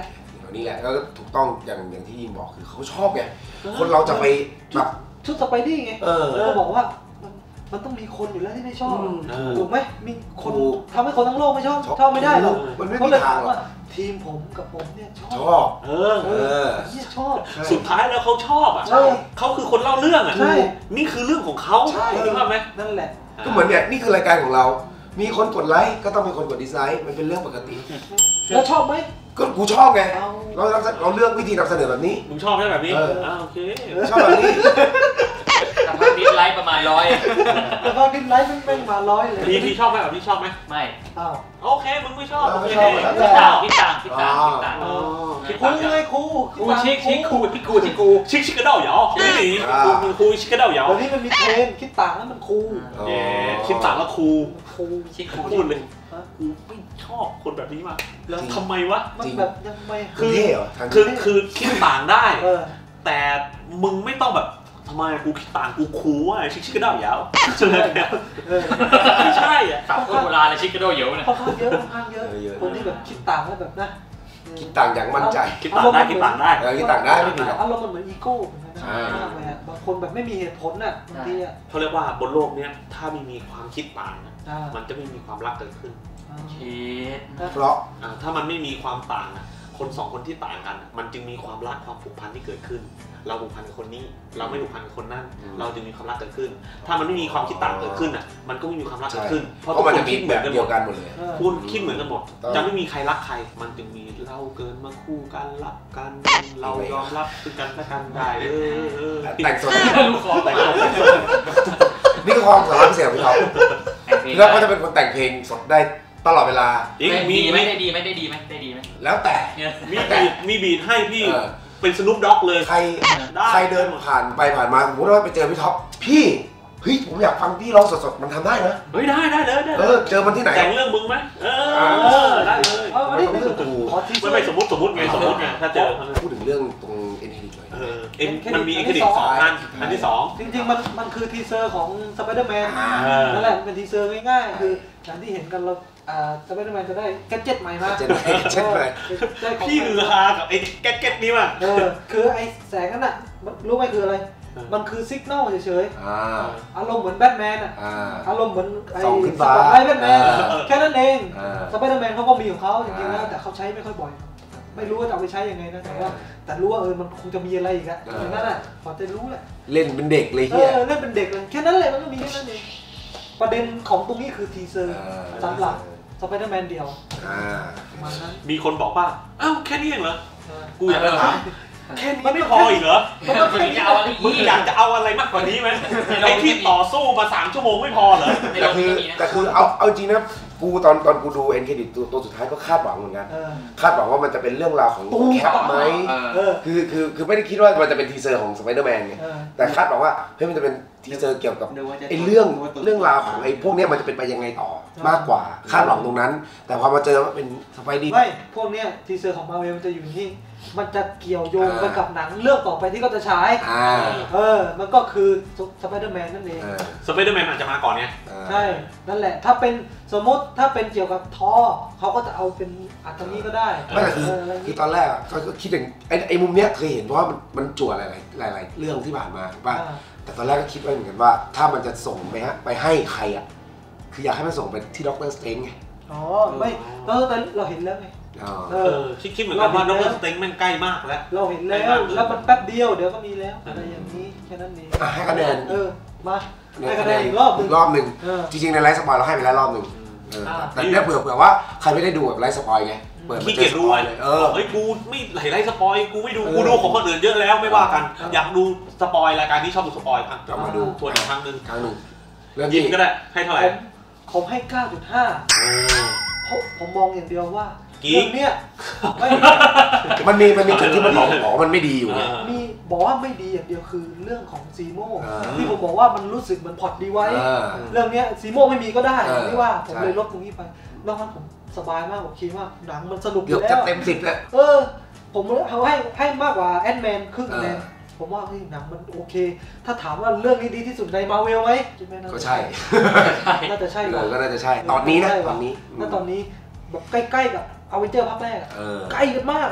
Speaker 1: นี่แหละก็ถูกต้องอย่างอย่างที่ยิมบอกคือเขาชอบไงคนเราจะไปแบบ
Speaker 2: ชุดสไปดี้ไงเขาบอกว่ามันต้องมีคนอยู่แล้วที่ไม่ชอบถูกไหมมีคนทำให้คนทั้งโลกไม่ชอบชอบไม่ได้หรอก
Speaker 1: มันไม่มีทางหรอก
Speaker 2: ทีมผมกับผมเนี่ยชอบ
Speaker 1: ชอบ
Speaker 3: เออเอ
Speaker 2: อชอบ
Speaker 3: สุดท้ายแล้วเขาชอบอ่ะเขาคือคนเล่าเรื่องอ่ะนี่คือเรื่องของเขา
Speaker 1: ใช่
Speaker 3: ไหม
Speaker 2: นั่นแหละ
Speaker 1: ก็เหมือนเนี่ยนี่คือรายการของเรามีคนกดไลค์ก็ต้องมีคนกดดิสไลค์มันเป็นเรื่องปกติ
Speaker 2: แล้วชอบไหม
Speaker 1: ก็กูชอบไงเราเราเลือกวิธีนำเสนอแบบนี้
Speaker 3: มึงชอบใช่แบบนี้อ่าโอเค
Speaker 1: ชอบแบบนี้
Speaker 4: แต่พอดิสไลค์ประมาณร้อย
Speaker 2: แต่พอดิสไลค์มันเป็นมาร้อยเลย
Speaker 3: พี่พี่ชอบไหมแบบพี่ชอบไหม
Speaker 4: ไม่
Speaker 2: อ้าว
Speaker 3: โอเคมึงไม่ชอบโอเค
Speaker 4: คิดต่างคิดต่างคิดต่างคิดต่าง
Speaker 2: คิดต่างเลยครู
Speaker 3: ครูชิคชิคครูที่กูที่กูชิคชิคกระเด้าเหรอนี่หนีครูครูชิคกระเด้าเหรอ
Speaker 2: วันนี้มันมีเทรนคิดต่างแล้วมันครู
Speaker 3: เย้คิดต่างแล้วครู
Speaker 2: ครู
Speaker 3: ชิคครูพูดเลยกูไม่ชอบคนแบบนี้มาแล้วทำไมวะ
Speaker 2: มันแบบยังไง
Speaker 3: คือคือคือคิดต่างได้แต่มึงไม่ต้องแบบทำไมกูคิดต่างกูคูอ่ะชิคชิคกระเด้าเหยาวใช่ไหมไม่ใช่อ่ะ
Speaker 4: ตับโบราณเลยชิคกระเด้าเหยาว
Speaker 2: เนี่ยค่อนข้างเยอะค่อนข้างเยอะคนที่แบบคิดต่างแล้วแบบนะ
Speaker 1: คิดต่างอย่างมั่นใจ
Speaker 3: คิดต่างได้คิดต่างได้
Speaker 1: คิดต่างได้ไม่ผิดหรอก
Speaker 2: อารมณ์มันเหมือนอีโก้เหมือนกันนะบางคนแบบไม่มีเหตุผลน่ะบางทีอ่ะ
Speaker 3: เขาเรียกว่าบนโลกเนี้ยถ้าไม่มีความคิดต่างมันจะไม่มีความรักเกิดขึ้น
Speaker 4: คิด
Speaker 1: เพราะ
Speaker 3: ถ้ามันไม่มีความต่างคนสองคนที่ต่างกันมันจึงมีความรักความผูกพันที่เกิดขึ้นเราผูกพันกับคนนี้เราไม่ผูกพันกับคนนั้นเราจึงมีความรักเกิดขึ้นถ้ามันไม่มีความคิดต่างเกิดขึ้นอ่ะมันก็ไม่มีความรักเกิดขึ้น
Speaker 1: เพราะทุกคนคิดเหมือนกันหมดเลย
Speaker 3: คุณคิดเหมือนกันหมดจะไม่มีใครรักใครมันจึงมีเราเกินมาคู่กันรักกันเรายอมรับซึ่งกันและกันได้เออ
Speaker 1: แต่งสดแต่งสดนี่คือความสามารถพิเศษของพี่ท็อปแล้วเขาจะเป็นคนแต่งเพลงสดได้ตลอดเวลา
Speaker 4: มีไม่ได้ดีไม่ได้ดีไหมได้ดีไหม
Speaker 1: แล้วแต่
Speaker 3: มีบีทมีบีทให้พี่เป็นสนุปด็อกเลย
Speaker 1: ใครใครเดินผ่านไปผ่านมาสมมติว่าไปเจอพี่ท็อปพี่เฮ้ยผมอยากฟังพี่ร้องสดๆมันทำได้นะ
Speaker 3: เฮ้ยได้ได้เลย
Speaker 1: เออเจอมันที่ไหน
Speaker 3: แต่งเรื่องมึงไหมเออได้เลย
Speaker 2: อันนี้คือ
Speaker 3: มันไม่สมมติสมมติไงสมมติไงถ้าเจอ
Speaker 1: พูดถึงเรื่องตรงเอ็นเครดิตเลย
Speaker 3: เออเอ็นมันมีเอ็นเครดิตสองอันอันที่สอง
Speaker 2: จริงๆมันมันคือทีเซอร์ของสไปเดอร์แมนนั่นแหละเป็นทีเซอร์ง่ายๆคืออย่างที่เห็นกันเราอ่าสไปเดอร์แมนจะได้แกดเจ็ตใหม่มา
Speaker 1: แกดเจ็ตใหม่
Speaker 3: พี่ฮือฮากับไอ้แกดเจ็ตนี้ว่ะ
Speaker 2: เออคือไอ้แสงนั่นน่ะรู้ไหมคืออะไรมันคือซิกนอลเฉยๆอารมณ์เหมือนแบทแมนอ่ะอารมณ์เหมือนไอ้สปอตไลท์แบทแมนแค่นั้นเองสไปเดอร์แมนเขาก็มีของเขาจริงๆแล้วแต่เขาใช้ไม่ค่อยบ่อยไม่รู้ว่าจะเอาไปใช้ยังไงนะแต่ว่าแต่รู้ว่าเออมันคงจะมีอะไรอีกอะอย่างนั้นอ่ะพอจะรู้แหละ
Speaker 1: เล่นเป็นเด็กเลย
Speaker 2: เออเล่นเป็นเด็กเลยแค่นั้นแหละมันก็มีแค่นั้นเองประเด็นของตรงนี้คือทีเซอร์สำหรับสไปเดอร์แมนเดียว
Speaker 3: มีคนบอกว่าอ้าวแค่นี้เองเหรอกูอยากจะถามแค่นี้ไม่พออีกเหรอมึงอยากจะเอาอะไรมากกว่านี้ไหมไอ้ที่ต่อสู้มาสามชั่วโมงไม่พอเหรอ
Speaker 1: แต่คือแต่คือเอาเอาจริงนะกูตอนตอนกูดูเอ็นเครดิตตัวสุดท้ายก็คาดหวังเหมือนกันคาดหวังว่ามันจะเป็นเรื่องราวของแคปไหมคือคือคือไม่ได้คิดว่ามันจะเป็นทีเซอร์ของสไปเดอร์แมนไงแต่คาดหวังว่าเฮ้ยมันจะเป็นทีเซอร์เกี่ยวกับไอ้เรื่องเรื่องราวของไอ้พวกนี้มันจะเป็นไปยังไงต่อมากกว่าคาดหวังตรงนั้นแต่พอมาเจอว่าเป็นสไปดี้
Speaker 2: ไม่พวกเนี้ยทีเซอร์ของมาร์เวลมันจะอยู่ที่มันจะเกี่ยวโยงไปกับหนังเรื่องต่อไปที่เขาจะฉายเออมันก็คือสไปเดอร์แมนนั่นเอง
Speaker 3: สไปเดอร์แมนอาจจะมาก่อนเนี่ย
Speaker 2: ใช่นั่นแหละถ้าเป็นสมมติถ้าเป็นเกี่ยวกับทอเขาก็จะเอาเป็นอัตนี้ก็ได้
Speaker 1: ไม่แต่คือคือตอนแรกก็คิดถึงไอ้ไอ้มุมเนี้ยเคยเห็นเพราะว่ามันมันจั่วหลายๆหลายๆเรื่องที่ผ่านมาถูกป่ะแต่ตอนแรกก็คิดไว้เหมือนกันว่าถ้ามันจะส่งไปฮะไปให้ใครอ่ะคืออยากให้มันส่งไปที่ด็อกเตอร์สเตนไง
Speaker 2: อ๋อไม่เราเราเห็นแล้วไง
Speaker 3: เออคิดคิดเหมือนกันว่าด็อกเตอร์สเตนมันใกล้มากแล้ว
Speaker 2: เราเห็นแล้วแล้วมันแป๊บเดียวเดี๋ยวก็มีแล้วอะไรอย่างนี้แค่นั้นเอง
Speaker 1: ให้คะแนน
Speaker 2: เออมาให้คะแนนอีกรอบหนึ่ง
Speaker 1: รอบหนึ่งจริงๆในไลฟ์สปอยเราให้ไปแล้วรอบหนึ่งแต่เนี่ยเผื่อเผื่อว่าใครไม่ได้ดูแบบไลฟ์สปอยไง
Speaker 3: เปิดมาเจอสปอยเลยเออเฮ้ยกูไม่ไหลไลฟ์สปอยกูไม่ดูกูดูของคนอื่นเยอะแล้วไม่ว่ากันอยากดูสปอยรายการที่ชอบดูสปอยอ่ะ
Speaker 1: กลับมาดู
Speaker 3: ทวนอีกครั้งนึง
Speaker 1: ครั้งนึง
Speaker 3: เรื่องยิงก็ได้ให้เท่าไหร่
Speaker 2: ผมให้ เก้าจุดห้า ผมมองอย่างเดียวว่าเรื่องเนี้ย
Speaker 1: มันมีมันมีจุดที่มันบอกบอกว่ามันไม่ดีอยู่เนี่ย
Speaker 2: มีบอกว่าไม่ดีอย่างเดียวคือเรื่องของซีโม่ที่ผมบอกว่ามันรู้สึกเหมือนพอร์ตดีไว้เรื่องเนี้ยซีโม่ไม่มีก็ได้ไม่ว่าผมเลยลดตรงนี้ไปนอกนั้นผมสบายมากผมคิดว่าหนังมันสนุกอยู่แล้ว
Speaker 1: เต็มสิบเลย
Speaker 2: เออผมเอาให้ให้มากกว่าแอนด์แมนครึ่งคะแนนผมว่าหนังมันโอเคถ้าถามว่าเรื่องนี้ดีที่สุดในมาร์เวลไหม
Speaker 1: ก็ใช่
Speaker 2: น่าจะใช่
Speaker 1: ก็น่าจะใช่ตอนนี้นะตอนนี้
Speaker 2: ถ้าตอนนี้แบบใกล้ๆกับอเวนเจอร์ภาคแรกใกล้กันมาก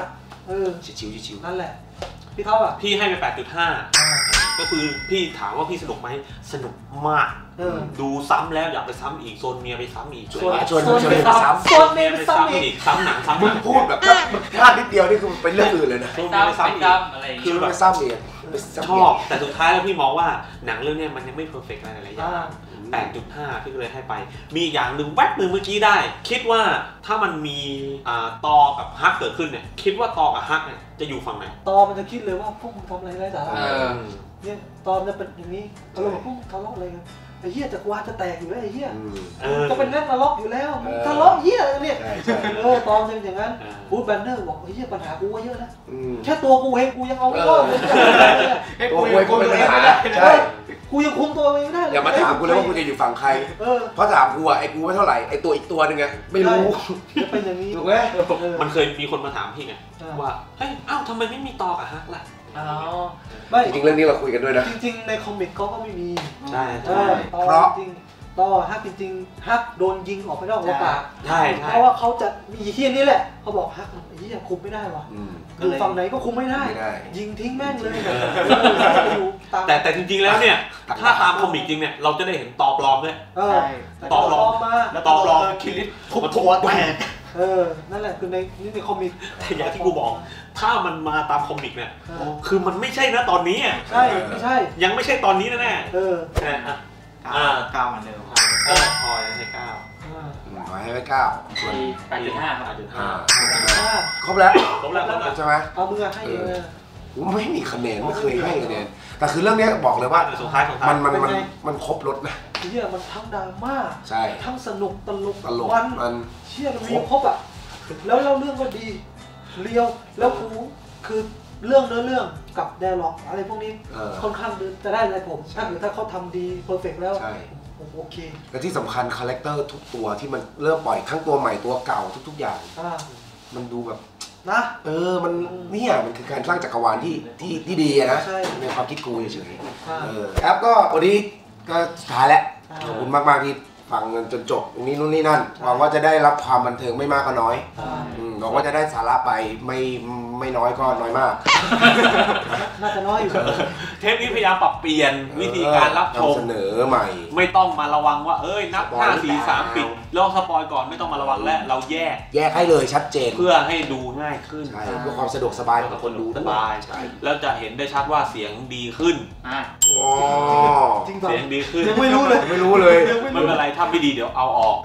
Speaker 2: เออ
Speaker 1: ชิวๆชิวๆ
Speaker 2: นั่นแหละพี่ท็อปอ่ะ
Speaker 3: พี่ให้ไปแปดจุดห้าก็คือพี่ถามว่าพี่สนุกไหมสนุกมากดูซ้ำแล้วอยากไปซ้ำอีกโซนเมียไปซ้ำอีก
Speaker 1: ชวนชวนชวนไปซ้ำ
Speaker 2: โซนเมียไปซ้ำอีก
Speaker 3: ซ้ำหนังซ้ำ
Speaker 1: มึงพูดแบบมันพลาดนิดเดียวนี่คือเป็นเรื่องอื่นเลยนะ
Speaker 4: ซ้ำซ้ำอะไรอย่าง
Speaker 1: คื
Speaker 4: เงี้
Speaker 1: อย ไปซ้ำเอง
Speaker 3: ชอบแต่สุดท้ายแล้วพี่มองว่าหนังเรื่องนี้มันยังไม่เพอร์เฟกต์อะไรหลายอย่างแปดจุดห้า พี่ก็เลยให้ไปมีอย่างหนึ่งแวบหนึ่งเมื่อกี้ได้คิดว่าถ้ามันมีตอกับฮักเกิดขึ้นเนี่ยคิดว่าตอกับฮักเนี่ยจะอยู่ฝั่งไหน
Speaker 2: ตอมันจะคิดเลยว่าพวกมึงทำอะไรไร้สาระเนี่ยตอนจะเป็นอย่างนี้อารมณ์พวกทะเลาะอะไรกันไอ้เหี้ยจะกวาดจะแตกอยู่แล้วไอ้เหี้ยจะเป็นเรื่องทะเลาะอยู่แล้วทะเลาะเหี้ยอะไรเนี่ยเออตอนเป็นอย่างนั้นฟูดแบนเนอร์บอกไอ้เหี้ยปัญหากูก็เยอะนะแค่ตัวกูเองกูยังเอาไม่รอดเลย
Speaker 1: ตัวกูเองกูเป็นปัญหาใช่
Speaker 2: กูยังคุมตัวเองไม่ได้
Speaker 1: อย่ามาถามกูเลยว่ากูจะอยู่ฝั่งใครเพราะถามกูอะไอ้กูไม่เท่าไหร่ไอ้ตัวอีกตัวนึงอะไม่รู้
Speaker 2: จะเป็นอย่างนี้
Speaker 1: ถูกไหม
Speaker 3: มันเคยมีคนมาถามพี่ไงว่าเฮ้ยอ้าวทำไมไม่มีตอกับฮักล่ะ
Speaker 2: อ๋อไม่
Speaker 1: จริงเรื่องนี้เราคุยกันด้วยนะ
Speaker 2: จริงๆในคอมิกเขาก็ไม่มี
Speaker 3: ใช่
Speaker 2: ใช่เพราะจริงต่อฮักจริงๆฮักโดนยิงออกไปนอกอวกาศ
Speaker 3: ใช่
Speaker 2: เพราะว่าเขาจะมีที่นี่แหละเขาบอกฮักไอ้เหี้ยคุมไม่ได้ว่ะคือฝั่งไหนก็คุมไม่ได้ยิงทิ้งแม่งเลย
Speaker 3: แต่แต่จริงๆแล้วเนี่ยถ้าตามคอมิกจริงเนี่ยเราจะได้เห็นตอปลอมด้วยตอปลอม
Speaker 2: มา
Speaker 3: แล้วตอปลอมคิริทุบตัวแตก
Speaker 2: เออนั่นแหละคือในนี่ในคอมิก
Speaker 3: แต่อย่างที่กูบอกถ้ามันมาตามคอมิกเนี่ยคือมันไม่ใช่นะตอนนี้อ่ะ
Speaker 2: ใช่ไม่ใช่
Speaker 3: ยังไม่ใช่ตอนนี้แน่
Speaker 2: ๆเออ
Speaker 3: ใช่อ่ะ
Speaker 5: อ่าเก้าเหมือนเดิม
Speaker 3: เออพอให้เก้า
Speaker 1: ขอให้ไปเก้า
Speaker 4: ส่วนแปดจุดห้าครับแปดจุดห้า
Speaker 1: ครบแล้ว
Speaker 3: ครบแล้วครบแล้ว
Speaker 1: ใช่ไหม
Speaker 2: เอามือให้เลย
Speaker 1: ไม่มีคะแนนไม่เคยให้คะแนนแต่คือเรื่องนี้บอกเลยว่า
Speaker 3: สุดท้ายของ
Speaker 1: มันมันมันมันครบรถนะ
Speaker 2: เชี่ยมันทั้งดราม่า
Speaker 1: ใช่
Speaker 2: ทั้งสนุกตลก
Speaker 1: ตลก
Speaker 2: มันเชี่ยมันมีครบอ่ะแล้วเล่าเรื่องก็ดีเรียวแล้วกูคือเรื่องเนื้อเรื่องกับไดอะล็อกอะไรพวกนี้ค่อนข้างจะได้ใจผมถ้าหรือถ้าเขาทำดีเพอร์เฟกต์แล้วโอเค
Speaker 1: และที่สำคัญคาแรคเตอร์ทุกตัวที่มันเริ่มปล่อยทั้งตัวใหม่ตัวเก่าทุกๆอย่างมันดูแบบ
Speaker 2: นะ
Speaker 1: เออมันเนี่ยมันคือการสร้างจักรวาลที่ที่ที่ดีนะในความคิดกูเฉยๆเออครับก็วันนี้ก็สุดท้ายแล้วขอบคุณมากๆที่ฟังจนจบตรงนี้นู่นนี่นั่นหวังว่าจะได้รับความบันเทิงไม่มากก็น้อยหวังว่าจะได้สาระไปไม่ไม่น้อยก็น้อยมาก
Speaker 2: น่าจะน้อยอยู่
Speaker 3: เทปนี้พยายามปรับเปลี่ยนวิธีการรับชม
Speaker 1: เสนอใหม่
Speaker 3: ไม่ต้องมาระวังว่าเอ้ยนับห้า สี่ สามปิดลองสปอยก่อนไม่ต้องมาระวังและเราแยก
Speaker 1: แยกให้เลยชัดเจน
Speaker 3: เพื่อให้ดูง่ายขึ้น
Speaker 1: เพื่อความสะดวกสบายของคนดู
Speaker 3: สบายแล้วจะเห็นได้ชัดว่าเสียงดีขึ้น
Speaker 1: อ๋อ
Speaker 3: เสียงดีขึ้น
Speaker 2: ยังไม่รู้เลย
Speaker 1: ไม่รู้เลย
Speaker 3: ไม่เป็นไรถ้าไม่ดีเดี๋ยวเอาออก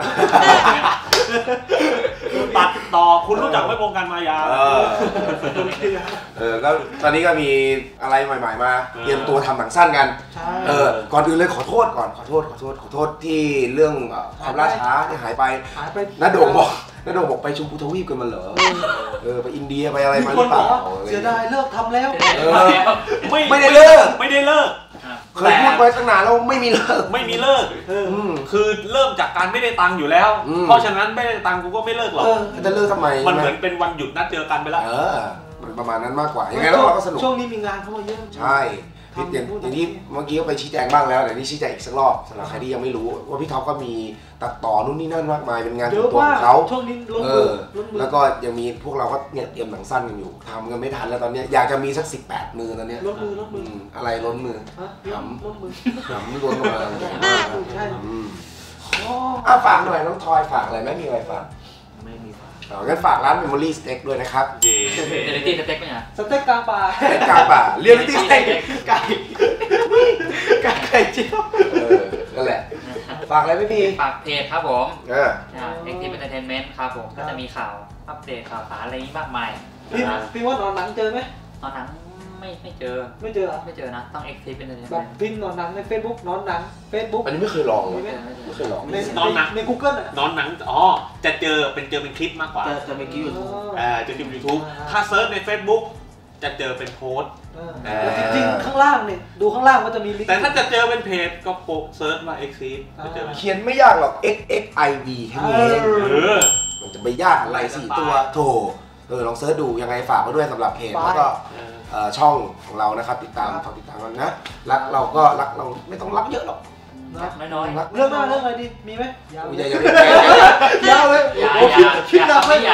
Speaker 3: ตัดต่อคุณรู้จักไม่วงการมายา
Speaker 1: เออก็ตอนนี้ก็มีอะไรใหม่ๆมาเตรียมตัวทำหนังสั้นกันเออก่อนอื่นเลยขอโทษก่อนขอโทษขอโทษขอโทษที่เรื่องความล่าช้าที่หายไปน้าโด่งบอกน้าโด่งบอกไปชมพูทวีปกันมาเหรอเออไปอินเดียไปอะไรมาหรือเปล่า
Speaker 2: เสียดายเลิกทำแล้ว
Speaker 1: ไม่ได้เลิก
Speaker 3: ไม่ได้เลิก
Speaker 1: เคยพูดไปตั้งนานแล้วไม่มีเลิก
Speaker 3: ไม่มีเลิกคือเริ่มจากการไม่ได้ตังค์อยู่แล้วเพราะฉะนั้นไม่ได้ตังค์กูก็ไม่เลิกหรอก
Speaker 1: จะเลิกทำไม
Speaker 3: มันเหมือนเป็นวันหยุดนัดเจอกันไปแล้ว
Speaker 1: เออมันประมาณนั้นมากกว่ายังไงแล้วเราก็สนุก
Speaker 2: ช่วงนี้มีงานเข้ามาเยอะ
Speaker 1: ใช่พี่อย่างอย่างที่เมื่อกี้ก็ไปชี้แจงบ้างแล้วเดี๋ยวนี้ชี้แจงอีกสักรอบสำหรับใครที่ยังไม่รู้ว่าพี่ท็อปก็มีตัดต่อนู่นนี่นั่นมากมายเป็นงานส่วนตัวของเขา
Speaker 2: ช่วงนี้ลง
Speaker 1: มือแล้วก็ยังมีพวกเราก็เนี่ยเตรียมหนังสั้นกันอยู่ทำกันไม่ทันแล้วตอนนี้อยากจะมีสักสิบแปดมือตอนนี้
Speaker 2: ล้นมือล้นมือ
Speaker 1: อะไรล้นมือ
Speaker 2: หำล้นมือ
Speaker 1: หำล้นมาใช่อ่ะฝากหน่อยน้องทอยฝากอะไรไหมมีอะไรฝาก
Speaker 5: ไม่มีฝาก
Speaker 1: อ๋องั้นฝากร้าน Memory Steak ด้วยนะครับ
Speaker 4: เรียลลิตี้สเต็กไหมอ่ะ
Speaker 2: สเต็กกลางป่า
Speaker 1: สเต็กกลางป่าเรียลลิตี้สเต็ก
Speaker 5: ไก่ไก่ไก่เจียว
Speaker 1: เออนั่นแหละฝากอะไรไม่มี
Speaker 4: ฝากเพจครับผม
Speaker 1: เออ
Speaker 4: Active Entertainment ครับผมก็จะมีข่าวอัปเดตข่าวสารอะไรนี้มากมาย
Speaker 2: พี่พี่ว่านอนหนังเจอไหม
Speaker 4: นอนหนังไม่ไม่เจอ
Speaker 2: ไม่เจอ
Speaker 4: ไม่เจอนะต้อง Active Entertainment
Speaker 2: แบบพิมพ์นอนหนังใน Facebook นอนหนัง Facebook
Speaker 1: อันนี้ไม่เคยลองเลยไม่เคยลอง
Speaker 3: นอนหนัง
Speaker 2: ใน Google อ่ะ
Speaker 3: นอนหนังอ๋อจะเจอเป็นเจอเป็นคลิปมากกว่า
Speaker 5: จะจะเป็นคลิป YouTube
Speaker 3: อ่าจะคลิป YouTube ถ้าเซิร์ชใน Facebook จะเจอเป็นโพสต์
Speaker 2: แล้วจริงๆข้างล่างเนี่ยดูข้างล่างก็จะมีลิงก์
Speaker 3: แต่ถ้าจะเจอเป็นเพจก็โปะเซิร์ชว่า Active จะเจอ
Speaker 1: เขียนไม่ยากหรอก X X I V แค่นี้เองมันจะไม่ยากอะไรสี่ตัวโถเออลองเซิร์ชดูยังไงฝากไว้ด้วยสำหรับเพจแล้วก็ช่องของเรานะครับติดตามฝากติดตามกันนะรักเราก็รักเราไม่ต้องรักเยอะหรอก
Speaker 4: น้อย
Speaker 2: ๆเรื่องหน้าเรื่องอะไรดีมีไหม
Speaker 1: ยาวเลย
Speaker 2: ยาวเลย
Speaker 4: โอ้คิด
Speaker 2: คิดหนัก
Speaker 4: ไม่ยา
Speaker 2: เ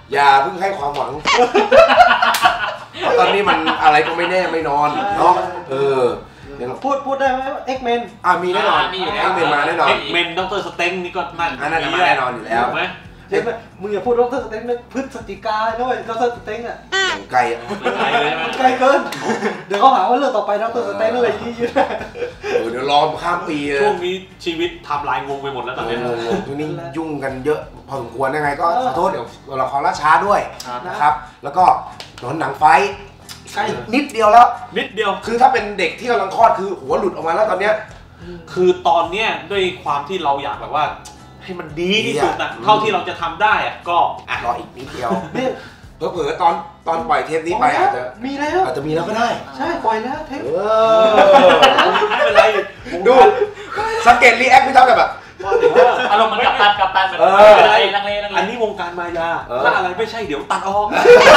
Speaker 1: อย่าเพิ่งให้ความหวังเพราะตอนนี้มันอะไรก็ไม่แน่ไม่นอนเนาะเออ
Speaker 2: พูดพูดได้ไหมเอ็กเมน
Speaker 1: อ่ามีแน่นอน
Speaker 4: มีอยู่แล้ว
Speaker 1: เอ็กเมนมาแน่นอน
Speaker 3: เอ็กเมนด็อกเตอร์สเต็งนี่ก็นั่น
Speaker 1: อันนั้นมาแน่นอนอยู่แล้ว
Speaker 3: ไหม
Speaker 2: เห็นไหมมึงอย่าพูดดรสเต็งนะพฤศจิกาด้วยดรสเต็งอ่ะ
Speaker 1: ไกลอ่ะ
Speaker 2: ไกลเกินเดี๋ยวเขาหาว่าเรื่องต่อไปดรสเต็งอะไรยี่ยี่
Speaker 1: เดี๋ยวรอข้ามปี
Speaker 3: ช่วงนี้ชีวิตทำลายงงไปหมดแล้วตอนนี้
Speaker 1: ช่วงนี้ยุ่งกันเยอะพอสมควรยังไงก็ขอโทษเดี๋ยวเราขอล่าช้าด้วยนะครับแล้วก็หนอนหนังไฟนิดเดียวแล้ว
Speaker 3: นิดเดียว
Speaker 1: คือถ้าเป็นเด็กที่กำลังคลอดคือหัวหลุดออกมาแล้วตอนเนี้ย
Speaker 3: คือตอนเนี้ยด้วยความที่เราอยากแบบว่าให้มันดีที่สุดนะเท่าที่เราจะทำได้อะก็
Speaker 1: รออีกนิดเดียวเผลอๆตอนตอนปล่อยเทปนี้ไปอาจจะ
Speaker 2: มีแล้ว
Speaker 1: อาจจะมีแล้วก็ได้
Speaker 2: ใช่ปล่อยแล้วเทป
Speaker 3: ไม่เป็นไร
Speaker 1: ดูสังเกตรีแอคพี่ท็อปแบบ
Speaker 4: อารมณ์มันกับตันกับตันแบบอะไรลังเลลังเล
Speaker 3: อันนี้วงการมายาถ้าอะไรไม่ใช่เดี๋ยวตัดออก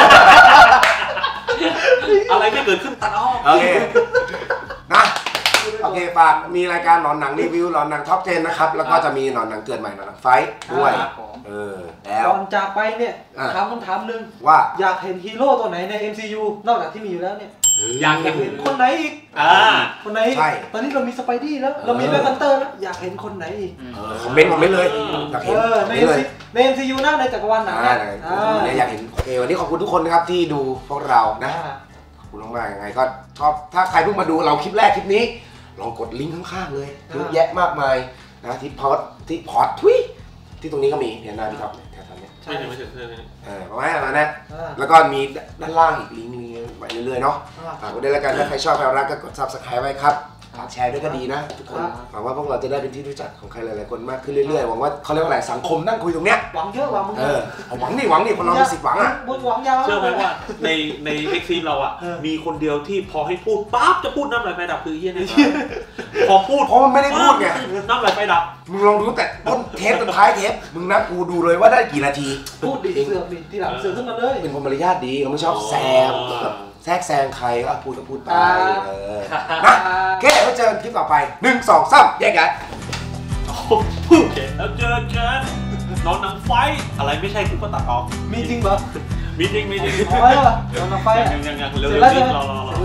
Speaker 3: อะไรไม่เกิดขึ้นตัดออก
Speaker 1: โอเคนะโอเคฝากมีรายการหนอนหนังรีวิวหนอนหนังท็อปเจนนะครับแล้วก็จะมีหนอนหนังเกิดใหม่หนอนหนังไฟด้วยเออแล้ว
Speaker 2: ก่อนจากไปเนี่ยถามคำถามนึง
Speaker 1: ว่า
Speaker 2: อยากเห็นฮีโร่ตัวไหนใน เอ็ม ซี ยู นอกจากที่มีอยู่แล้วเนี่ย
Speaker 3: อยากเห็น
Speaker 2: คนไหนอีก
Speaker 3: อ่า
Speaker 2: คนไหนตอนนี้เรามีสไปดี้แล้วเรามีแบล็คแพนเตอร์แล้วอยากเห็นคนไหนอีก
Speaker 1: คอมเมนต์คอมเมนต์เลยอยากเห็น
Speaker 2: ในใน เอ็ม ซี ยู นะในจักรวาลหนัง
Speaker 1: เนี่ยอยากเห็นโอเควันนี้ขอบคุณทุกคนนะครับที่ดูพวกเรานะขอบคุณมากๆยังไงก็ชอบถ้าใครเพิ่งมาดูเราคลิปแรกคลิปนี้ลองกดลิงก์ข้างๆเลยเยอะแยะมากมายนะที่พอดที่พอดทุยที่ตรงนี้ก็มีเนี่ยหน้าพี่ท็อปเนี่ยแถวๆนี้
Speaker 3: ใช่ไม่ถึงเลย
Speaker 1: เออประมาณนั้นนะแล้วก็มีด้านล่างอีกลิงก์นึงไปเรื่อยๆเนาะฝากไว้ด้วยแล้วกันถ้าใครชอบใครรักก็กด ซับสไครบ์ ไว้ครับแชร์ด้วยก็ดีนะทุกคนหวังว่าพวกเราจะได้เป็นที่รู้จักของใครหลายๆคนมากขึ้นเรื่อยๆหวังว่าเขาเรียกว่าอะไรสังคมนั่งคุยตรงเนี้ย
Speaker 2: หวังเยอะหวังมึง
Speaker 1: เออหวังนี่หวังนี่คนเรามีสิทธิ์หวังอ่ะ
Speaker 2: หวังยาว
Speaker 3: เชื่อไหมว่าในในเอ็กซ์ซีเราอ่ะมีคนเดียวที่พอให้พูดปั๊บจะพูดน้ำไหลไฟดับคือเฮียนี่พอพูด
Speaker 1: เพราะมันไม่ได้พูดไง
Speaker 3: น้ำไหลไฟดับ
Speaker 1: มึงลองดูแต่ต้นเทปจนท้ายเทปมึงนับกูดูเลยว่าได้กี่นาที
Speaker 2: พูดดิเสือกดิที่หลังเสือกขึ้นมาเลย
Speaker 1: เป็นคนมารยาทดีเขาไม่ชอบแซงแทรกแซงใครก็พูดก็พูดไปเออนะแค่แล้วเจอกันคลิปต่อไปหนึ่งสองสามแยกกัน
Speaker 3: โอเคแล้วเจอกันนอนหนังไฟอะไรไม่ใช่กูก็ตัดออก
Speaker 2: มีจริงเหรอ
Speaker 3: มีจริงมีจริง
Speaker 2: เอาไว้เหรอนอนหนังไฟ
Speaker 3: ยังยังยังเร็วๆรอรอ